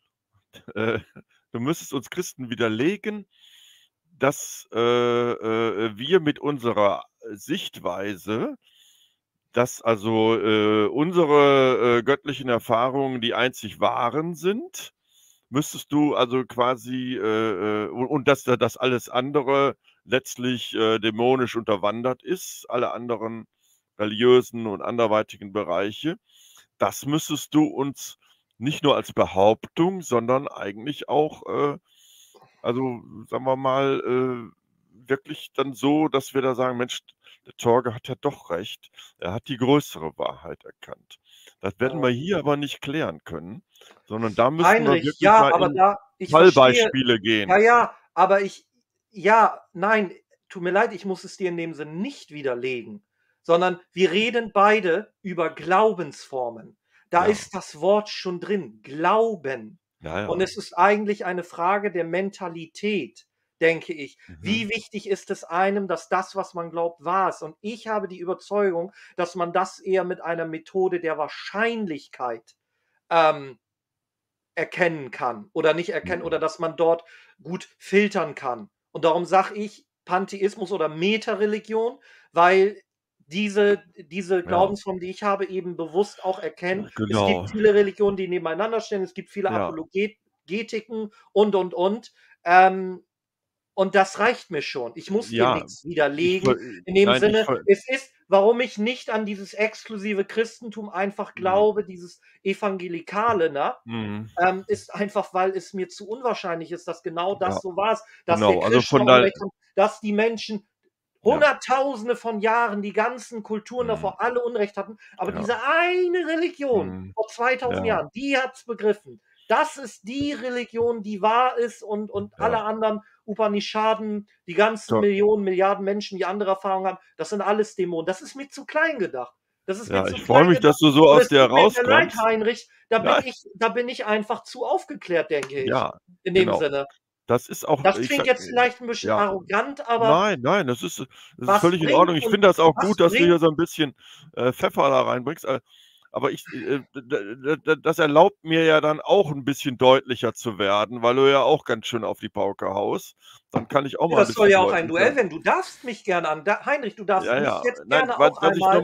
dass wir mit unserer Sichtweise, dass also unsere göttlichen Erfahrungen die einzig wahren sind, müsstest du also quasi und dass das alles andere letztlich dämonisch unterwandert ist, alle anderen religiösen und anderweitigen Bereiche, das müsstest du uns nicht nur als Behauptung, sondern eigentlich auch, also sagen wir mal, wirklich dann so, dass wir da sagen, Mensch, der Torge hat ja doch recht, er hat die größere Wahrheit erkannt. Das werden wir hier aber nicht klären können, sondern da müssen Heinrich, wir wirklich mal in Fallbeispiele gehen. Nein, tut mir leid, ich muss es dir in dem Sinn nicht widerlegen, sondern wir reden beide über Glaubensformen. Da ist das Wort schon drin, Glauben. Ja. Und es ist eigentlich eine Frage der Mentalität, denke ich. Wie wichtig ist es einem, dass das, was man glaubt, wahr ist? Und ich habe die Überzeugung, dass man das eher mit einer Methode der Wahrscheinlichkeit erkennen kann oder nicht erkennen oder dass man dort gut filtern kann. Und darum sage ich Pantheismus oder Meta-Religion, weil diese Glaubensform, die ich habe, eben bewusst auch erkennen. Genau. Es gibt viele Religionen, die nebeneinander stehen, es gibt viele Apologetiken und. Und das reicht mir schon. Ich muss dir nichts widerlegen. Es ist, warum ich nicht an dieses exklusive Christentum einfach glaube, dieses Evangelikale, ist einfach, weil es mir zu unwahrscheinlich ist, dass genau das so war, dass Genau, also dass die Menschen Hunderttausende von Jahren die ganzen Kulturen davor alle Unrecht hatten, aber diese eine Religion vor 2000 Jahren, die hat es begriffen. Das ist die Religion, die wahr ist und alle anderen Upanishaden, die ganzen Millionen, Milliarden Menschen, die andere Erfahrungen haben, das sind alles Dämonen. Das ist mir zu klein gedacht. Ich freue mich, dass du so aus dir rauskommst. Leid, Heinrich, da bin ich einfach zu aufgeklärt, denke ich. Ja, in dem Sinne. Das ist auch. Das klingt jetzt vielleicht ein bisschen arrogant, aber. Nein, das ist völlig in Ordnung. Ich finde das auch gut, dass du hier so ein bisschen Pfeffer da reinbringst. Aber das erlaubt mir ja dann auch ein bisschen deutlicher zu werden, weil du ja auch ganz schön auf die Pauke haust. Dann kann ich auch mal. Das soll ja auch ein Duell werden. Du darfst mich gerne Heinrich, du darfst mich jetzt gerne auch einmal.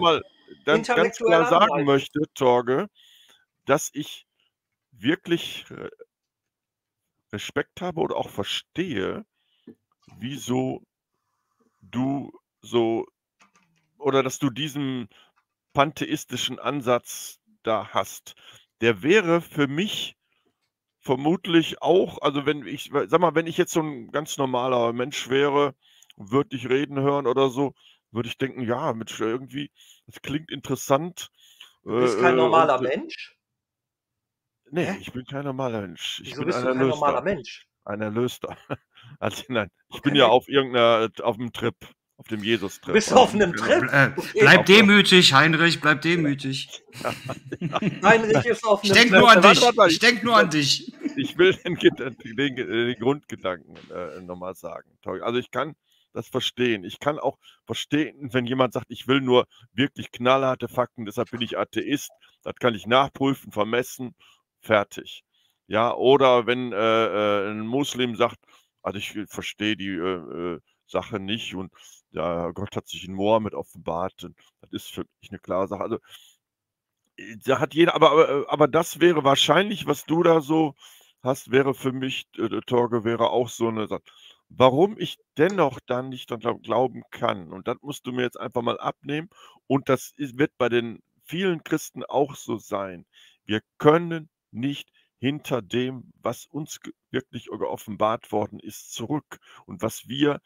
dann ganz intellektuell klar sagen angreifen. möchte, Torge, dass ich wirklich Respekt habe oder auch verstehe, wieso du so oder dass du diesen pantheistischen Ansatz da hast. Der wäre für mich vermutlich auch, also wenn ich, sag mal, wenn ich jetzt so ein ganz normaler Mensch wäre und würde dich reden hören oder so, würde ich denken, ja, Mensch, irgendwie, das klingt interessant. Du bist kein Und normaler Mensch? nee, Hä? ich bin kein normaler Mensch. Ich Wieso bin bist ein du kein Erlöster. normaler Mensch? Ein Erlöster. Also nein, ich bin Okay. ja auf dem Trip, auf dem Du Jesus-Trip. bist Also auf ich bin einem keiner. Trip? Okay. Bleib Auf, demütig, Heinrich, bleib demütig. Heinrich ist auf Ich einem denk Trip. nur an Warte, dich. warte, Ich denk nur an dich. ich will den Grundgedanken nochmal sagen. Also ich kann das verstehen. Ich kann auch verstehen, wenn jemand sagt, ich will nur wirklich knallharte Fakten, deshalb bin ich Atheist. Das kann ich nachprüfen, vermessen, fertig. Ja, oder wenn ein Muslim sagt, also ich verstehe die Sache nicht und ja, Gott hat sich in Mohammed offenbart. Und das ist für mich eine klare Sache. Also da hat jeder, aber das wäre wahrscheinlich, was du da so hast, wäre für mich, Torge, wäre auch so eine Sache. Warum ich dennoch dann nicht dran glauben kann, und das musst du mir jetzt einfach mal abnehmen, und das wird bei den vielen Christen auch so sein. Wir können nicht hinter dem, was uns wirklich geoffenbart worden ist, zurück und was wir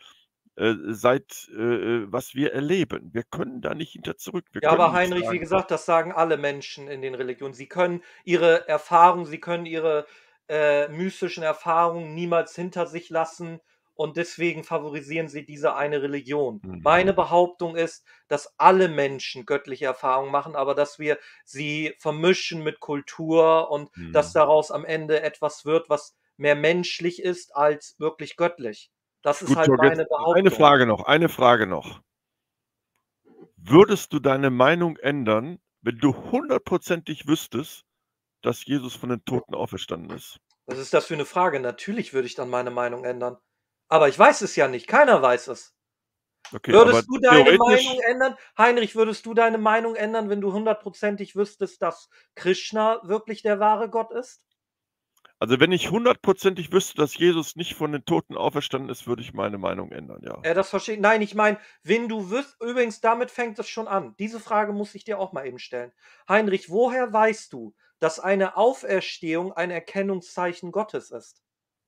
was wir erleben. Wir können da nicht hinter zurück. Wir Ja, können aber nicht Heinrich, wie sagen, gesagt, das sagen alle Menschen in den Religionen. Sie können ihre Erfahrungen, sie können ihre mystischen Erfahrungen niemals hinter sich lassen und deswegen favorisieren sie diese eine Religion. Meine Behauptung ist, dass alle Menschen göttliche Erfahrungen machen, aber dass wir sie vermischen mit Kultur und dass daraus am Ende etwas wird, was mehr menschlich ist als wirklich göttlich. Das ist Gut, halt Jörg, jetzt meine eine Behauptung. Frage noch. Würdest du deine Meinung ändern, wenn du hundertprozentig wüsstest, dass Jesus von den Toten auferstanden ist? Was ist das für eine Frage? Natürlich würde ich dann meine Meinung ändern. Aber ich weiß es ja nicht. Keiner weiß es. Okay, aber Würdest du deine Meinung theoretisch, ändern? Heinrich, würdest du deine Meinung ändern, wenn du hundertprozentig wüsstest, dass Krishna wirklich der wahre Gott ist? also wenn ich hundertprozentig wüsste, dass Jesus nicht von den Toten auferstanden ist, würde ich meine Meinung ändern, ja. Das verstehe ich. Nein, ich meine, wenn du übrigens, damit fängt es schon an. Diese Frage muss ich dir auch mal eben stellen. Heinrich, woher weißt du, dass eine Auferstehung ein Erkennungszeichen Gottes ist?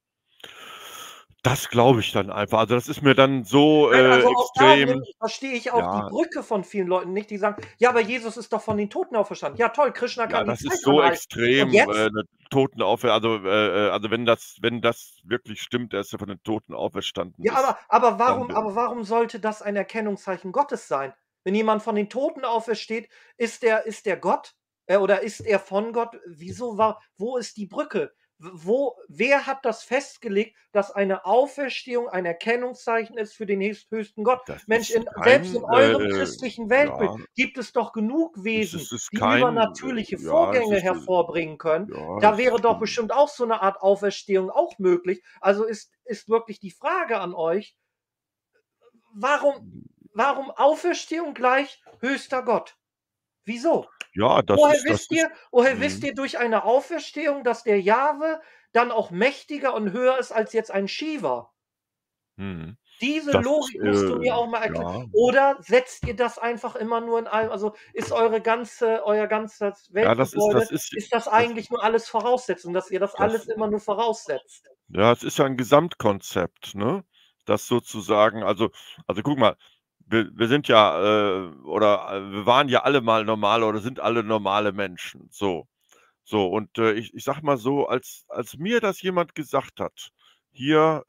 Das glaube ich dann einfach. Also das ist mir dann so Nein, also auch da extrem, verstehe ich auch die ja, Brücke von vielen Leuten nicht, die sagen: „Ja, aber Jesus ist doch von den Toten auferstanden.“ Ja toll, Krishna ja, kann die das ist Zeit so anhalten. Und extrem, jetzt? 'ne also wenn das wirklich stimmt, er ist ja von den Toten auferstanden Ja, ist, dann warum sollte das ein Erkennungszeichen Gottes sein? Wenn jemand von den Toten aufersteht, ist der Gott? Oder ist er von Gott? Wieso wo ist die Brücke? Wer hat das festgelegt, dass eine Auferstehung ein Erkennungszeichen ist für den höchsten Gott? das Mensch, ist selbst in kein, eurem christlichen Weltbild ja, gibt es doch genug es Wesen, ist es die kein, übernatürliche ja, es Vorgänge ist, hervorbringen können. ja, Da es wäre ist doch bestimmt auch so 'ne Art Auferstehung auch möglich. Also ist wirklich die Frage an euch: Warum Auferstehung gleich höchster Gott? Wieso? ja, Woher wisst mhm, ihr durch eine Auferstehung, dass der Jahwe dann auch mächtiger und höher ist als jetzt ein Shiva? mhm. Diese Das ist, Logik musst du mir auch mal erklären. ja, Oder setzt ihr das einfach immer nur in allem, also, ist euer ganzes ja, Weltgebäude, ist das das eigentlich nur alles Voraussetzung, dass ihr das alles das immer nur voraussetzt? ja, es ist ja 'n Gesamtkonzept, ne? Das sozusagen, also guck mal, wir sind ja, wir waren ja alle mal normale oder sind alle normale Menschen, so. So, und, ich sage mal so, als mir das jemand gesagt hat, hier,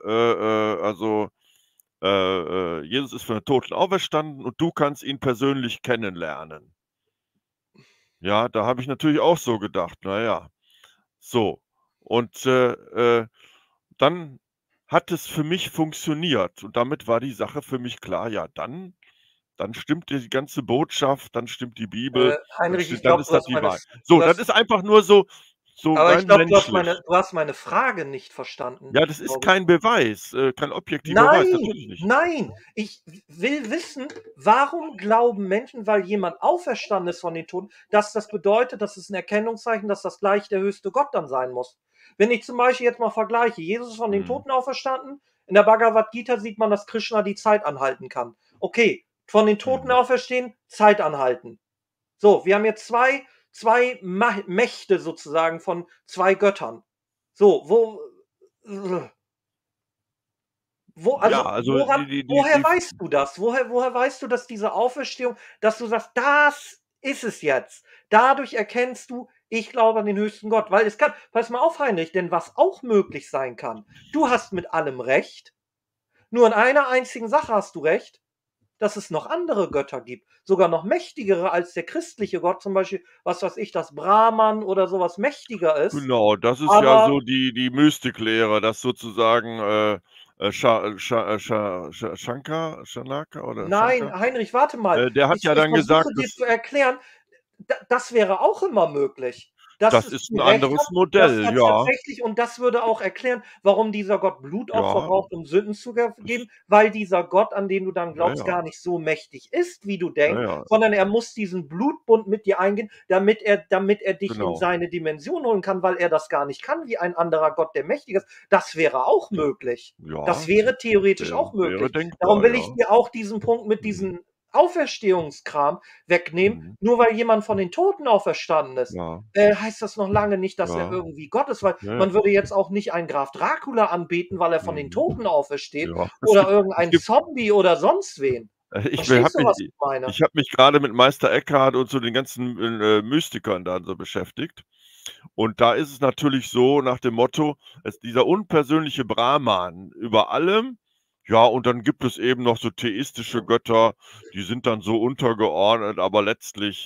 Jesus ist von den Toten auferstanden und du kannst ihn persönlich kennenlernen. Ja, da habe ich natürlich auch so gedacht, na ja, so. Und, dann hat es für mich funktioniert und damit war die Sache für mich klar, ja, dann stimmt die ganze Botschaft, dann stimmt die Bibel, Heinrich, ich dann glaube, ist das die Wahrheit. So, du das hast ist einfach nur so, so Aber ich rein glaube, menschlich. du hast meine Frage nicht verstanden, Ja, das ist glaube ich. kein Beweis, kein objektiver Beweis, Nein, natürlich nicht. nein. Ich will wissen, warum glauben Menschen, weil jemand auferstanden ist von den Toten, dass das bedeutet, das ist ein Erkennungszeichen, dass das gleich der höchste Gott dann sein muss. Wenn ich zum Beispiel jetzt mal vergleiche, Jesus ist von den Mhm. Toten auferstanden, in der Bhagavad Gita sieht man, dass Krishna die Zeit anhalten kann. Okay, von den Toten Mhm. auferstehen, Zeit anhalten. So, wir haben jetzt zwei Mächte sozusagen von zwei Göttern. So, Ja, also also woher weißt du das? Woher weißt du, dass diese Auferstehung, dass du sagst, das ist es jetzt. Dadurch erkennst du, ich glaube an den höchsten Gott. Weil es kann, pass mal auf, Heinrich, denn was auch möglich sein kann, du hast mit allem recht, nur in einer einzigen Sache hast du recht, dass es noch andere Götter gibt, sogar noch mächtigere als der christliche Gott, zum Beispiel, was weiß ich, das Brahman oder sowas mächtiger ist. Genau, das ist ja Aber so die Mystiklehre, dass sozusagen, Shanaka oder nein, Shankar, Heinrich, warte mal. der hat ja Ich dann gesagt, versuche dir zu erklären, das wäre auch immer möglich, dass das es ist du 'n recht anderes hast, dass Modell, da ja, tatsächlich, und das würde auch erklären, warum dieser Gott Blutopfer ja, braucht, um Sünden zu das geben, weil dieser Gott, an den du dann ja, glaubst, ja, gar nicht so mächtig ist, wie du ja, denkst, ja, sondern er muss diesen Blutbund mit dir eingehen, damit er dich in genau. seine Dimension holen kann, weil er das gar nicht kann, wie ein anderer Gott, der mächtig ist. Das wäre auch möglich. Das Ja, wäre theoretisch wäre auch wäre möglich. Darum denkbar, will ich ja. dir auch diesen Punkt mit Mhm, diesen Auferstehungskram wegnehmen. mhm, Nur weil jemand von den Toten auferstanden ist, ja, heißt das noch lange nicht, dass er ja, irgendwie Gott ist, weil ja, ja, man würde jetzt auch nicht einen Graf Dracula anbeten, weil er von den mhm, Toten aufersteht, ja. oder Es irgendein gibt Zombie oder sonst wen. ich Verstehst du, was ich meine? habe mich grade mit Meister Eckhart und so den ganzen, Mystikern da so beschäftigt. Und da ist es natürlich so nach dem Motto, dieser unpersönliche Brahman über allem, ja, und dann gibt es eben noch so theistische Götter, die sind dann so untergeordnet, aber letztlich,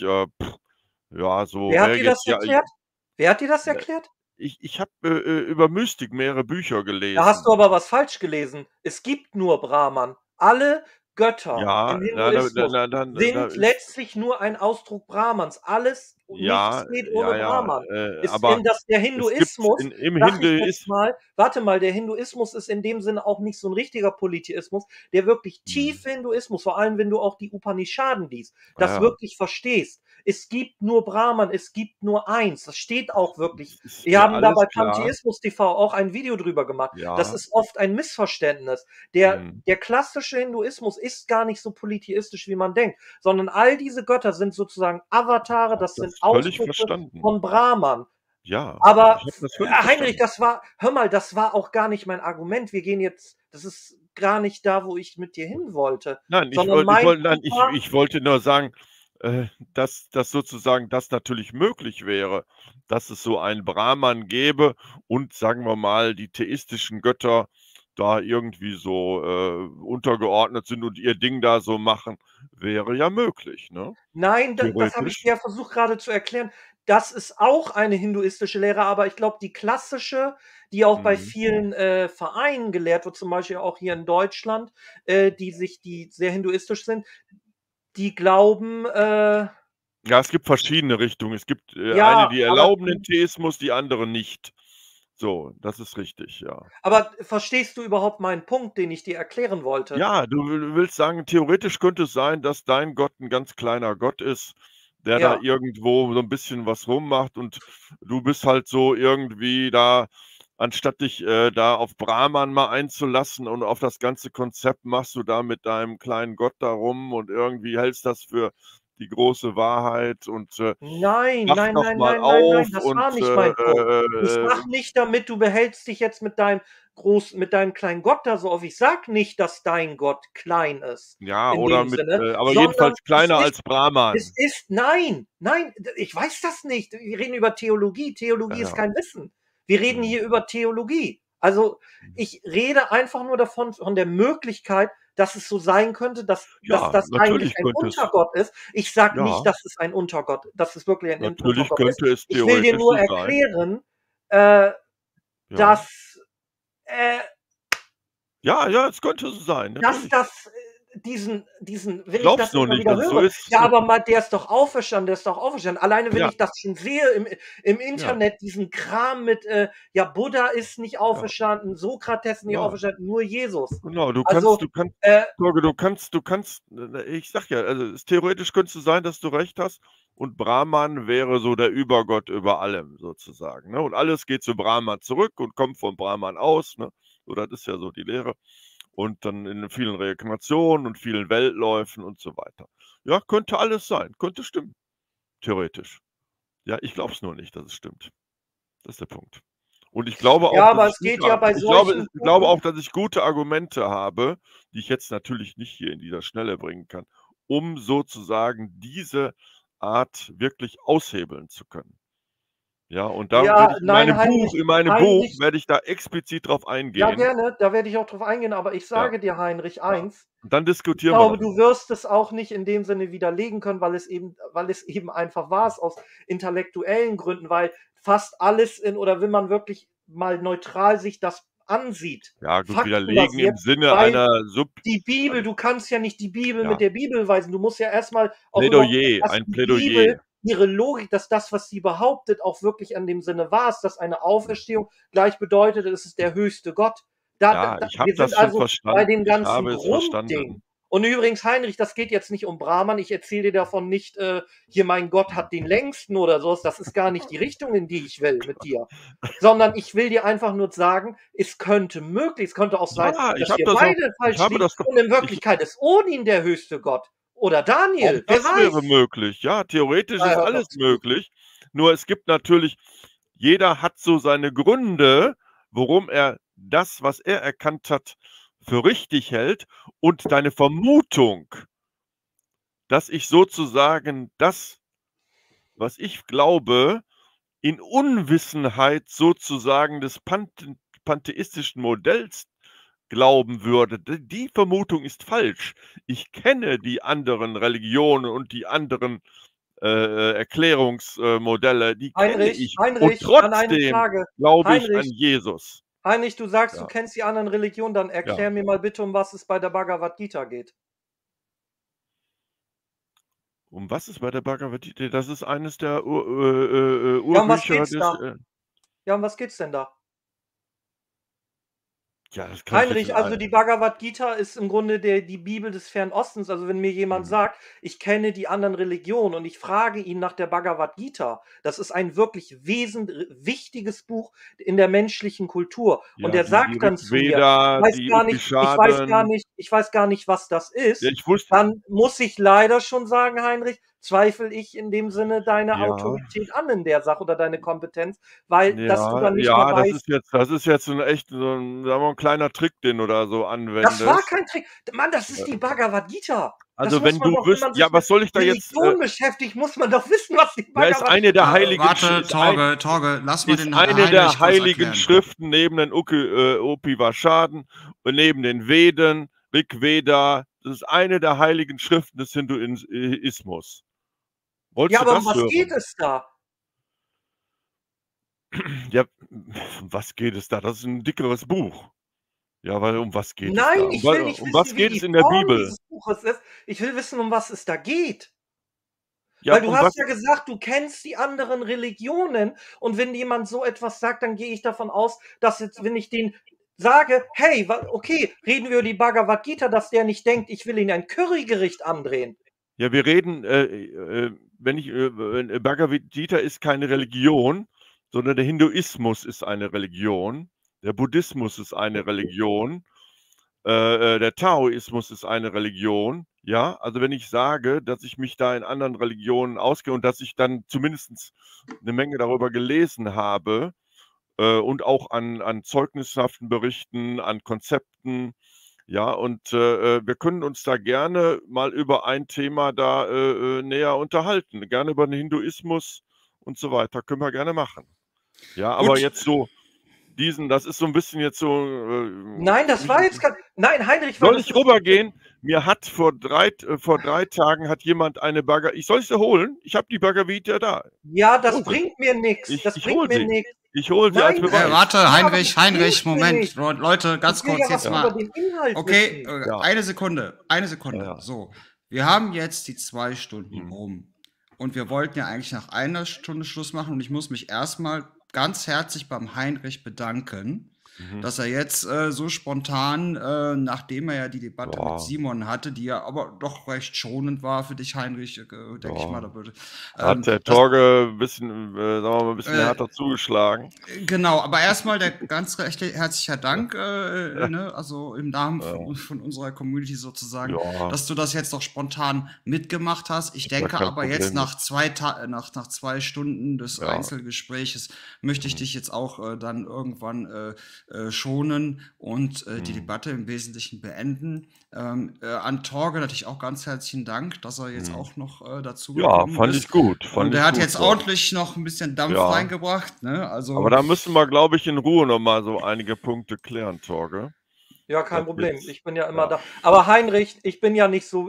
ja, so Wer hat wer dir das jetzt ja erklärt? Wer hat dir das ne, erklärt? ich habe, über Mystik mehrere Bücher Da hast du gelesen. aber was falsch gelesen. Es gibt nur Brahman. Alle Götter Ja, im na, Hinduismus da sind ist letztlich nur ein Ausdruck Brahmans. Alles und nichts ja, geht ohne ja, ja, Brahman. Ist aber in das Der es gibt Hinduismus, im sage ich jetzt Hinduismus. mal, warte mal, der Hinduismus ist in dem Sinne auch nicht so ein richtiger Polytheismus, der wirklich Mhm, tiefe Hinduismus, vor allem wenn du auch die Upanishaden liest, ja, das ja, wirklich verstehst. Es gibt nur Brahman, es gibt nur eins. Das steht auch wirklich. das ist Wir mir haben da alles bei klar. Pantheismus TV auch ein Video drüber gemacht. Das Ja, ist oft ein Missverständnis. Der, mhm. der klassische Hinduismus ist gar nicht so polytheistisch, wie man denkt, sondern all diese Götter sind sozusagen Avatare, das sind Das völlig Ausdrücke verstanden. von Brahman. Ja, Aber ich habe das völlig Heinrich, verstanden. hör mal, das war auch gar nicht mein Argument. Wir gehen jetzt, das ist gar nicht da, wo ich mit dir hin wollte, Nein, sondern mein Punkt war, ich wollte nur sagen, dass sozusagen das natürlich möglich wäre, dass es so einen Brahman gäbe und, sagen wir mal, die theistischen Götter da irgendwie so, untergeordnet sind und ihr Ding da so machen, wäre ja möglich, ne? nein, das habe ich Theoretisch. dir ja versucht gerade zu erklären. Das ist auch eine hinduistische Lehre, aber ich glaube, die klassische, die auch bei Mhm. vielen Vereinen gelehrt wird, zum Beispiel auch hier in Deutschland, die sehr hinduistisch sind, die glauben, Ja, es gibt verschiedene Richtungen. Es gibt, eine, ja, die aber erlauben den Theismus, die andere nicht. So, das ist richtig, ja. verstehst du überhaupt meinen Punkt, den ich dir erklären wollte? Ja, du willst sagen, theoretisch könnte es sein, dass dein Gott 'n ganz kleiner Gott ist, der da Ja. irgendwo so 'n bisschen was rummacht und du bist halt so irgendwie da anstatt dich, da auf Brahman mal einzulassen und auf das ganze Konzept, machst du da mit deinem kleinen Gott da rum und irgendwie hältst das für die große Wahrheit und, Nein, wach nein, doch nein, mal nein, nein, auf nein, das und, war nicht mein Punkt. Ich sage nicht damit, du behältst dich jetzt mit deinem kleinen Gott da so auf. Ich sage nicht, dass dein Gott klein ist ja, in oder dem mit Sinne, aber sondern jedenfalls kleiner als Brahman. nein, nein, ich weiß das nicht. Wir reden über Theologie. Ja, Theologie ist ja. kein Wissen. Wir reden Mhm. hier über Theologie. Also, Mhm. ich rede einfach nur davon von der Möglichkeit, dass es so sein könnte, dass Ja, das eigentlich natürlich ein könnte es Untergott ist. Ich sage nicht, ja, dass es ein Untergott, dass es wirklich ein natürlich Untergott ist. könnte es Ich will dir theoretisch nur so sein. erklären, äh, Ja. dass, äh, Ja, ja, es könnte so sein, dass natürlich. das wenn ich Glaubst das nur immer nicht, wieder dass es so höre, ist. ja, aber mal, der ist doch auferstanden, der ist doch auferstanden. Alleine, wenn Ja, ich das schon sehe im ja, Internet, diesen Kram mit, ja, Buddha ist nicht ja, auferstanden, Sokrates nicht ja. auferstanden, nur Jesus. Genau, Also, Torge, ich sag ja, also theoretisch könntest du sein, dass du recht hast und Brahman wäre so der Übergott über allem sozusagen, ne? Und alles geht zu Brahman zurück und kommt von Brahman aus, ne? So, das ist ja so die Lehre. Und dann in vielen Reinkarnationen und vielen Weltläufen und so weiter. Ja, könnte alles sein, könnte stimmen, theoretisch. Ja, ich glaube es nur nicht, dass es stimmt. Das ist der Punkt. Und ich glaube ja, auch, aber dass es geht ja bei ich glaube, solchen ich glaube Punkten, auch, dass ich gute Argumente habe, die ich jetzt natürlich nicht hier in dieser Schnelle bringen kann, um sozusagen diese Art wirklich aushebeln zu können. Ja, und da werde ja, ich nein, in meinem Buch Heinrich, werde ich da explizit drauf ja, eingehen. gerne, da werde ich auch drauf eingehen, aber ich Ja, sage dir, Heinrich, ja. eins, Und dann ich diskutieren wir glaube, noch. du wirst es auch nicht in dem Sinne widerlegen können, weil es eben einfach war, aus intellektuellen Gründen, weil fast alles oder wenn man wirklich mal neutral sich das ansieht, Ja, gut, widerlegen faktenbasiert, im Sinne weil einer die Bibel, du kannst ja nicht die Bibel ja, mit der Bibel weisen. Du musst ja erstmal auch überhaupt, Plädoyer, dass ein die Plädoyer. Bibel, ihre Logik, dass das, was sie behauptet, auch wirklich an dem Sinne wahr ist, dass eine Auferstehung gleich bedeutet, es ist der höchste Gott. Ja, ich habe Wir das sind schon also bei verstanden. dem Ich ganzen habe es Grundding. verstanden. Und übrigens, Heinrich, das geht jetzt nicht um Brahman. Ich erzähle dir davon nicht, hier mein Gott hat den längsten oder sowas. Das ist gar nicht die Richtung, in die ich will mit dir. Sondern ich will dir einfach nur sagen, es könnte auch sein, Ja, ich dass habe wir das auch, beide ich falsch habe liegen. das doch, Und in ich, Wirklichkeit ist Odin der höchste Gott. Oder auch Daniel, wer das wäre weiß. möglich. Ja, theoretisch Na, ist hör doch alles zu. möglich. Nur es gibt natürlich, jeder hat so seine Gründe, warum er das, was er erkannt hat, für richtig hält. Und deine Vermutung, dass ich sozusagen das, was ich glaube, in Unwissenheit sozusagen des pantheistischen Modells glauben würde, die Vermutung ist falsch. Ich kenne die anderen Religionen und die anderen Erklärungsmodelle, die kenne ich. Und Heinrich, an eine trotzdem Frage. glaube ich an Heinrich, Jesus. Heinrich, du sagst, du Ja, kennst die anderen Religionen, dann ja. erklär mir mal bitte, um was es bei der Bhagavad Gita geht. Um was ist bei der Bhagavad Gita? Das ist eines der Ja, um was Urbücher geht's des. da? Ja, um was geht's denn da? Ja, das kann ich jetzt Heinrich, also die Bhagavad Gita ist im Grunde die Bibel des Fernen Ostens. Also wenn mir jemand sagt, ich kenne die anderen Religionen und ich frage ihn nach der Bhagavad Gita, das ist ein wirklich wichtiges Buch in der menschlichen Kultur. Und Ja, der sagt dann zu mir, Rigveda, die Upanishaden. ich weiß gar nicht, was das ist. Ja, ich wusste, Dann muss ich leider schon sagen, Heinrich, zweifle ich in dem Sinne deine ja, Autorität an in der Sache oder deine Kompetenz, weil dass du dann nicht ja, mehr weißt. das ist jetzt so ein echt, so ein, sagen wir mal, ein kleiner Trick, den du da so Das war anwendest. kein Trick. Mann, das ist die Bhagavad Gita. Das Also muss wenn man du doch, wenn wüsst, man sich ja, was soll ich da mit jetzt? Religion beschäftigt, muss man doch wissen, was die Ja, ist Bhagavad eine der Gita heiligen, Warte, ist ein, Torge, lass mal ist den eine Heinrich der kurz heiligen erklären. Schriften neben den Upanishaden und neben den Veden, Rigveda. Das ist eine der heiligen Schriften des Hinduismus. Wolltest Ja, du aber um das was hören? geht es da? Ja, um was geht es da? Das ist ein dickeres Buch. Ja, weil um was geht es da? Nein, ich will nicht Um was wissen, wie geht es die in der Form Bibel? dieses Buches ist. Ich will wissen, um was es da geht. Ja, Weil du um hast was? ja gesagt, du kennst die anderen Religionen und wenn jemand so etwas sagt, dann gehe ich davon aus, dass jetzt, wenn ich den sage, hey, okay, reden wir über die Bhagavad Gita, dass der nicht denkt, ich will ihn ein Currygericht andrehen. Ja, wir reden, Bhagavad Gita ist keine Religion, sondern der Hinduismus ist eine Religion, der Buddhismus ist eine Religion, der Taoismus ist eine Religion. Ja, also wenn ich sage, dass ich mich da in anderen Religionen auskenne und dass ich dann zumindest eine Menge darüber gelesen habe und auch an zeugnishaften Berichten, an Konzepten, ja, und wir können uns da gerne mal über ein Thema da näher unterhalten. Gerne über den Hinduismus und so weiter. Können wir gerne machen. Ja, aber Gut. jetzt so, das ist so ein bisschen jetzt so. Nein, das war jetzt nein, Heinrich, Soll ich rübergehen? Mir hat vor 3 Tagen hat jemand eine Bhagavad. Ich soll es dir holen? Ich habe die Bhagavad Gita da. Ja, das Hol sie. bringt mir nichts. Das Ich bringt hol mir sie. nichts. Ich hole sie als Nein, Beweis. Warte, ja, aber Heinrich, das hilft Heinrich, mir Moment, nicht. Leute, ganz Ich will kurz ja was jetzt über mal. den Inhalt Okay, wissen. Ja. eine Sekunde. Ja. So, wir haben jetzt die 2 Stunden Mhm. rum. Und wir wollten ja eigentlich nach 1 Stunde Schluss machen. Und ich muss mich erstmal ganz herzlich beim Heinrich bedanken, Mhm. dass er jetzt so spontan, nachdem er ja die Debatte mit Ja. Simon hatte, die ja aber doch recht schonend war für dich, Heinrich, denke ich mal. Ja. Da würde, Hat der das, Torge ein bisschen, sagen wir mal, ein bisschen Äh, härter zugeschlagen. Genau, aber erstmal der ganz recht herzlicher Dank, ne, also im Namen von unserer Community sozusagen, Ja, dass du das jetzt noch spontan mitgemacht hast. Ich ist ja denke kein aber jetzt Problem. nach 2 Stunden des Ja. Einzelgespräches möchte ich Mhm. dich jetzt auch dann irgendwann schonen und die Mhm. Debatte im Wesentlichen beenden. An Torge natürlich auch ganz herzlichen Dank, dass er jetzt Mhm. auch noch dazu Ja, gekommen fand ist. ich gut. Und Fand er ich hat gut, jetzt Torge. ordentlich noch ein bisschen Dampf Ja. reingebracht, ne? Also Aber da müssen wir, glaube ich, in Ruhe nochmal so einige Punkte klären, Torge. Ja, kein Das Problem. jetzt, Ich bin ja immer ja. da. Aber Heinrich, ich bin ja nicht,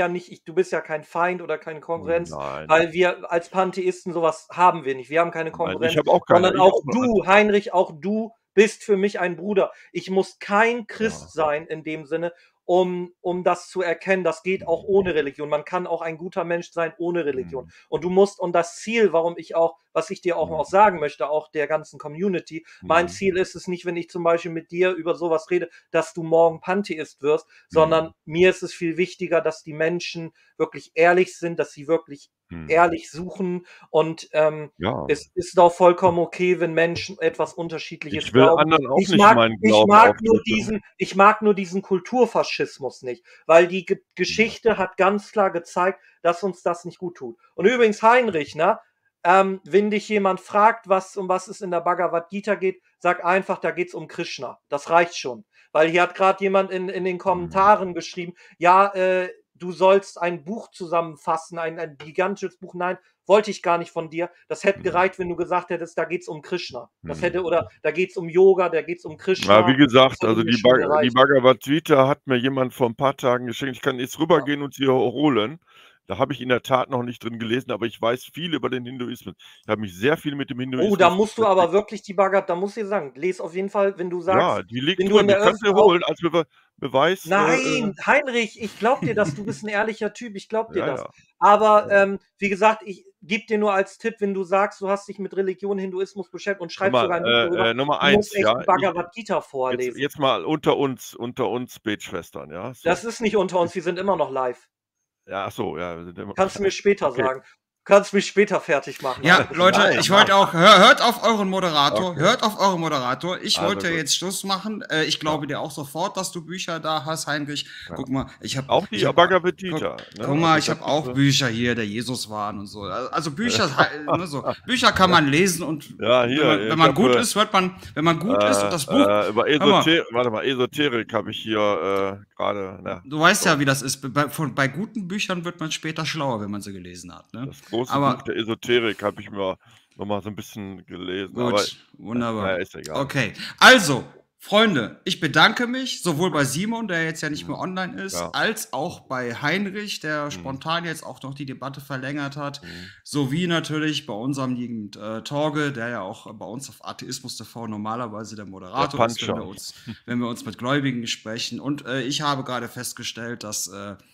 du bist ja kein Feind oder keine Konkurrenz, Nein. weil wir als Pantheisten sowas haben wir nicht. Wir haben keine Nein, Konkurrenz, ich habe auch keine. sondern Ich auch auch noch. du, Heinrich, auch du bist für mich ein Bruder. Ich muss kein Christ Ja. sein in dem Sinne, um das zu erkennen. Das geht auch ohne Religion. Man kann auch ein guter Mensch sein ohne Religion. Mhm. Und das Ziel, was ich dir auch sagen möchte, auch der ganzen Community, mein Mhm. Ziel ist es nicht, wenn ich zum Beispiel mit dir über sowas rede, dass du morgen Pantheist wirst, sondern mir ist es viel wichtiger, dass die Menschen wirklich ehrlich sind, dass sie wirklich ehrlich suchen und Ja. es ist auch vollkommen okay, wenn Menschen etwas Unterschiedliches Ich will glauben. anderen auch Ich nicht mag, meinen ich Glauben mag nur aufdrücken. ich mag nur diesen Kulturfaschismus nicht, weil die Geschichte hat ganz klar gezeigt, dass uns das nicht gut tut. Und übrigens, Heinrich, ne, wenn dich jemand fragt, um was es in der Bhagavad Gita geht, sag einfach, da geht's um Krishna. Das reicht schon. Weil hier hat gerade jemand in den Kommentaren geschrieben, ja, du sollst ein Buch zusammenfassen, ein gigantisches Buch. Nein, wollte ich gar nicht von dir. Das hätte gereicht, wenn du gesagt hättest, da geht's um Krishna. Oder da geht's um Yoga, da geht's um Krishna. Ja, wie gesagt, Das hätte also mir die schon gereicht. Bhagavad Gita hat mir jemand vor ein paar Tagen geschenkt. Ich kann jetzt rübergehen und sie holen. Da habe ich in der Tat noch nicht drin gelesen, aber ich weiß viel über den Hinduismus. Ich habe mich sehr viel mit dem Hinduismus Oh, da musst du aber beschäftigt. wirklich da musst du dir sagen, les auf jeden Fall, wenn du Ja, sagst, die liegt wenn du in drüben. Ich der kann sie Öffentlichkeit holen als Beweis. Nein, Heinrich, ich glaube dir das, du bist ein ehrlicher Typ, ich glaube dir Ja, das. ja. Aber wie gesagt, ich gebe dir nur als Tipp, wenn du sagst, du hast dich mit Religion, Hinduismus beschäftigt und schreibst sogar ein Buch darüber, Nummer du musst 1, echt ja. die Bhagavad Gita vorlesen. Jetzt mal unter uns Betschwestern, ja. So. Das ist nicht unter uns, wir sind immer noch live. Ja, ach so, ja. Wir sind immer, Kannst du mir später okay. sagen. Kannst mich später fertig machen. Ja, Heinrich. Leute, Nein, ich wollte auch, hört auf euren Moderator, Okay. hört auf euren Moderator. Ich Also wollte gut. jetzt Schluss machen. Ich glaube dir auch sofort, dass du Bücher da hast, Heinrich. Ja. Guck mal, ich habe Auch die Bhagavad Gita. Guck mal, Also ich das habe auch ist, Bücher hier, der Jesus waren und so. Also Bücher, ne, so. Bücher kann man lesen und Ja, hier, wenn man ich gut hab, ist, wenn man gut ist und das Buch. über Hör mal, Esoterik habe ich hier gerade. Du weißt ja, wie das ist. Bei guten Büchern wird man später schlauer, wenn man sie gelesen hat. Ne? Das große Aber Buch der Esoterik habe ich mir nochmal so ein bisschen gelesen. gut, Aber wunderbar. naja, ist egal. Okay, also, Freunde, ich bedanke mich sowohl bei Simon, der jetzt ja nicht mehr online ist, Ja. als auch bei Heinrich, der spontan jetzt auch noch die Debatte verlängert hat, sowie natürlich bei unserem lieben Torge, der ja auch bei uns auf Atheismus TV normalerweise der Moderator Der ist, Puncher. wenn wir uns mit Gläubigen sprechen. Und ich habe gerade festgestellt, dass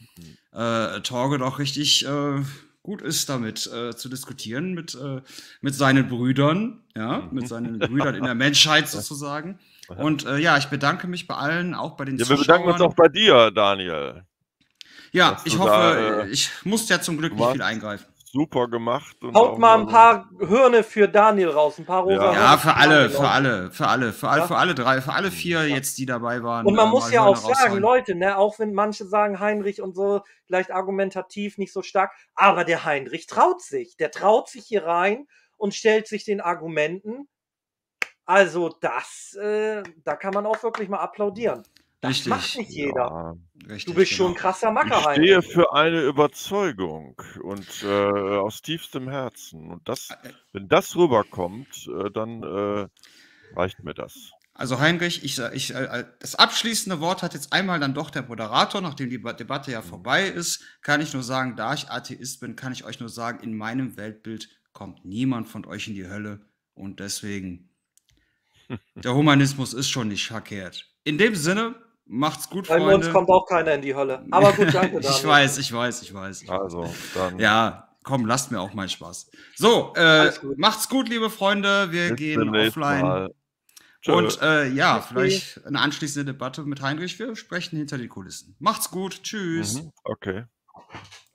Torge doch richtig gut ist, damit zu diskutieren mit seinen Brüdern, ja, mit seinen Brüdern in der Menschheit sozusagen. Und ja, ich bedanke mich bei allen, auch bei den Ja, wir Zuschauern. bedanken uns auch bei dir, Daniel. Ja, dass ich du hoffe, da, ich muss ja zum Glück du nicht warst viel eingreifen. Super gemacht. Und Haut auch mal ein paar Hirne für Daniel raus, ein paar rosa Ja. Hirne. Ja, für alle 4 jetzt, die dabei waren. Und man muss mal ja Hirne auch sagen, raushauen. Leute, ne, auch wenn manche sagen, Heinrich und so, vielleicht argumentativ nicht so stark, aber der Heinrich traut sich. Der traut sich hier rein und stellt sich den Argumenten. Also da kann man auch wirklich mal applaudieren. Das Richtig. macht nicht jeder. Ja. Richtig, Du bist schon ein genau. krasser Ich Macker, stehe Heinrich. für eine Überzeugung und aus tiefstem Herzen. Und wenn das rüberkommt, dann reicht mir das. Also Heinrich, das abschließende Wort hat jetzt einmal dann doch der Moderator, nachdem die Debatte ja vorbei ist, kann ich nur sagen, da ich Atheist bin, kann ich euch nur sagen, in meinem Weltbild kommt niemand von euch in die Hölle und deswegen Der Humanismus ist schon nicht verkehrt. In dem Sinne, macht's gut, Bei uns Freunde. kommt auch keiner in die Hölle. Aber gut, danke, Ich Daniel. weiß. Also, dann Ja, komm, lasst mir auch mal Spaß. So, Alles gut. macht's gut, liebe Freunde. Wir bis gehen demnächst offline. mal. Tschö. Und ja, Tschüssi. vielleicht eine anschließende Debatte mit Heinrich. Wir sprechen hinter den Kulissen. Macht's gut. Tschüss. Okay.